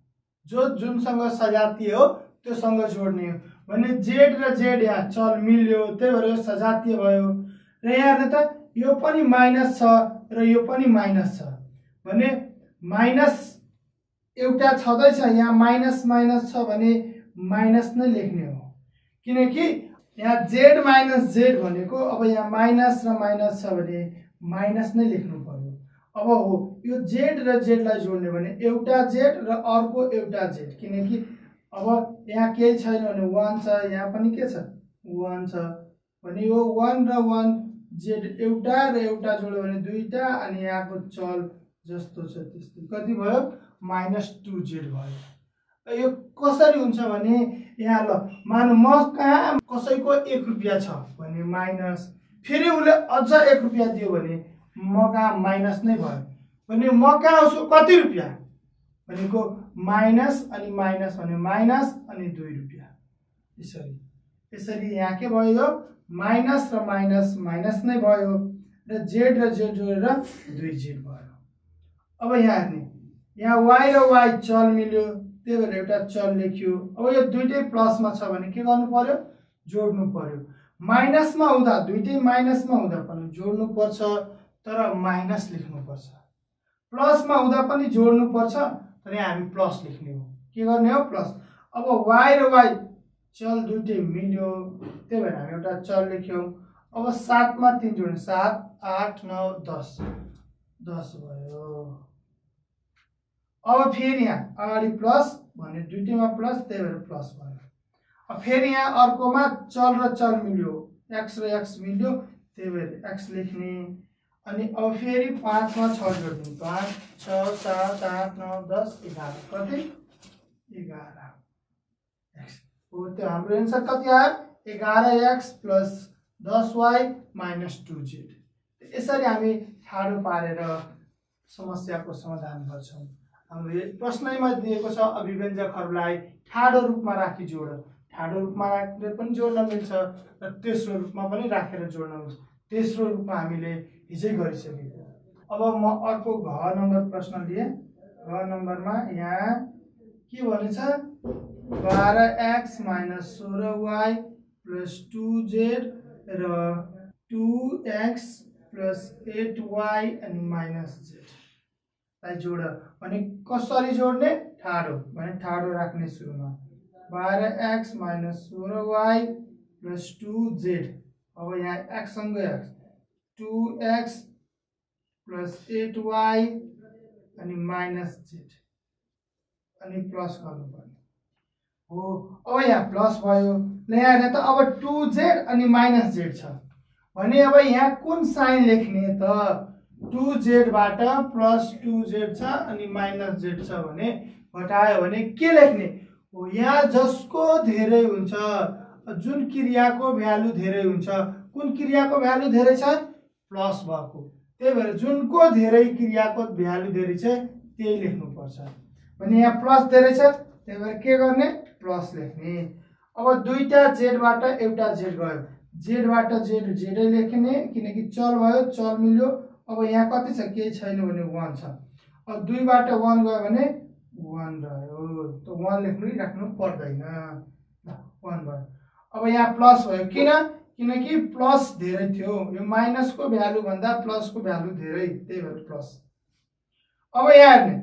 S1: जो जुनसँग सजातीय हो त्योसँग जोड्ने हो भने जेड र जेड यहाँ चल मिल्यो, त्यही भएर यो सजातीय भयो। र यहाँ हेर्नु त यो पनि माइनस छ र यो पनि माइनस छ भने माइनस एउटा छँदैछ, यहाँ माइनस माइनस छ भने माइनस नै लेख्ने हो, किनकि यहाँ जेड माइनस जेड भनेको अब यहाँ माइनस र माइनस छ भने माइनस नै लेख्नु पर्यो। अब हो यो जेड र जेडलाई जोड्ने भने एउटा जेड र अर्को एउटा जेड, किनकि अब यहाँ केही छैन भने वान छ, यहाँ पनि के छ वान छ भने यो वान र वान जेड एउटा र एउटा जोड्यो भने दुईटा, अनि यहाँको चल जस्तो छ त्यस्तै कति भयो माइनस टू जेड भयो। यो कसरी हुन्छ भने यहाँ ल मान म कहाँ कसैको एक रुपियाँ छ भने माइनस, फेरि उसले अझ एक रुपियाँ दियो भने म कहाँ माइनस नै भयो भने म कहाँ उसको कति रुपियाँ भनेको माइनस अनि माइनस भने माइनस अनि दुई रुपियाँ। यसरी यसरी यहाँ के भयो माइनस र माइनस माइनस नै भयो र जेड र जेड जोडेर दुई जेड भयो। अब यहाँ हेर्ने, यहाँ वाई र वाई चल मिल्यो, त्यही भएर एउटा चल लेख्यो। अब यो दुईटै प्लसमा छ भने के गर्नु पर्यो जोड्नु पर्यो। माइनसमा हुँदा दुईटै माइनसमा हुँदा पनि जोड्नु पर्छ, तर माइनस लेख्नु पर्छ। प्लसमा हुँदा पनि जोड्नु पर्छ, तर यहाँ हामी प्लस लेख्ने हो, के गर्ने हो प्लस। अब वाई र वाई चल दुईटै मिल्यो, त्यही भएर हामी एउटा चल लेख्यौं। अब सातमा तीन जोड्ने सात आठ नौ दस दस भयो। अब फेरि यहाँ अगाडि प्लस भने दुईटैमा प्लस, त्यही भएर प्लस भयो। अब फेरि यहाँ अर्कोमा चल र चल मिल्यो, एक्स र एक्स मिल्यो, त्यही भएर एक्स लेख्ने। अनि अब फेरि पाँचमा छ जोड्ने, पाँच छ सात आठ नौ दस एघार कति एघार एक्स हो। त्यो हाम्रो एन्सर कति आयो एघार एक्स प्लस दस वाई माइनस टू जेड। यसरी हामी ठाडो पारेर समस्याको समाधान गर्छौं। हाम्रो प्रश्नैमा दिएको छ अभिव्यञ्जकहरूलाई ठाडो रूपमा राखी जोड, ठाडो रूपमा राखेर पनि जोड्न मिल्छ र तेस्रो रूपमा पनि राखेर जोड्न मिल्छ। तेस्रो रूपमा हामीले हिजै गरिसकेको। अब म अर्को घ नम्बर प्रश्न लिए। घ नम्बरमा यहाँ के भनेछ बाह्र एक्स माइनस सोह्र वाई प्लस टू जेड र two x plus eight y अनि माइनस जेड लाई जोड भने कसरी जोड्ने ठाडो भने ठाडो राख्ने। सुरुमा बाह्र एक्स माइनस सोह्र वाई प्लस टू जेड। अब यहाँ एक्स सँगै x two x plus eight y अनि माइनस जेड अनि प्लस गर्नुपर्ने हो। अब यहाँ प्लस भयो, यहाँ हेर्ने त अब टू जेड अनि माइनस जेड छ भने अब यहाँ कुन साइन लेख्ने त टू जेड बाट प्लस टू जेड छ अनि माइनस जेड छ भने घटायो भने के लेख्ने हो। यहाँ जसको धेरै हुन्छ, जुन क्रियाको भ्यालु धेरै हुन्छ, कुन क्रियाको भ्यालु धेरै छ प्लस भएको, त्यही भएर जुनको धेरै क्रियाको भ्यालु धेरै छ त्यही लेख्नुपर्छ भने यहाँ प्लस धेरै छ, त्यही भएर के गर्ने प्लस लेख्ने। अब दुईटा जेड बाट एउटा जेड गयो, जेड बाट जेड जेडै लेख्ने किनकि चल भयो, चल मिल्यो। अब यहाँ कति छ केही छैन भने वान छ। अब दुई बाट वान गयो भने वान रह्यो, त वान लेख्नु राख्नु पर्दैन, वान भयो। अब यहाँ प्लस भयो, किन किनकि प्लस धेरै थियो, यो माइनसको भ्यालु भन्दा प्लसको भ्यालु धेरै, त्यही भएर प्लस। अब यहाँ हेर्ने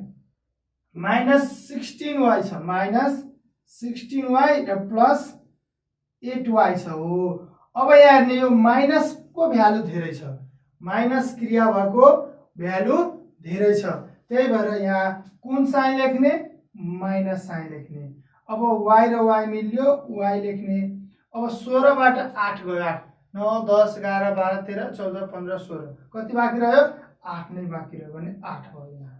S1: माइनस सिक्सटीन वाई छ, माइनस सिक्सटीन वाई र प्लस एट वाई छ हो। अब यहाँ हेर्ने यो माइनसको भ्यालु धेरै छ, माइनस क्रिया भएको भ्यालु धेरै छ, त्यही भएर यहाँ कुन साइन लेख्ने, माइनस साइन लेख्ने। अब y र y मिल्यो, y लेख्ने। अब सोह्र बाट आठ गयो, आठ नौ दस एघार बाह्र तेह्र चौध पन्ध्र सोह्र, कति बाँकी रह्यो, आठ नै बाँकी रह्यो भने आठ भयो यहाँ।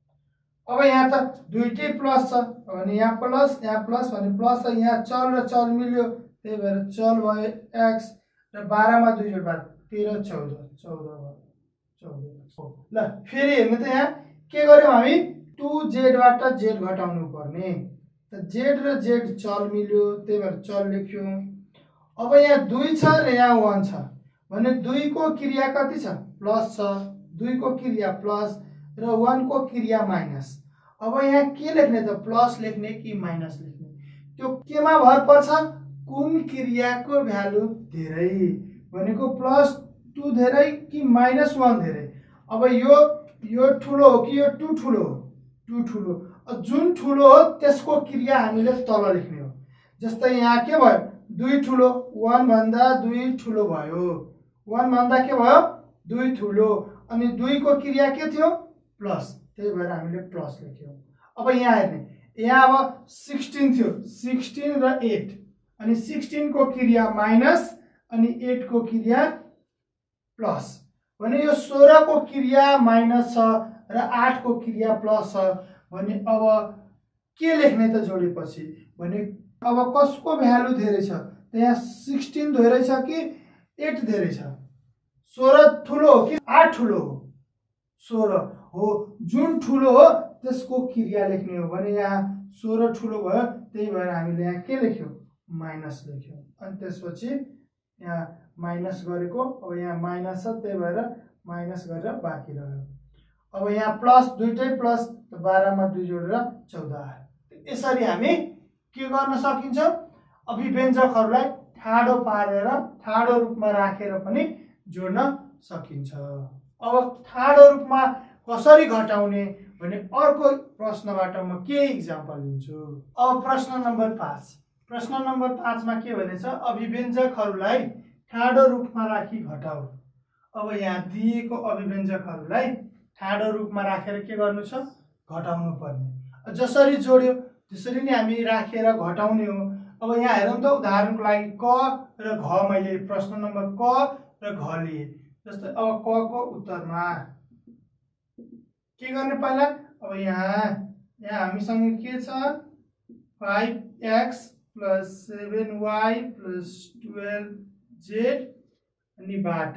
S1: अब यहाँ त दुईटै प्लस छ भने यहाँ प्लस, यहाँ प्लस भने प्लस छ, यहाँ चल र चल मिल्यो, त्यही भएर चल भयो एक्स र बाह्र मा दुई जोड बाह्र तेह्र चौध, चौध भयो, चौध। ल फेरि हेर्नु त यहाँ के गर्यौं हामी, टू जेड बाट जेड घटाउनु पर्ने, त जेड र जेड चल मिल्यो, त्यही भएर चल लेख्यौं। अब यहाँ दुई छ र यहाँ वन छ भने दुई को क्रिया कति छ, प्लस छ, दुई को क्रिया प्लस र वन को क्रिया माइनस। अब यहाँ के लेख्ने त, प्लस लेख्ने कि माइनस लेख्ने, त्यो केमा भर पर्छ, कुन क्रियाको भ्यालु धेरै, भनेको प्लस टू धेरै कि माइनस वन धेरै। अब यो यो ठुलो हो कि यो टू ठुलो हो, टू ठुलो, जुन ठुलो हो त्यसको क्रिया हामीले तल लेख्ने हो। जस्तै यहाँ के भयो, दुई ठुलो, वन भन्दा दुई ठुलो भयो, वन भन्दा के भयो, दुई ठुलो, अनि दुई को क्रिया के थियो, प्लस, त्यही भएर हामीले प्लस लेख्यौं। अब यहाँ हेर्ने, यहाँ अब सिक्सटीन थियो, सिक्सटीन र एट, अनि सिक्सटीन को क्रिया माइनस अनि एट को क्रिया प्लस, भने यो सोह्र को क्रिया माइनस छ र आठ को क्रिया प्लस छ भने अब के लेख्ने त जोडेपछि, भने अब कसको भ्यालु धेरै छ, त यहाँ सिक्सटीन धेरै छ कि एट धेरै छ, सोह्र ठुलो हो कि आठ ठुलो हो, सोह्र हो, जुन ठुलो हो त्यसको क्रिया लेख्ने हो भने यहाँ सोह्र ठुलो भयो, त्यही भएर हामीले यहाँ के लेख्यौं, माइनस लेख्यौं। अनि त्यसपछि यहाँ माइनस गरेको, अब यहाँ माइनस छ त्यही भएर माइनस गरेर बाँकी रह्यो। अब यहाँ प्लस, दुईटै प्लस, बाह्र मा दुई जोडेर चौध आयो। यसरी हामी के गर्न सकिन्छ, अभिव्यञ्जकहरूलाई ठाडो पारेर ठाडो रूपमा राखेर पनि जोड्न सकिन्छ। अब ठाडो रूपमा कसरी घटाउने भने अर्को प्रश्नबाट म के इक्जाम्पल लिन्छु। अब प्रश्न नम्बर पाँच, प्रश्न नम्बर पाँच मा के भनेछ, अभिव्यञ्जकहरूलाई ठाडो रूपमा राखी घटाऊ। अब यहाँ दिएको अभिव्यञ्जकहरूलाई ठाडो रूपमा राखेर के गर्नु छ, घटाउनु पर्ने। जसरी जोड्यो त्यसरी नै हामी राखेर घटाउने हो। अब यहाँ हेरौँ त, उदाहरणको लागि क र घ मैले प्रश्न नम्बर क र घ लिए। जस्तै अब क को उत्तरमा के गर्ने पहिला, अब यहाँ यहाँ हामीसँग के छ, five x plus seven y plus twelve z, अनि बाट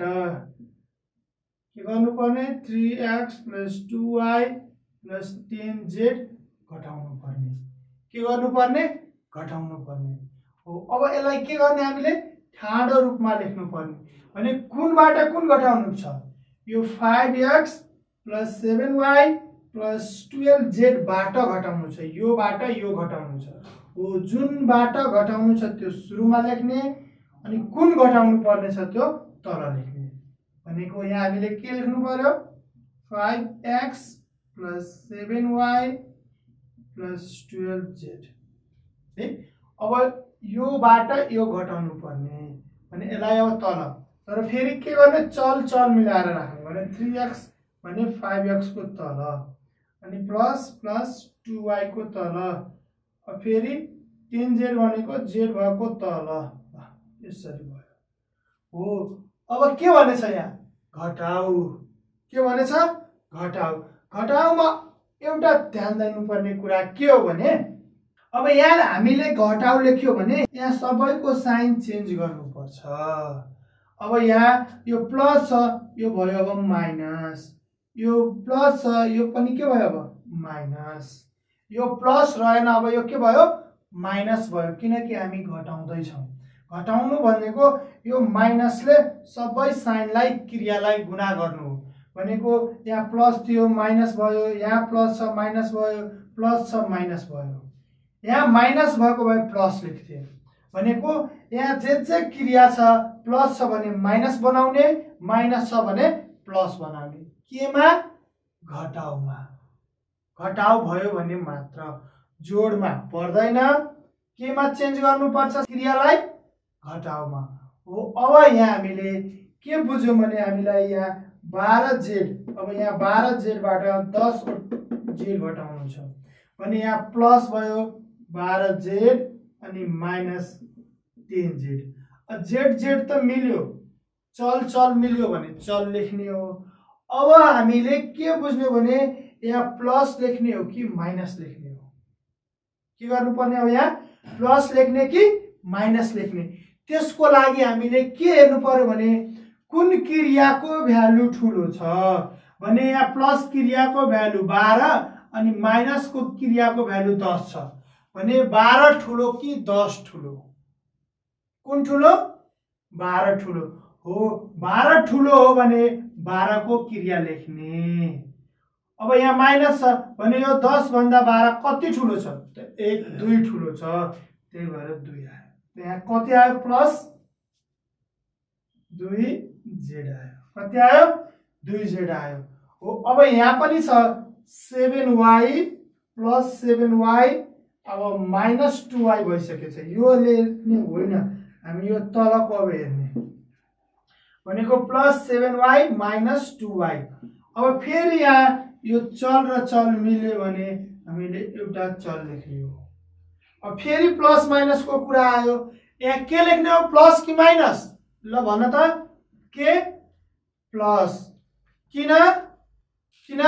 S1: के गर्नुपर्ने, three x plus two y plus ten z घटाउनु पर्ने, के गर्नुपर्ने, घटाउनु पर्ने हो। अब यसलाई के गर्ने, हामीले ठाडो रूपमा लेख्नु पर्ने, भने कुनबाट कुन घटाउनु छ, यो five x plus seven y plus twelve z बाट घटाउनु छ, यो बाट यो घटाउनु छ हो। जुन बाट घटाउनु छ त्यो सुरुमा लेख्ने, अनि कुन घटाउनु पर्ने छ त्यो तल लेख्ने। भनेको यहाँ हामीले के लेख्नु पर्यो, five x plus seven y plus twelve z है। अब यो बाट यो घटाउनु पर्ने भने यसलाई अब तल, तर फेरि के गर्ने, चल चल मिलाएर राख्नु भने थ्री एक्स भने फाइभ एक्स को तल, अनि प्लस प्लस टू वाई को तल, अब फेरि टेन जेड भनेको जेड भएको तल, यसरी भयो हो। अब के भनेछ यहाँ, घटाऊ, के भनेछ, घटाऊ। घटाउमा एउटा ध्यान दिनुपर्ने कुरा के हो भने, अब यहाँ हामीले घटाउ लेख्यो भने यहाँ सबैको साइन चेन्ज गर्नुपर्छ। अब यहाँ यो प्लस छ, यो भयो अब माइनस, यो प्लस छ, यो पनि के भयो अब माइनस, यो प्लस रहेन, अब यो के भयो, माइनस भयो, किनकि हामी घटाउँदैछौँ। घटाउनु भनेको यो माइनसले सबै साइनलाई क्रियालाई गुणा गर्नु हो। भनेको यहाँ प्लस थियो माइनस भयो, यहाँ प्लस छ माइनस भयो, प्लस छ माइनस भयो, यहाँ माइनस भएको भए प्लस लेख्थे। भनेको यहाँ जे जे क्रिया छ, प्लस छ भने माइनस बनाउने, माइनस छ भने प्लस बनाउने, केमा, घटाउमा। घटाउ भयो भने मात्र, जोडमा पर्दैन, केमा चेन्ज गर्नुपर्छ क्रियालाई, घटाउमा हो। अब यहाँ हामीले के बुझ्यौँ भने हामीलाई यहाँ बाह्र जेड, अब यहाँ बाह्र जेडबाट दस जेड घटाउनु छ भने यहाँ प्लस भयो बाह्र जेड अनि minus ten z. Z z त मिल्यो, चल चल मिल्यो भने चल लेख्ने हो। अब हामीले के बुझ्ने भने यहाँ प्लस लेख्ने हो कि माइनस लेख्ने हो, के गर्नुपर्ने हो, यहाँ प्लस लेख्ने कि माइनस लेख्ने। त्यसको लागि हामीले के हेर्नु पर्यो भने कुन क्रियाको भ्यालु ठुलो छ भने यहाँ प्लस क्रियाको भ्यालु बाह्र अनि माइनसको क्रियाको भ्यालु दस छ भने बाह्र ठुलो कि दस ठुलो, कुन ठुलो, बाह्र ठुलो हो। बाह्र ठुलो हो भने बाह्र को क्रिया लेख्ने। अब यहाँ माइनस छ भने यो दस भन्दा बाह्र कति ठुलो छ, एक दुई ठुलो छ, त्यही भएर दुई आयो। यहाँ कति आयो, प्लस दुई जेड आयो। कति आयो, दुई जेड आयो हो। अब यहाँ पनि छ seven y plus seven y, अब माइनस टू वाई भइसकेछ। यो लेख्ने होइन, हामी यो तलको अब हेर्ने भनेको plus seven y minus two y. अब फेरि यहाँ यो चल र चल मिल्यो भने हामीले एउटा चल लेख्ने हो। अब फेरि प्लस माइनस को कुरा आयो, यहाँ के लेख्ने हो, प्लस कि माइनस, ल भन त, के प्लस, किन किन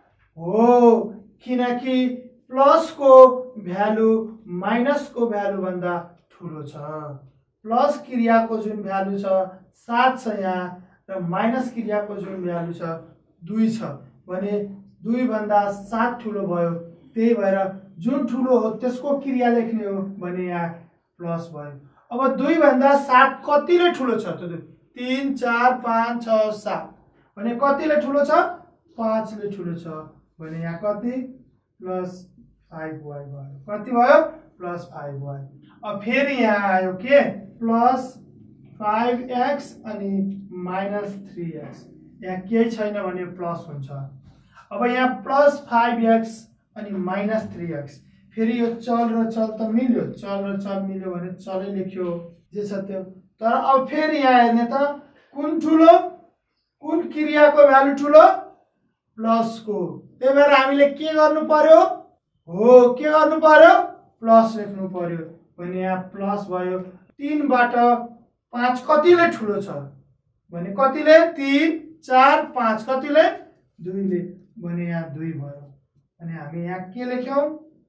S1: हो, किनकि प्लस को भ्यालु माइनस को भ्यालु भन्दा ठुलो छ। प्लस क्रियाको जुन भ्यालु छ सात छ यहाँ र माइनस क्रियाको जुन भ्यालु छ दुई छ भने दुई भन्दा सात ठुलो भयो, त्यही भएर जुन ठुलो हो त्यसको क्रिया लेख्ने हो भने यहाँ प्लस भयो। अब दुई भन्दा सात कतिले ठुलो छ त, तीन चार पाँच छ सात भने कतिले ठुलो छ, पाँचले ठुलो छ भने यहाँ कति, प्लस फाइभ वाई भयो। कति भयो, प्लस फाइभ वाई। अब फेरि यहाँ आयो के, प्लस फाइभ एक्स अनि माइनस थ्री एक्स, यहाँ केही छैन भने प्लस हुन्छ। अब यहाँ प्लस फाइभ एक्स अनि माइनस थ्री एक्स, फेरि यो चल र चल त मिल्यो, चल र चल मिल्यो भने चलै लेख्यो जे छ त्यो। तर अब फेरि यहाँ हेर्ने त कुन ठुलो, कुन क्रियाको भ्यालु ठुलो, प्लसको, त्यही भएर हामीले के गर्नु पर्यो हो, के गर्नु पर्यो, प्लस लेख्नु पर्यो भने यहाँ प्लस भयो। तीनबाट पाँच कतिले ठुलो छ भने कतिले, तीन चार पाँच कतिले, दुईले भने यहाँ दुई भयो अनि हामी यहाँ के लेख्यौँ,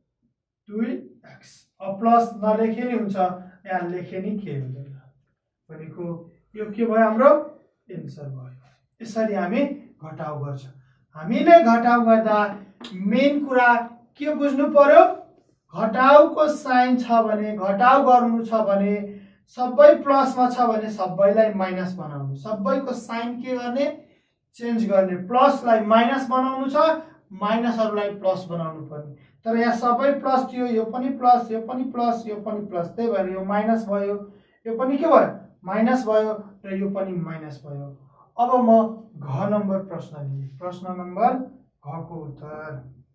S1: दुई एक्स। अब प्लस नलेखे नि हुन्छ, यहाँ लेखे नि के हुँदैन भनेको यो के भयो, हाम्रो एन्सर भयो। यसरी हामी घटाउ गर्छ। हामीले घटाउ गर्दा मेन कुरा के बुझ्नु पर्यो, घटाउको साइन छ भने, घटाउ गर्नु छ भने सबै प्लसमा छ भने सबैलाई माइनस बनाउनु, सबैको साइन के गर्ने, चेन्ज गर्ने। प्लसलाई माइनस बनाउनु छ, माइनसहरूलाई प्लस बनाउनु पर्ने। तर यहाँ सबै प्लस थियो, यो पनि प्लस, यो पनि प्लस, यो पनि प्लस, त्यही भएर यो माइनस भयो, यो पनि के भयो, माइनस भयो र यो पनि माइनस भयो। अब म घ नम्बर प्रश्न लिएँ। प्रश्न नम्बर घ को उत्तर,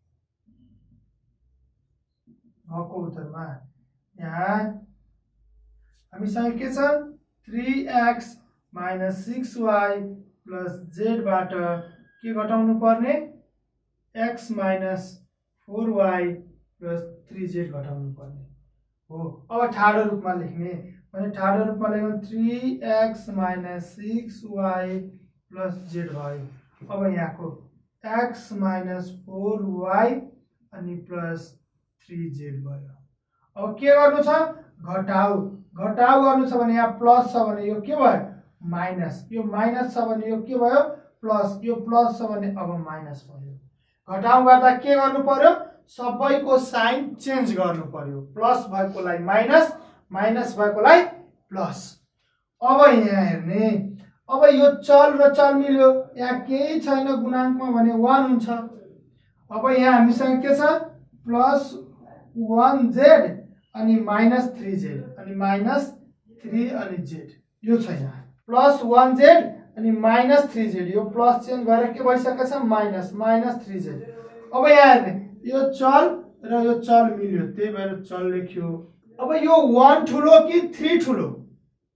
S1: घ को उत्तरमा यहाँ हामीसँग के छ, three x minus six y plus जेडबाट के घटाउनु पर्ने, x minus four y plus three z घटाउनु पर्ने हो। अब ठाडो रूपमा लेख्ने भने ठाडो रूपमा लेख्नु three x minus six y plus z भयो। अब यहाँको एक्स माइनस फोर वाई अनि प्लस थ्री जेड भयो। अब के गर्नु छ, घटाउ, घटाउ गर्नु छ भने यहाँ प्लस छ भने यो के भयो, माइनस, यो माइनस छ भने यो के भयो, प्लस, यो प्लस छ भने अब माइनस भयो। घटाउ गर्दा के गर्नु पर्यो, सबैको साइन चेन्ज गर्नु पर्यो, प्लस भएकोलाई माइनस, माइनस भएकोलाई प्लस। अब यहाँ हेर्ने, अब यो चल र चल मिल्यो, यहाँ केही छैन गुणाङ्कमा भने वान हुन्छ। अब यहाँ हामीसँग के छ, प्लस वान जेड अनि माइनस थ्री जेड अनि माइनस थ्री अनि जेड, यो छ यहाँ प्लस वान जेड अनि माइनस थ्री जेड, यो प्लस चेन्ज भएर के भइसकेको छ, माइनस, माइनस थ्री जेड। अब यहाँ हेर्ने, यो चल र यो चल मिल्यो, त्यही भएर चल लेख्यो। अब यो वान ठुलो कि थ्री ठुलो,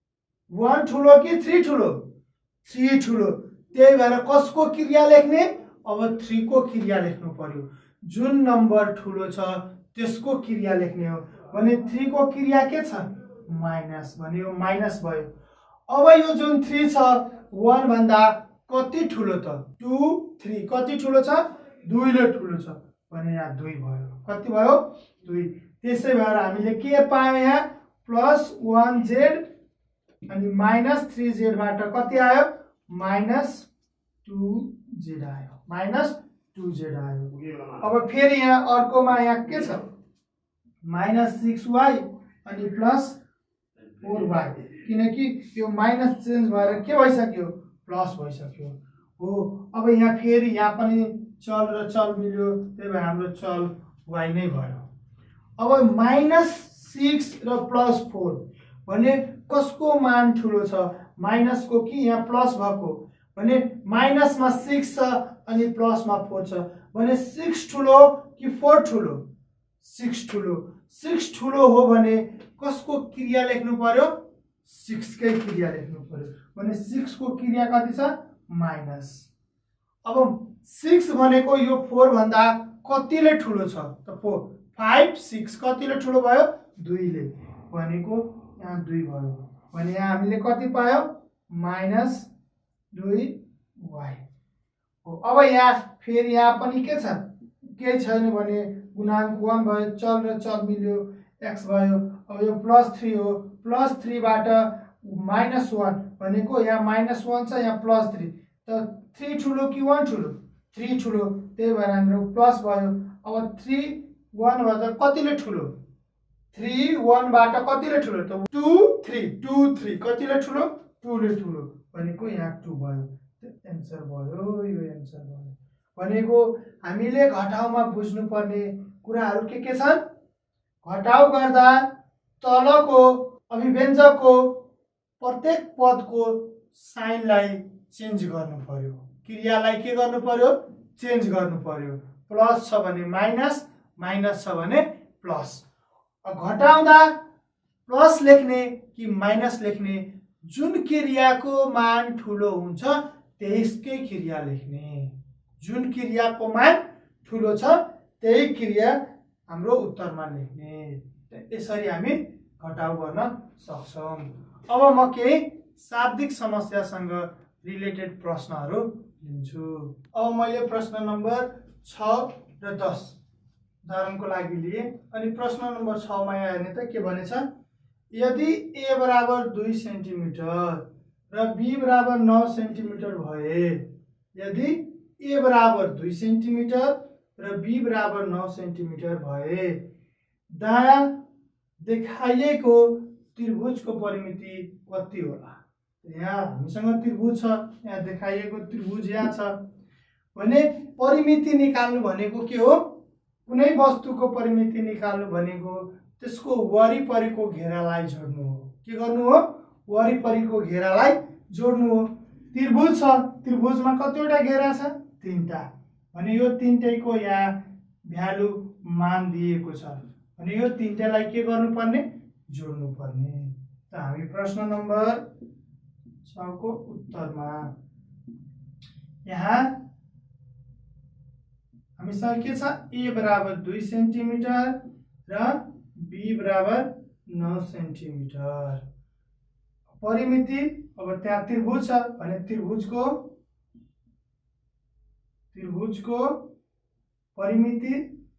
S1: वन ठुलो कि थ्री ठुलो थ्री ठुलो त्यही भएर कसको क्रिया लेख्ने अब थ्री को क्रिया लेख्नु पर्यो जुन नम्बर ठुलो छ त्यसको क्रिया लेख्ने हो भने थ्री को क्रिया के छ माइनस भने यो माइनस भयो अब यो जुन थ्री छ वन भन्दा कति ठुलो त टू थ्री कति ठुलो छ दुई ले ठुलो छ भने यहाँ दुई भयो कति भयो दुई त्यसै भएर हामीले के पायौं यहाँ प्लस वन जेड अनि माइनस थ्री जेड बाट कति आयो माइनस टू जेड आयो माइनस टू जेड आयो अब फेरि यहाँ अर्कोमा यहाँ के छ माइनस सिक्स वाई अनि प्लस फोर वाई किनकि यो माइनस चेन्ज भएर के भइसक्यो प्लस भइसक्यो हो अब यहाँ फेरि यहाँ पनि चल र चल मिल्यो त्यही भएर हाम्रो चल वाई नै भयो अब माइनस सिक्स र प्लस फोर भने कसको मान ठुलो छ माइनसको कि यहाँ प्लस भएको भने माइनसमा सिक्स छ अनि प्लसमा फोर छ भने सिक्स ठुलो कि फोर ठुलो सिक्स ठुलो सिक्स ठुलो हो भने कसको क्रिया लेख्नु पर्यो सिक्स कै क्रिया लेख्नु पर्यो भने सिक्स को क्रिया कति छ माइनस अब सिक्स भनेको यो फोर भन्दा कतिले ठुलो छ त फोर फाइभ सिक्स कतिले ठुलो भयो दुईले भनेको यहाँ दुई भयो भने यहाँ हामीले कति पायौं माइनस दुई वाई अब यहाँ फेरि यहाँ पनि के छ केही छैन भने गुणांक वन भयो चल र चल मिल्यो एक्स भयो अब यो प्लस थ्री हो प्लस थ्री बाट माइनस वन भनेको यहाँ माइनस वन छ यहाँ प्लस थ्री त थ्री ठुलो कि वन ठुलो थ्री ठुलो त्यही भएर हाम्रो प्लस भयो अब थ्री वन भन्दा कतिले ठुलो थ्री वन बाट कतिले ठुलो त टू थ्री टू थ्री कतिले ठुलो टू ले ठुलो भनेको यहाँ टू भयो एन्सर भयो यो एन्सर भयो भनेको हामीले घटाउमा बुझ्नु पर्ने कुराहरू के के छन् घटाउ गर्दा तलको अभिव्यञ्जकको प्रत्येक पदको साइनलाई चेन्ज गर्नु पर्यो क्रियालाई के गर्नु पर्यो चेन्ज गर्नु पर्यो प्लस छ भने माइनस माइनस छ भने प्लस घटाउँदा प्लस लेख्ने कि माइनस लेख्ने जुन क्रियाको मान ठुलो हुन्छ त्यसकै क्रिया लेख्ने जुन क्रियाको मान ठुलो छ त्यही क्रिया हाम्रो उत्तरमा लेख्ने यसरी हामी घटाउ गर्न सक्छौं अब म केही शाब्दिक समस्यासँग रिलेटेड प्रश्नहरू लिन्छु अब मैले प्रश्न नम्बर छ र दस उदाहरणको लागि लिए अनि प्रश्न नम्बर छ मा यहाँ हेर्ने त के भनेछ यदि a बराबर दुई सेन्टिमिटर र b बराबर नौ सेन्टिमिटर भए यदि a बराबर दुई सेन्टिमिटर र b बराबर नौ सेन्टिमिटर भए दायाँ देखाइएको त्रिभुजको परिमिति कति होला यहाँ हामीसँग त्रिभुज छ यहाँ देखाइएको त्रिभुज यहाँ छ भने परिमिति निकाल्नु भनेको के हो कुनै वस्तुको परिमिति निकाल्नु भनेको त्यसको वरिपरिको घेरालाई जोड्नु हो के गर्नु हो वरिपरिको घेरालाई जोड्नु हो त्रिभुज छ त्रिभुजमा कतिवटा घेरा छ तीनटा भने यो तीनटैको यहाँ भ्यालु मान दिएको छ भने यो तीनटालाई के गर्नुपर्ने जोड्नु पर्ने त हामी प्रश्न नम्बर छ को उत्तरमा यहाँ हामीसँग के छ a बराबर दुई सेन्टिमिटर र b बराबर नौ सेन्टिमिटर परिमिति अब त्यहाँ त्रिभुज छ भने त्रिभुजको त्रिभुजको परिमिति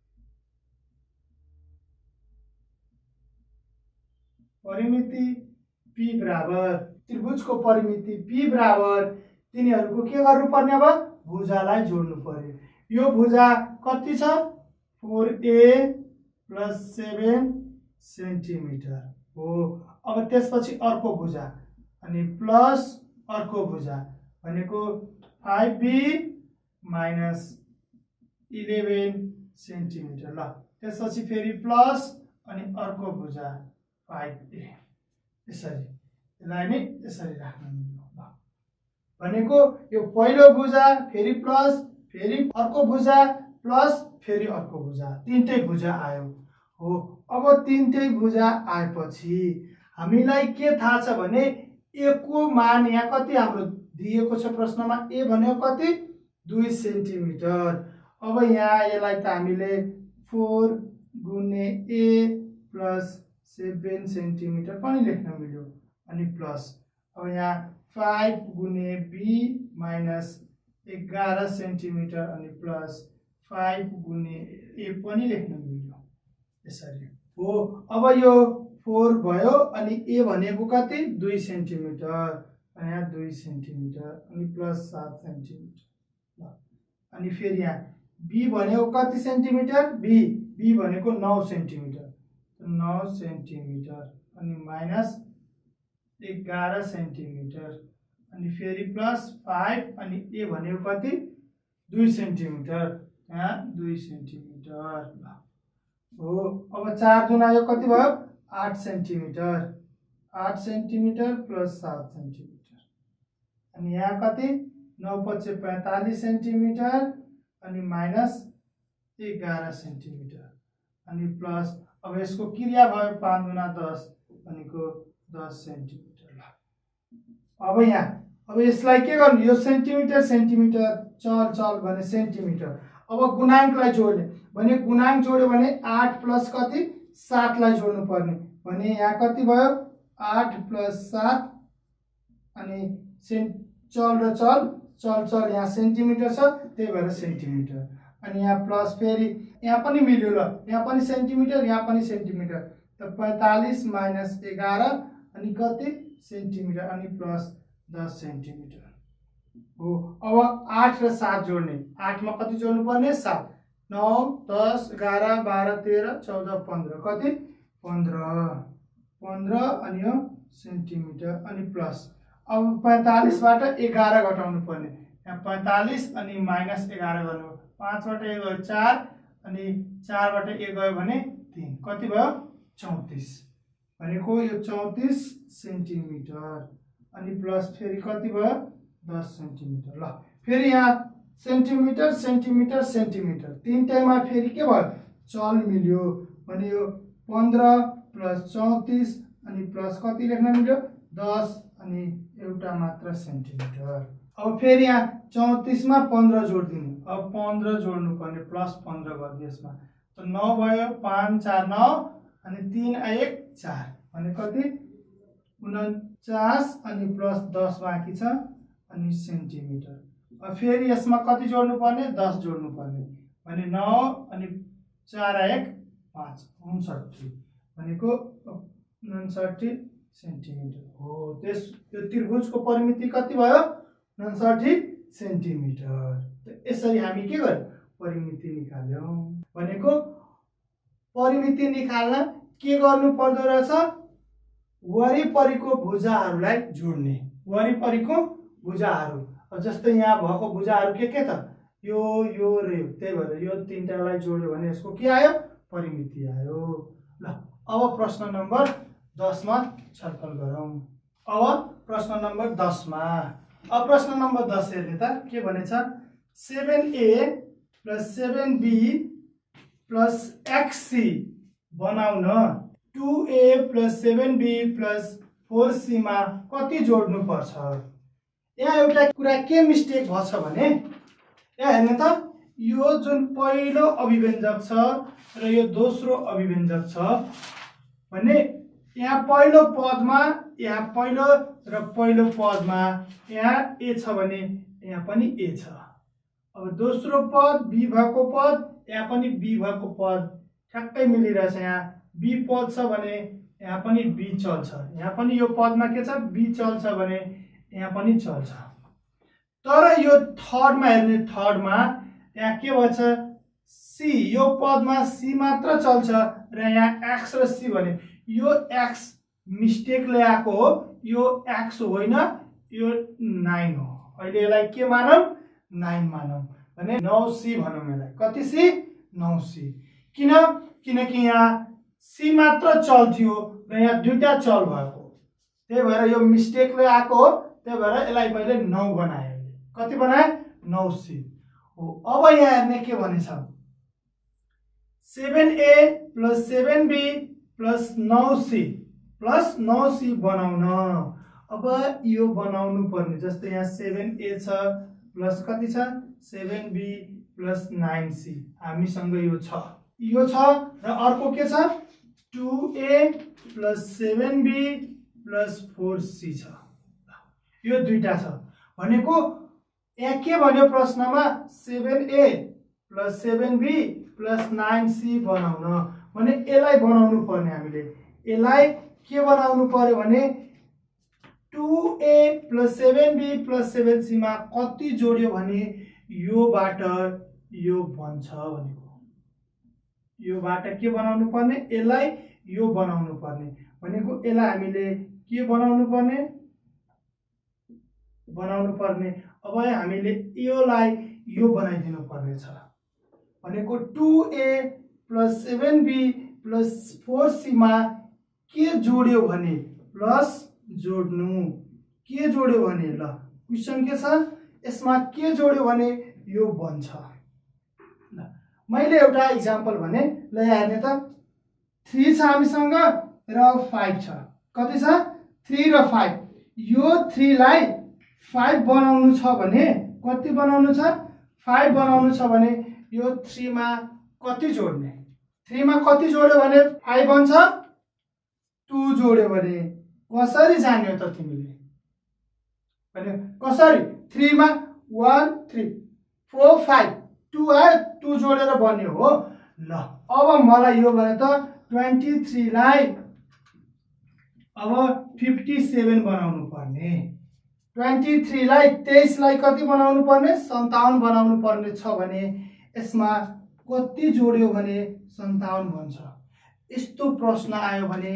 S1: परिमिति p बराबर त्रिभुजको परिमिति p बराबर तिनीहरूको के गर्नुपर्ने अब भुजालाई जोड्नु पर्यो यो भुजा कति छ four a plus seven centimetre हो अब त्यसपछि अर्को भुजा अनि प्लस अर्को भुजा भनेको five b minus eleven centimetre ल त्यसपछि फेरि प्लस अनि अर्को भुजा फाइभ ए यसरी यसलाई नै यसरी राख्नु ल भनेको यो पहिलो भुजा फेरि प्लस फेरि अर्को भुजा प्लस फेरि अर्को भुजा तीनटै भुजा आयो हो अब तीनटै भुजा आएपछि हामीलाई के थाहा छ भने ए को मान यहाँ कति हाम्रो दिएको छ प्रश्नमा ए भनेको कति दुई सेन्टिमिटर। अब यहाँ यसलाई त हामीले फोर गुणे ए प्लस सेभेन सेन्टिमिटर पनि लेख्न मिल्यो अनि प्लस अब यहाँ फाइभ गुणे बी माइनस एघार सेन्टिमिटर अनि प्लस फाइभ गुणे ए पनि लेख्न मिल्यो यसरी हो। अब यो फोर भयो अनि ए भनेको कति दुई सेन्टिमिटर अनि यहाँ दुई सेन्टिमिटर अनि प्लस सात सेन्टिमिटर अनि फेरि यहाँ बी भनेको कति सेन्टिमिटर बी बी भनेको नौ सेन्टिमिटर नौ सेन्टिमिटर अनि माइनस एघार सेन्टिमिटर अनि फेरि प्लस फाइभ अनि ए भनेको कति दुई सेन्टिमिटर यहाँ दुई सेन्टिमिटर हो। अब चार दुना यो कति भयो आठ सेन्टिमिटर आठ सेन्टिमिटर प्लस सात सेन्टिमिटर अनि यहाँ कति नौ पच्चे पैंतालीस सेन्टिमिटर अनि माइनस एघार सेन्टिमिटर अनि प्लस अब यसको क्रिया भयो पाँच दुना दस भनेको दस सेन्टिमिटर ल। अब यहाँ अब यसलाई के गर्नु यो सेन्टिमिटर सेन्टिमिटर चल चल भने सेन्टिमिटर। अब गुणाङ्कलाई जोड्ने भने गुणाङ्क जोड्यो भने आठ प्लस कति सातलाई जोड्नु पर्ने भने यहाँ कति भयो आठ प्लस सात अनि सेन्ट चल र चल चल चल यहाँ सेन्टिमिटर छ त्यही भएर सेन्टिमिटर अनि यहाँ प्लस फेरि यहाँ पनि मिल्यो ल यहाँ पनि सेन्टिमिटर यहाँ पनि सेन्टिमिटर त पैंतालीस माइनस एघार अनि कति सेन्टिमिटर अनि प्लस दस सेन्टिमिटर हो। अब आठ र सात जोड्ने आठमा कति जोड्नु पर्ने सात नौ दस एघार बाह्र तेह्र चौध पन्ध्र कति पन्ध्र पन्ध्र अनि यो सेन्टिमिटर अनि प्लस अब पैंतालीसबाट एघार घटाउनु पर्ने यहाँ पैंतालीस अनि माइनस एघार गर्नु पाँचबाट ए गयो चार अनि चारबाट ए गयो भने तीन कति भयो चौतिस भनेको यो चौतिस सेन्टिमिटर अनि प्लस फेरि कति भयो दस सेन्टिमिटर ल। फेरि यहाँ सेन्टिमिटर सेन्टिमिटर सेन्टिमिटर तीन टाइममा फेरि के भयो चल मिल्यो भने यो पन्ध्र प्लस चौतिस अनि प्लस कति लेख्न मिल्यो दस अनि एउटा मात्र सेन्टिमिटर। अब फेरि यहाँ चौतिसमा पन्ध्र जोडिदिनु अब पन्ध्र जोड्नु पर्ने प्लस पन्ध्र गरिदियो यसमा त नौ भयो पाँच चार नौ अनि तीन एक चार भने कति उन्चास अनि प्लस दस बाँकी छ अनि सेन्टिमिटर। अब फेरि यसमा कति जोड्नु पर्ने दस जोड्नु पर्ने भने नौ अनि चार एक पाँच उन्सठी भनेको उन्सठी सेन्टिमिटर हो। त्यस यो त्रिभुजको परिमिति कति भयो उन्सठी सेन्टिमिटर। यसरी हामी के गर्यौं परिमिति निकाल्यौं भनेको परिमिति निकाल्न के गर्नु पर्दो रहेछ वरिपरिको भुजाहरूलाई जोड्ने वरिपरिको भुजाहरू अब जस्तै यहाँ भएको भुजाहरू के के त यो यो र यो त्यही भएर यो तीनटालाई जोड्यो भने यसको के आयो परिमिति आयो ल। अब प्रश्न नम्बर दस मा छलफल गरौँ। अब प्रश्न नम्बर दस मा अब प्रश्न नम्बर दस हेर्ने त के भनेछ seven a plus seven b plus x c बनाउन टू ए plus seven b plus four c मा कति जोड्नु पर्छ। यहाँ एउटा कुरा के मिस्टेक भछ भने यहाँ हेर्नु त यो जुन पहिलो अभिव्यञ्जक छ र यो दोस्रो अभिव्यञ्जक छ भने यहाँ पहिलो पदमा यहाँ पहिलो र पहिलो पदमा यहाँ ए छ भने यहाँ पनि ए छ। अब दोस्रो पद बी भएको पद यहाँ पनि बी भएको पद ठ्याक्कै मिलिरहेछ। यहाँ बी पद छ भने यहाँ पनि बी चल्छ यहाँ पनि यो पदमा के छ बी चल्छ भने यहाँ पनि चल्छ। तर यो थर्डमा हेर्ने थर्डमा यहाँ के भन्छ सी यो पदमा सी मात्र चल्छ र यहाँ एक्स र सी भने यो एक्स मिस्टेकले आएको हो यो एक्स होइन यो नाइन हो। अहिले यसलाई के मानौँ नाइन मानौँ भने नौ सी भनौँ यसलाई कति सी नौ सी किन किनकि यहाँ सी मात्र चल्थ्यो र यहाँ दुईटा चल भएको त्यही भएर यो मिस्टेकले आएको हो त्यही भएर यसलाई मैले नौ बनाएँ कति बनाए नौ सी हो। अब यहाँ हेर्ने के भनेछ seven a plus seven b plus नौ सी प्लस नौ सी बनाउन। अब यो बनाउनु पर्ने, जस्तै यहाँ सेभेन ए छ प्लस कति छ seven b plus nine c, हामीसँग यो छ यो छ र अर्को के छ टू ए plus seven b plus four c छ। यो दुईटा छ भनेको यहाँ के भन्यो प्रश्नमा seven a plus seven b plus nine c बनाउन भने यसलाई बनाउनु पर्ने, हामीले यसलाई के बनाउनु पर्यो भने टू ए plus seven b plus seven c मा कति जोड्यो भने योबाट यो बन्छ भनेको, योबाट के बनाउनु पर्ने यसलाई यो बनाउनु पर्ने भनेको यसलाई हामीले के बनाउनु पर्ने बनाउनु पर्ने अब हामीले योलाई यो बनाइदिनु पर्ने छ भनेको टू ए plus seven b plus four c मा के जोड्यो भने प्लस जोड्नु, के जोड्यो भने ल क्वेशन के छ यसमा के जोड्यो भने यो बन्छ। ल मैले एउटा इक्जाम्पल भने ल हेर्ने त थ्री छ हामीसँग र फाइभ छ, कति छ थ्री र फाइभ, यो थ्री लाई फाइभ बनाउनु छ भने कति बनाउनु छ फाइभ बनाउनु छ भने यो थ्री मा कति जोड्ने, थ्री मा कति जोड्यो भने फाइभ बन्छ, टू जोड्यो भने कसरी जान्यो त तिमीले भने कसरी थ्री मा one three four five two आयो टू जोडेर बन्यो हो। ल अब मलाई यो भने त ट्वेन्टी थ्री लाई अब फिफ्टी सेभेन बनाउनु पर्ने, ट्वेन्टी थ्री लाई तेइस लाई कति बनाउनु पर्ने सन्ताउन्न बनाउनु पर्ने छ भने यसमा कति जोड्यो भने सन्ताउन्न बन्छ। यस्तो प्रश्न आयो भने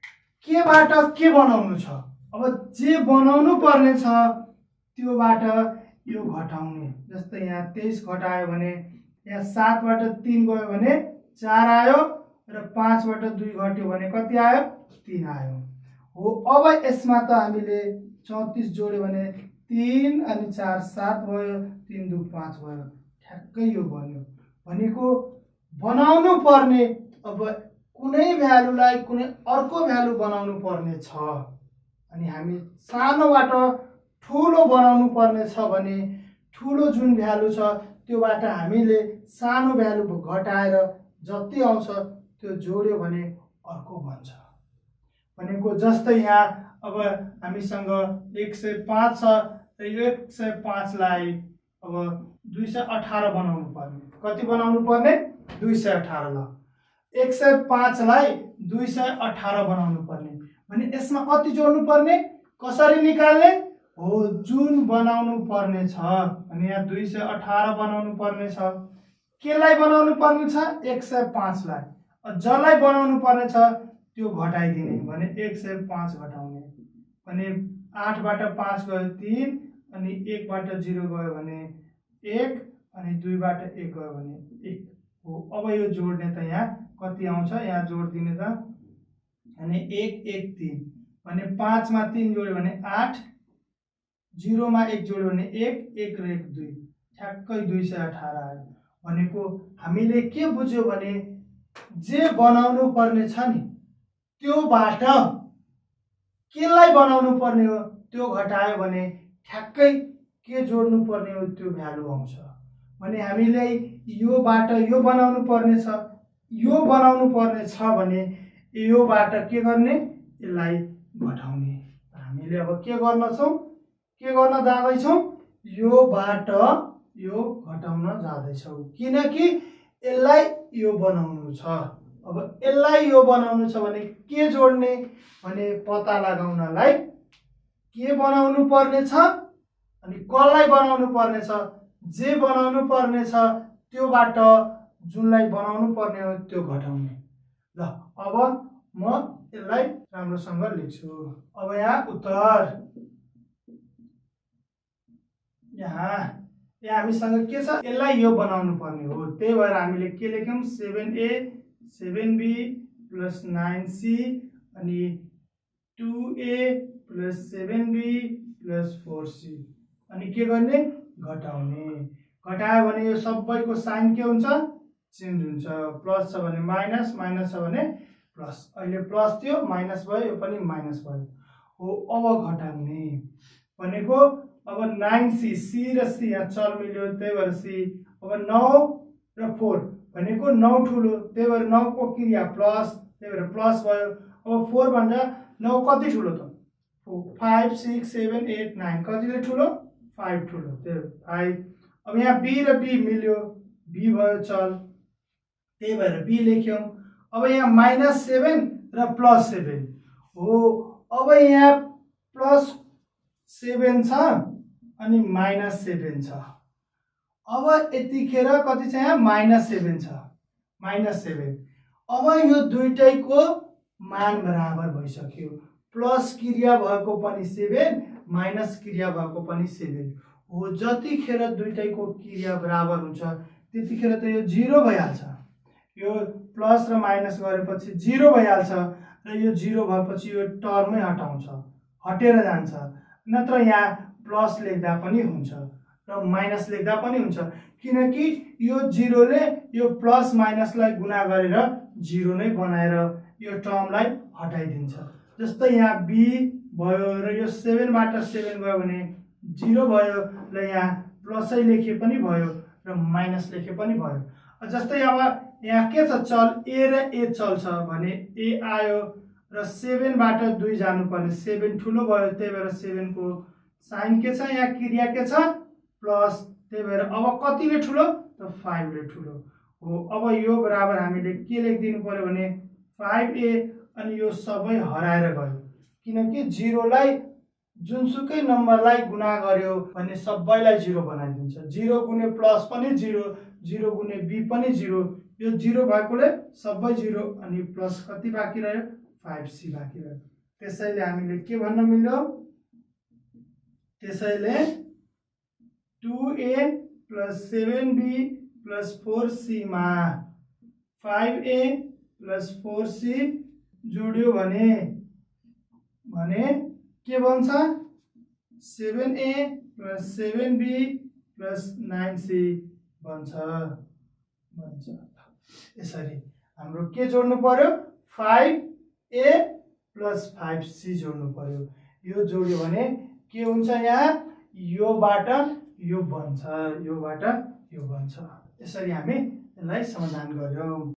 S1: केबाट के बनाउनु छ, अब जे बनाउनु पर्ने छ त्योबाट यो घटाउने, जस्तै यहाँ तेइस घटायो भने यहाँ सातबाट तीन गयो भने चार आयो र पाँचबाट दुई घट्यो भने कति आयो तीन आयो हो। अब यसमा त हामीले चौतिस जोड्यो भने तीन अनि चार सात भयो, तीन दु पाँच भयो, ठ्याक्कै यो बन्यो भनेको बनाउनु पर्ने। अब कुनै भ्यालुलाई कुनै अर्को भ्यालु बनाउनु पर्ने छ अनि हामी सानोबाट ठुलो बनाउनु पर्ने छ भने ठुलो जुन भ्यालु छ त्योबाट हामीले सानो भ्यालु घटाएर जति आउँछ त्यो जोड्यो भने अर्को बन्छ भनेको। जस्तै यहाँ अब हामीसँग एक सय पाँच छ र यो एक सय पाँच लाई अब दुई सय अठारह बनाउनु पर्ने, कति बनाउनु पर्ने दुई सय अठारह। ल एक सय पाँच लाई दुई सय अठारह बनाउनु पर्ने भने यसमा कति जोड्नु पर्ने कसरी निकाल्ने हो, जुन बनाउनु पर्ने छ अनि यहाँ दुई सय अठारह बनाउनु पर्ने छ, केलाई बनाउनु पर्ने छ एक सय पाँच लाई, जसलाई बनाउनु पर्ने छ त्यो घटाइदिने भने एक सय पाँच घटाउने भने आठबाट पाँच गयो तीन अनि एकबाट जिरो गयो भने एक अनि दुईबाट एक गयो भने एक हो। अब यो जोड्ने त यहाँ कति आउँछ यहाँ जोड दिने त अनि एक एक तीन भने पाँच मा तीन जोड्यो भने आठ, जिरो मा एक जोड्यो भने एक, एक र एक दुई, ठ्याक्कै दुई सय अठारह आयो भनेको। हामीले के बुझ्यो भने जे बनाउनु पर्ने छ नि त्योबाट केलाई बनाउनु पर्ने हो त्यो घटायो भने ठ्याक्कै के जोड्नु पर्ने हो त्यो भ्यालु आउँछ भने हामीले योबाट यो बनाउनु पर्ने छ, यो बनाउनु पर्ने छ भने योबाट के गर्ने यसलाई घटाउने। हामीले अब के गर्न छौं के गर्न जाँदैछौं योबाट यो घटाउन जाँदैछौं किनकि यसलाई यो बनाउनु छ। अब यसलाई यो बनाउनु छ भने के जोड्ने भने पत्ता लगाउनलाई के बनाउनु पर्ने छ अनि कसलाई बनाउनु पर्ने छ, जे बनाउनु पर्ने छ त्योबाट जुनलाई बनाउनु पर्ने हो त्यो घटाउने। ल अब म यसलाई राम्रोसँग लेख्छु। अब यहाँ उत्तर यहाँ यहाँ हामीसँग के छ यसलाई यो बनाउनु पर्ने हो, त्यही भएर हामीले के लेख्यौं seven a seven b plus nine c अनि टू ए plus seven b plus four c अनि के गर्ने घटाउने। घटायो भने यो सबैको साइन के हुन्छ चेन्ज हुन्छ, प्लस छ भने माइनस, माइनस छ भने प्लस, अहिले प्लस थियो माइनस भयो यो पनि माइनस भयो हो अब घटाउने भनेको अब नाइन सी सी र सी यहाँ चल मिल्यो त्यही भएर सी अब नौ र फोर भनेको नौ ठुलो त्यही भएर नौ को क्रिया प्लस त्यही भएर प्लस भयो अब फोर भन्दा नौ कति ठुलो त five six seven eight nine कतिले ठुलो फाइभ ठुलो त्यही फाइभ अब यहाँ बी र बी मिल्यो बी भयो चल त्यही भएर बी लेख्यौँ अब यहाँ माइनस सेभेन र प्लस सेभेन हो अब यहाँ प्लस सेभेन छ अनि माइनस सेभेन छ अब यतिखेर कति छ यहाँ माइनस सेभेन छ माइनस सेभेन अब यो दुईटैको मान बराबर भइसक्यो प्लस क्रिया भएको पनि सेभेन माइनस क्रिया भएको पनि सेभेन हो जतिखेर दुईटैको क्रिया बराबर हुन्छ त्यतिखेर त यो जिरो भइहाल्छ यो प्लस र माइनस गरेपछि जिरो भइहाल्छ र यो जिरो भएपछि यो टर्मै हटाउँछ हटेर जान्छ नत्र यहाँ प्लस लेख्दा पनि हुन्छ र माइनस लेख्दा पनि हुन्छ किनकि यो जिरोले यो प्लस माइनसलाई गुणा गरेर जिरो नै बनाएर यो टर्मलाई हटाइदिन्छ जस्तै यहाँ बी भयो र यो सेभेनबाट सेभेन गयो भने जिरो भयो र यहाँ प्लसै लेखे पनि भयो र माइनस लेखे पनि भयो जस्तै अब यहाँ के छ चल ए र ए चल छ भने ए आयो र सेभेनबाट दुई जानुपर्ने सेभेन ठुलो भयो त्यही भएर सेभेनको साइन के छ यहाँ क्रिया के छ प्लस त्यही भएर अब कतिले ठुलो त फाइभले ठुलो हो अब यो बराबर हामीले के लेखिदिनु पर्यो भने फाइभ ए अनि यो सबै हराएर गयो किनकि जिरोलाई जुनसुकै नम्बरलाई गुणा गर्यो भने सबैलाई जिरो बनाइदिन्छ जिरो गुणे प्लस पनि जिरो जिरो गुणे बी पनि जिरो यो जिरो भएकोले सबै जिरो अनि प्लस कति बाँकी रह्यो फाइभ सी बाँकी रह्यो त्यसैले हामीले के भन्न मिल्यो त्यसैले टू ए plus seven b plus four c मा five a plus four c जोड्यो भने भने के बन्छ seven a plus seven b plus nine c बन्छ बन्छ यसरी हाम्रो के जोड्नु पर्यो five a plus five c जोड्नु पर्यो यो जोड्यो भने के हुन्छ यहाँ योबाट यो बन्छ योबाट यो बन्छ यसरी हामी यसलाई समाधान गर्यौं।